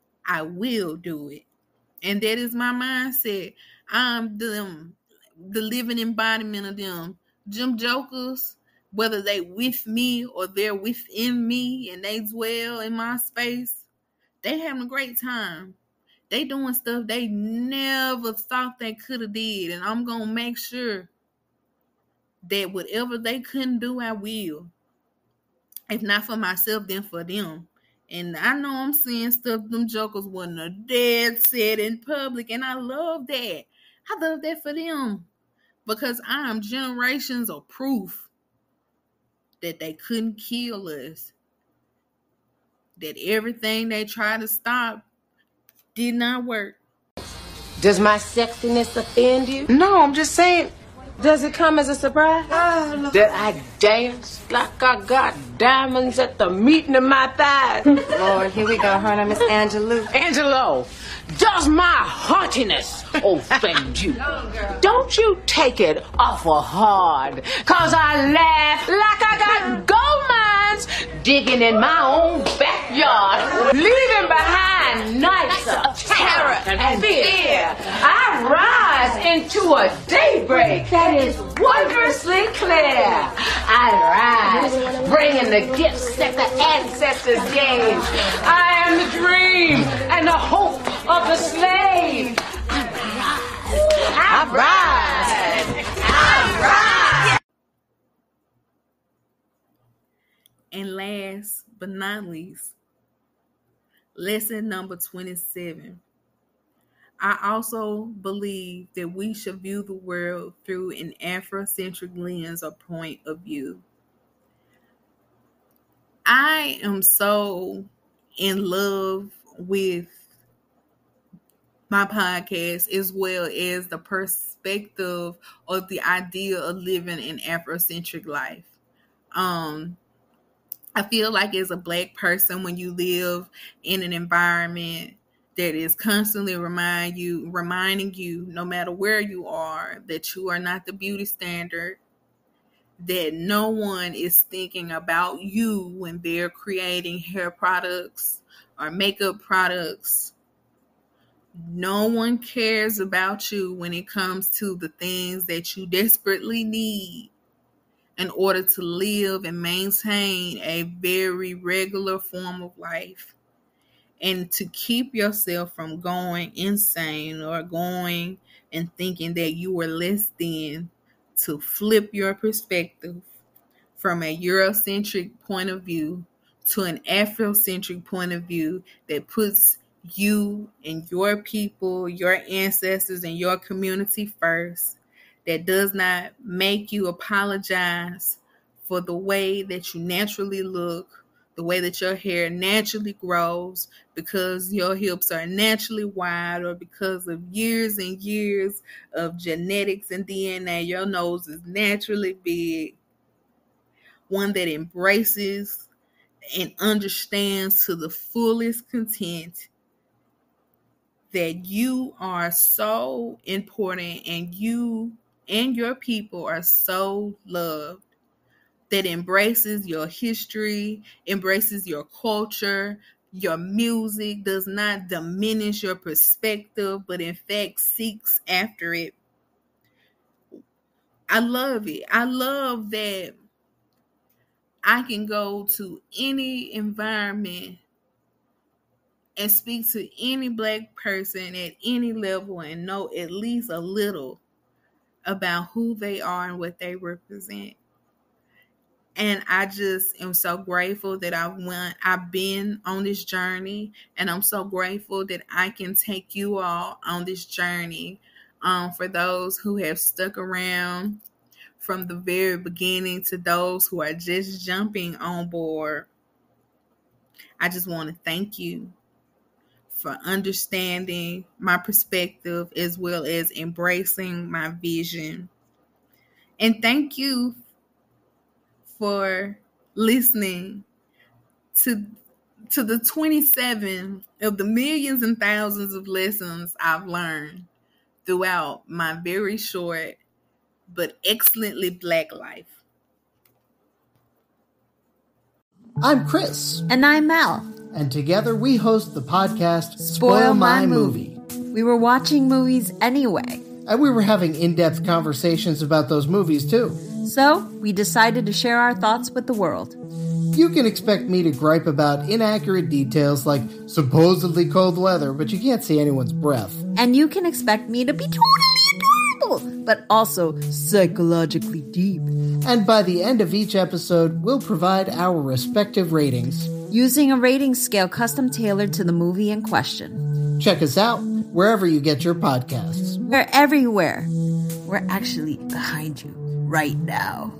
I will do it. And that is my mindset. I'm them, the living embodiment of them. Them jokers, whether they with me or they're within me and they dwell in my space, they having a great time. They doing stuff they never thought they could have did. And I'm going to make sure that whatever they couldn't do, I will. If not for myself, then for them. And I know I'm seeing stuff, them jokers wasn't a dead set in public, and I love that. I love that for them. Because I am generations of proof that they couldn't kill us. That everything they tried to stop did not work. Does my sexiness offend you? No, I'm just saying, does it come as a surprise? Oh, that I dance like I got diamonds at the meeting of my thighs. Lord, here we go. Her name is Angelou. Angelo, does my haughtiness offend you? Don't you take it awful hard, cause I laugh like I got gold mines digging in my own backyard, leaving behind nights of terror and fear. I rise into a daybreak that is wondrously clear. I rise, bringing the gifts that the ancestors gave. I am the dream and the hope of the slave. I rise. I rise. And last but not least, lesson number twenty-seven. I also believe that we should view the world through an Afrocentric lens or point of view. I am so in love with my podcast as well as the perspective or the idea of living an Afrocentric life. Um, I feel like as a Black person, when you live in an environment that is constantly remind you, reminding you, no matter where you are, that you are not the beauty standard, that no one is thinking about you when they're creating hair products or makeup products. No one cares about you when it comes to the things that you desperately need in order to live and maintain a very regular form of life, and to keep yourself from going insane or going and thinking that you are less than, to flip your perspective from a Eurocentric point of view to an Afrocentric point of view that puts you and your people, your ancestors, and your community first, that does not make you apologize for the way that you naturally look, the way that your hair naturally grows, because your hips are naturally wide, or because of years and years of genetics and D N A, your nose is naturally big. One that embraces and understands to the fullest content that you are so important and you and your people are so loved, that embraces your history, embraces your culture, your music, does not diminish your perspective, but in fact seeks after it. I love it. I love that I can go to any environment and speak to any Black person at any level and know at least a little about who they are and what they represent. And I just am so grateful that I went, I've been on this journey, and I'm so grateful that I can take you all on this journey. Um, for those who have stuck around from the very beginning to those who are just jumping on board, I just want to thank you for understanding my perspective as well as embracing my vision. And thank you for listening to, to the twenty-seven of the millions and thousands of lessons I've learned throughout my very short but excellently Black life. I'm Chris. And I'm Mel. And together we host the podcast Spoil, Spoil My, My Movie. Movie. We were watching movies anyway. And we were having in-depth conversations about those movies too. So we decided to share our thoughts with the world. You can expect me to gripe about inaccurate details like supposedly cold weather, but you can't see anyone's breath. And you can expect me to be totally adorable, but also psychologically deep. And by the end of each episode, we'll provide our respective ratings. using a rating scale custom tailored to the movie in question. Check us out wherever you get your podcasts. We're everywhere. We're actually behind you right now.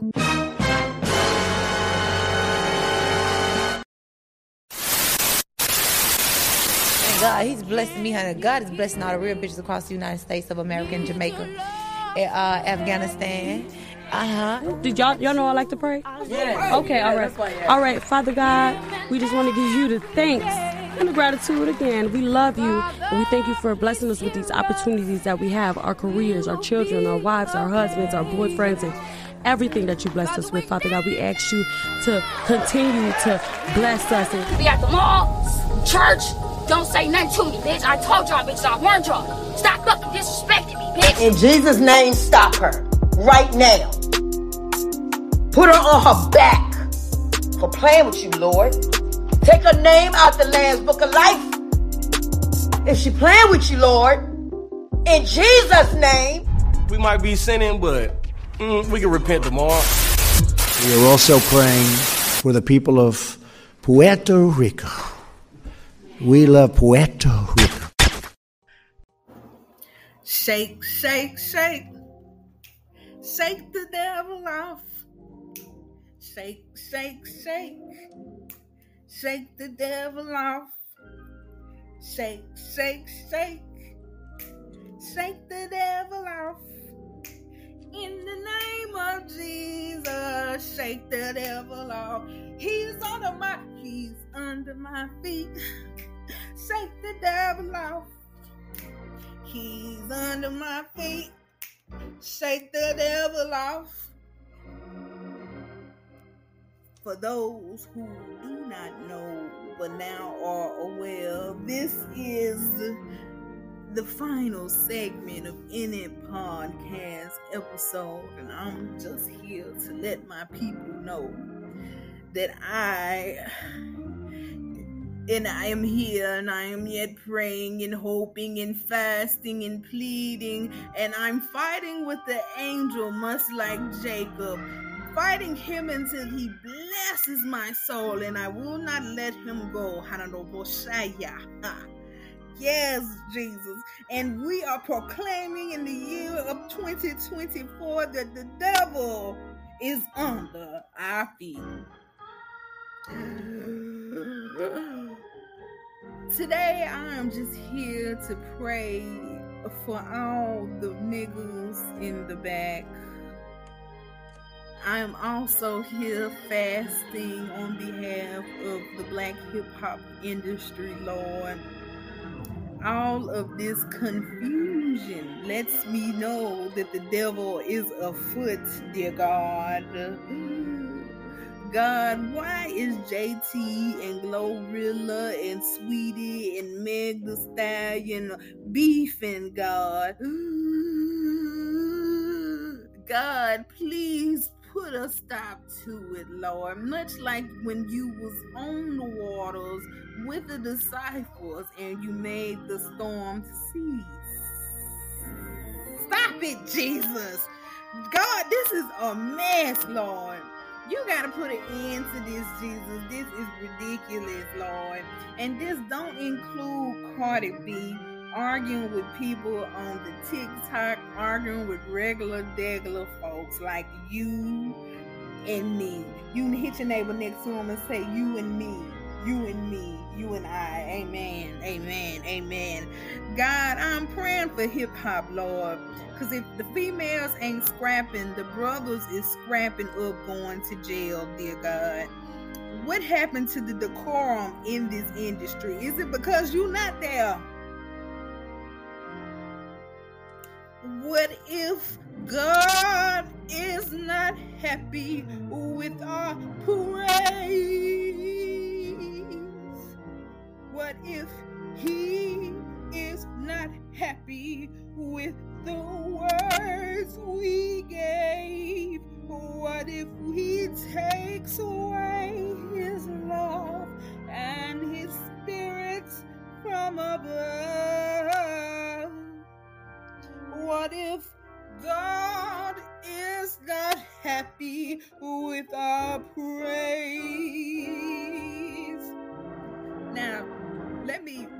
God, he's blessing me, honey. God is blessing all the real bitches across the United States of America and Jamaica, uh, Afghanistan. Uh-huh. Did y'all y'all know I like to pray? Yeah. Okay, all right. All right, Father God, we just want to give you the thanks and the gratitude again. We love you, and we thank you for blessing us with these opportunities that we have, our careers, our children, our wives, our husbands, our boyfriends, and everything that you blessed us with, Father God. We ask you to continue to bless us. And be at the mall, church. Don't say nothing to me, bitch. I told y'all, bitch. I warned y'all. Stop fucking disrespecting me, bitch. In Jesus' name, stop her. Right now. Put her on her back for playing with you, Lord. Take her name out the Lamb's Book of Life. If she playing with you, Lord, in Jesus' name. We might be sinning, but mm, we can repent tomorrow. We are also praying for the people of Puerto Rico. We love Puerto Rico. Shake, shake, shake. Shake the devil off. Shake, shake, shake. Shake the devil off. Shake, shake, shake. Shake the devil off. In the name of Jesus, shake the devil off. He's under my, he's under my feet. Shake the devil off. He's under my feet. Shake the devil off. For those who do not know but now are aware, this is the final segment of Any Podcast episode, and I'm just here to let my people know that I and I am here, and I am yet praying and hoping and fasting and pleading, and I'm fighting with the angel, much like Jacob, fighting him until he blesses my soul, and I will not let him go. Yes, Jesus. And we are proclaiming in the year of twenty twenty-four that the devil is under our feet. Today, I am just here to pray for all the niggas in the back. I am also here fasting on behalf of the black hip-hop industry, Lord. All of this confusion lets me know that the devil is afoot, dear God. God, why is J T and Glorilla and Sweetie and Meg the Stallion beefing, God? God, please put a stop to it, Lord. Much like when you was on the waters with the disciples and you made the storm cease. Stop it, Jesus. God, this is a mess, Lord. You gotta put an end to this, Jesus. This is ridiculous, Lord. And this don't include Cardi B arguing with people on the TikTok, arguing with regular, degular folks like you and me. You can hit your neighbor next to him and say, you and me, you and me, you and I. Amen, amen, amen. God, I'm praying for hip-hop, Lord. Because if the females ain't scrapping, the brothers is scrapping up going to jail, dear God. What happened to the decorum in this industry? Is it because you're not there? What if God is not happy with our praise? What if He is not happy with the words we gave? What if He takes away His love and His Spirit from above? What if God is not happy with our praise?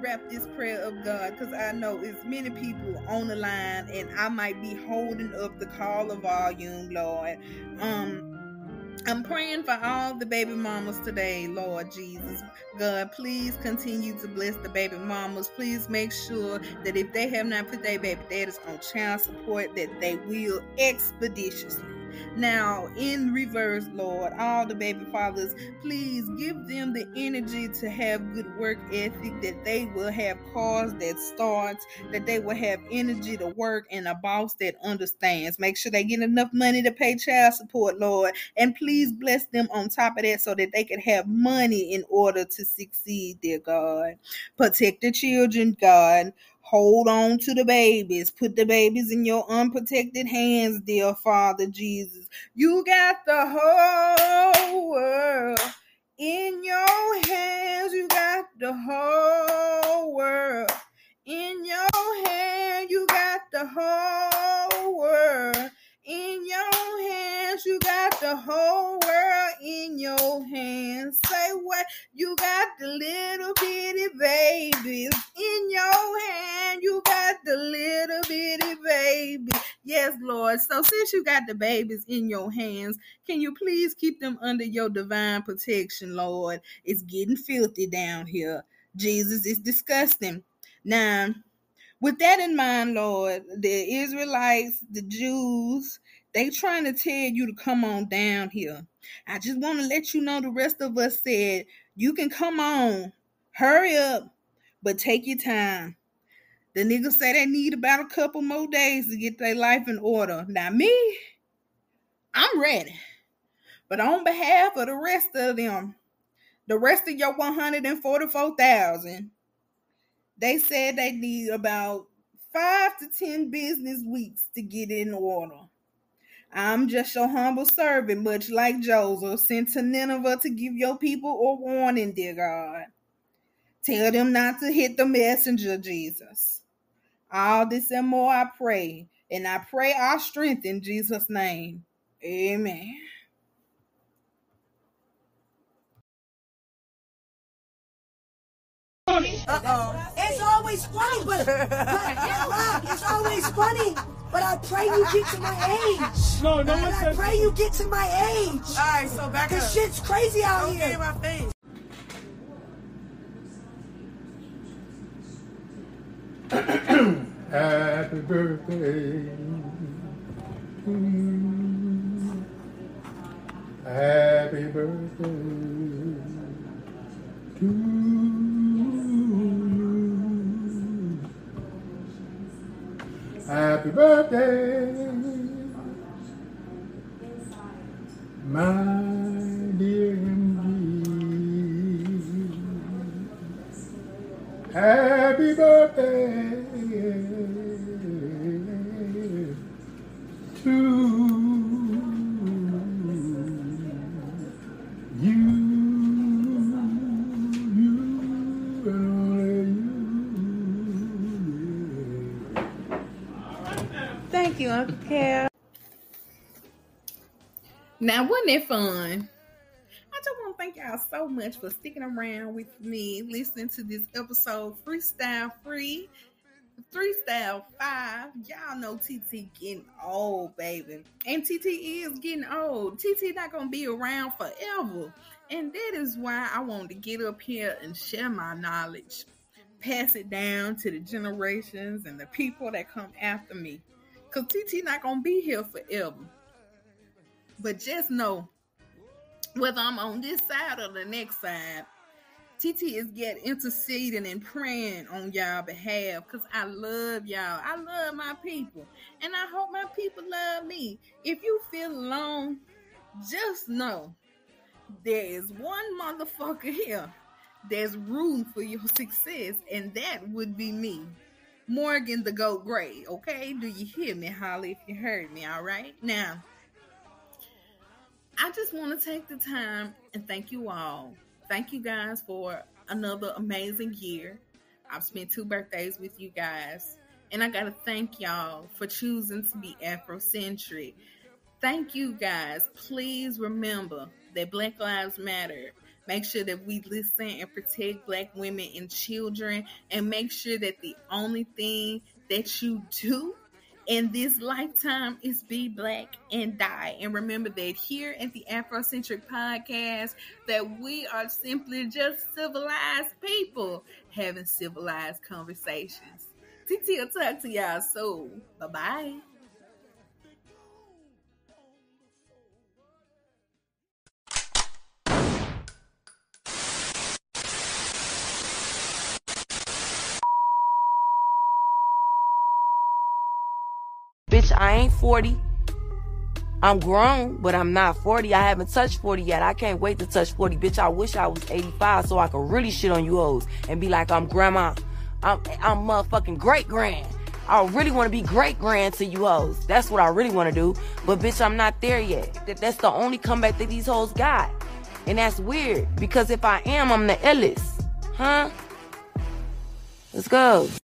wrap this prayer up, God, because I know it's many people on the line and I might be holding up the call of volume, Lord. Um, I'm praying for all the baby mamas today, Lord Jesus. God, please continue to bless the baby mamas. Please make sure that if they have not put their baby daddies on child support, that they will expeditiously. Now, in reverse, Lord, all the baby fathers, please give them the energy to have good work ethic, that they will have cars that starts, that they will have energy to work, and a boss that understands. Make sure they get enough money to pay child support, Lord, and please bless them on top of that so that they can have money in order to succeed, dear God. Protect the children, God. Hold on to the babies. Put the babies in your unprotected hands, dear Father Jesus. You got the whole world in your hands. You got the whole world in your hand. You got the whole world in your hands. You got the whole world in your hands. Say what? You got the little bitty babies in your hand. You got the little bitty baby. Yes, Lord. So since you got the babies in your hands, can you please keep them under your divine protection, Lord? It's getting filthy down here. Jesus, it's disgusting. Now, with that in mind, Lord, the Israelites, the Jews, they trying to tell you to come on down here. I just want to let you know the rest of us said, you can come on, hurry up, but take your time. The niggas say they need about a couple more days to get their life in order. Now me, I'm ready. But on behalf of the rest of them, the rest of your one hundred forty-four thousand, they said they need about five to ten business weeks to get in order. I'm just your humble servant, much like Joseph, sent to Nineveh to give your people a warning, dear God. Tell them not to hit the messenger, Jesus. All this and more I pray, and I pray our strength in Jesus' name. Amen. Uh-oh. It's always funny, but, but it's always funny. But I pray you get to my age. No, no one says. I pray you get to my age. All right, so back up. Cause shit's crazy out okay, here. My face. Happy birthday. Happy birthday to you. Happy birthday, my dear M G. Happy birthday to you, you and only you. Thank you, Uncle Cal. Now, wasn't it fun? I just want to thank y'all so much for sticking around with me, listening to this episode, Freestyle Free. Freestyle five. Y'all know T T getting old, baby. And T T is getting old. T T not going to be around forever. And that is why I wanted to get up here and share my knowledge. Pass it down to the generations and the people that come after me. Because T T not going to be here forever. But just know, whether I'm on this side or the next side, T T is yet interceding and praying on y'all behalf because I love y'all. I love my people. And I hope my people love me. If you feel alone, just know there is one motherfucker here that's rooting for your success, and that would be me. Morgan the Goat Gray, okay? Do you hear me? Holla if you heard me, all right? Now, I just want to take the time and thank you all. Thank you guys for another amazing year. I've spent two birthdays with you guys. And I got to thank y'all for choosing to be Afrocentric. Thank you guys. Please remember that Black Lives Matter. Make sure that we listen and protect Black women and children, and make sure that the only thing that you do in this lifetime is be Black and die. And remember that here at the Afrocentric Podcast, that we are simply just civilized people having civilized conversations. T T will talk to y'all soon. Bye-bye. Bitch, I ain't forty. I'm grown, but I'm not forty. I haven't touched forty yet. I can't wait to touch forty. Bitch, I wish I was eighty-five so I could really shit on you hoes and be like, I'm grandma. I'm, I'm motherfucking great-grand. I really want to be great-grand to you hoes. That's what I really want to do. But bitch, I'm not there yet. That's the only comeback that these hoes got. And that's weird, because if I am, I'm the illest. Huh? Let's go.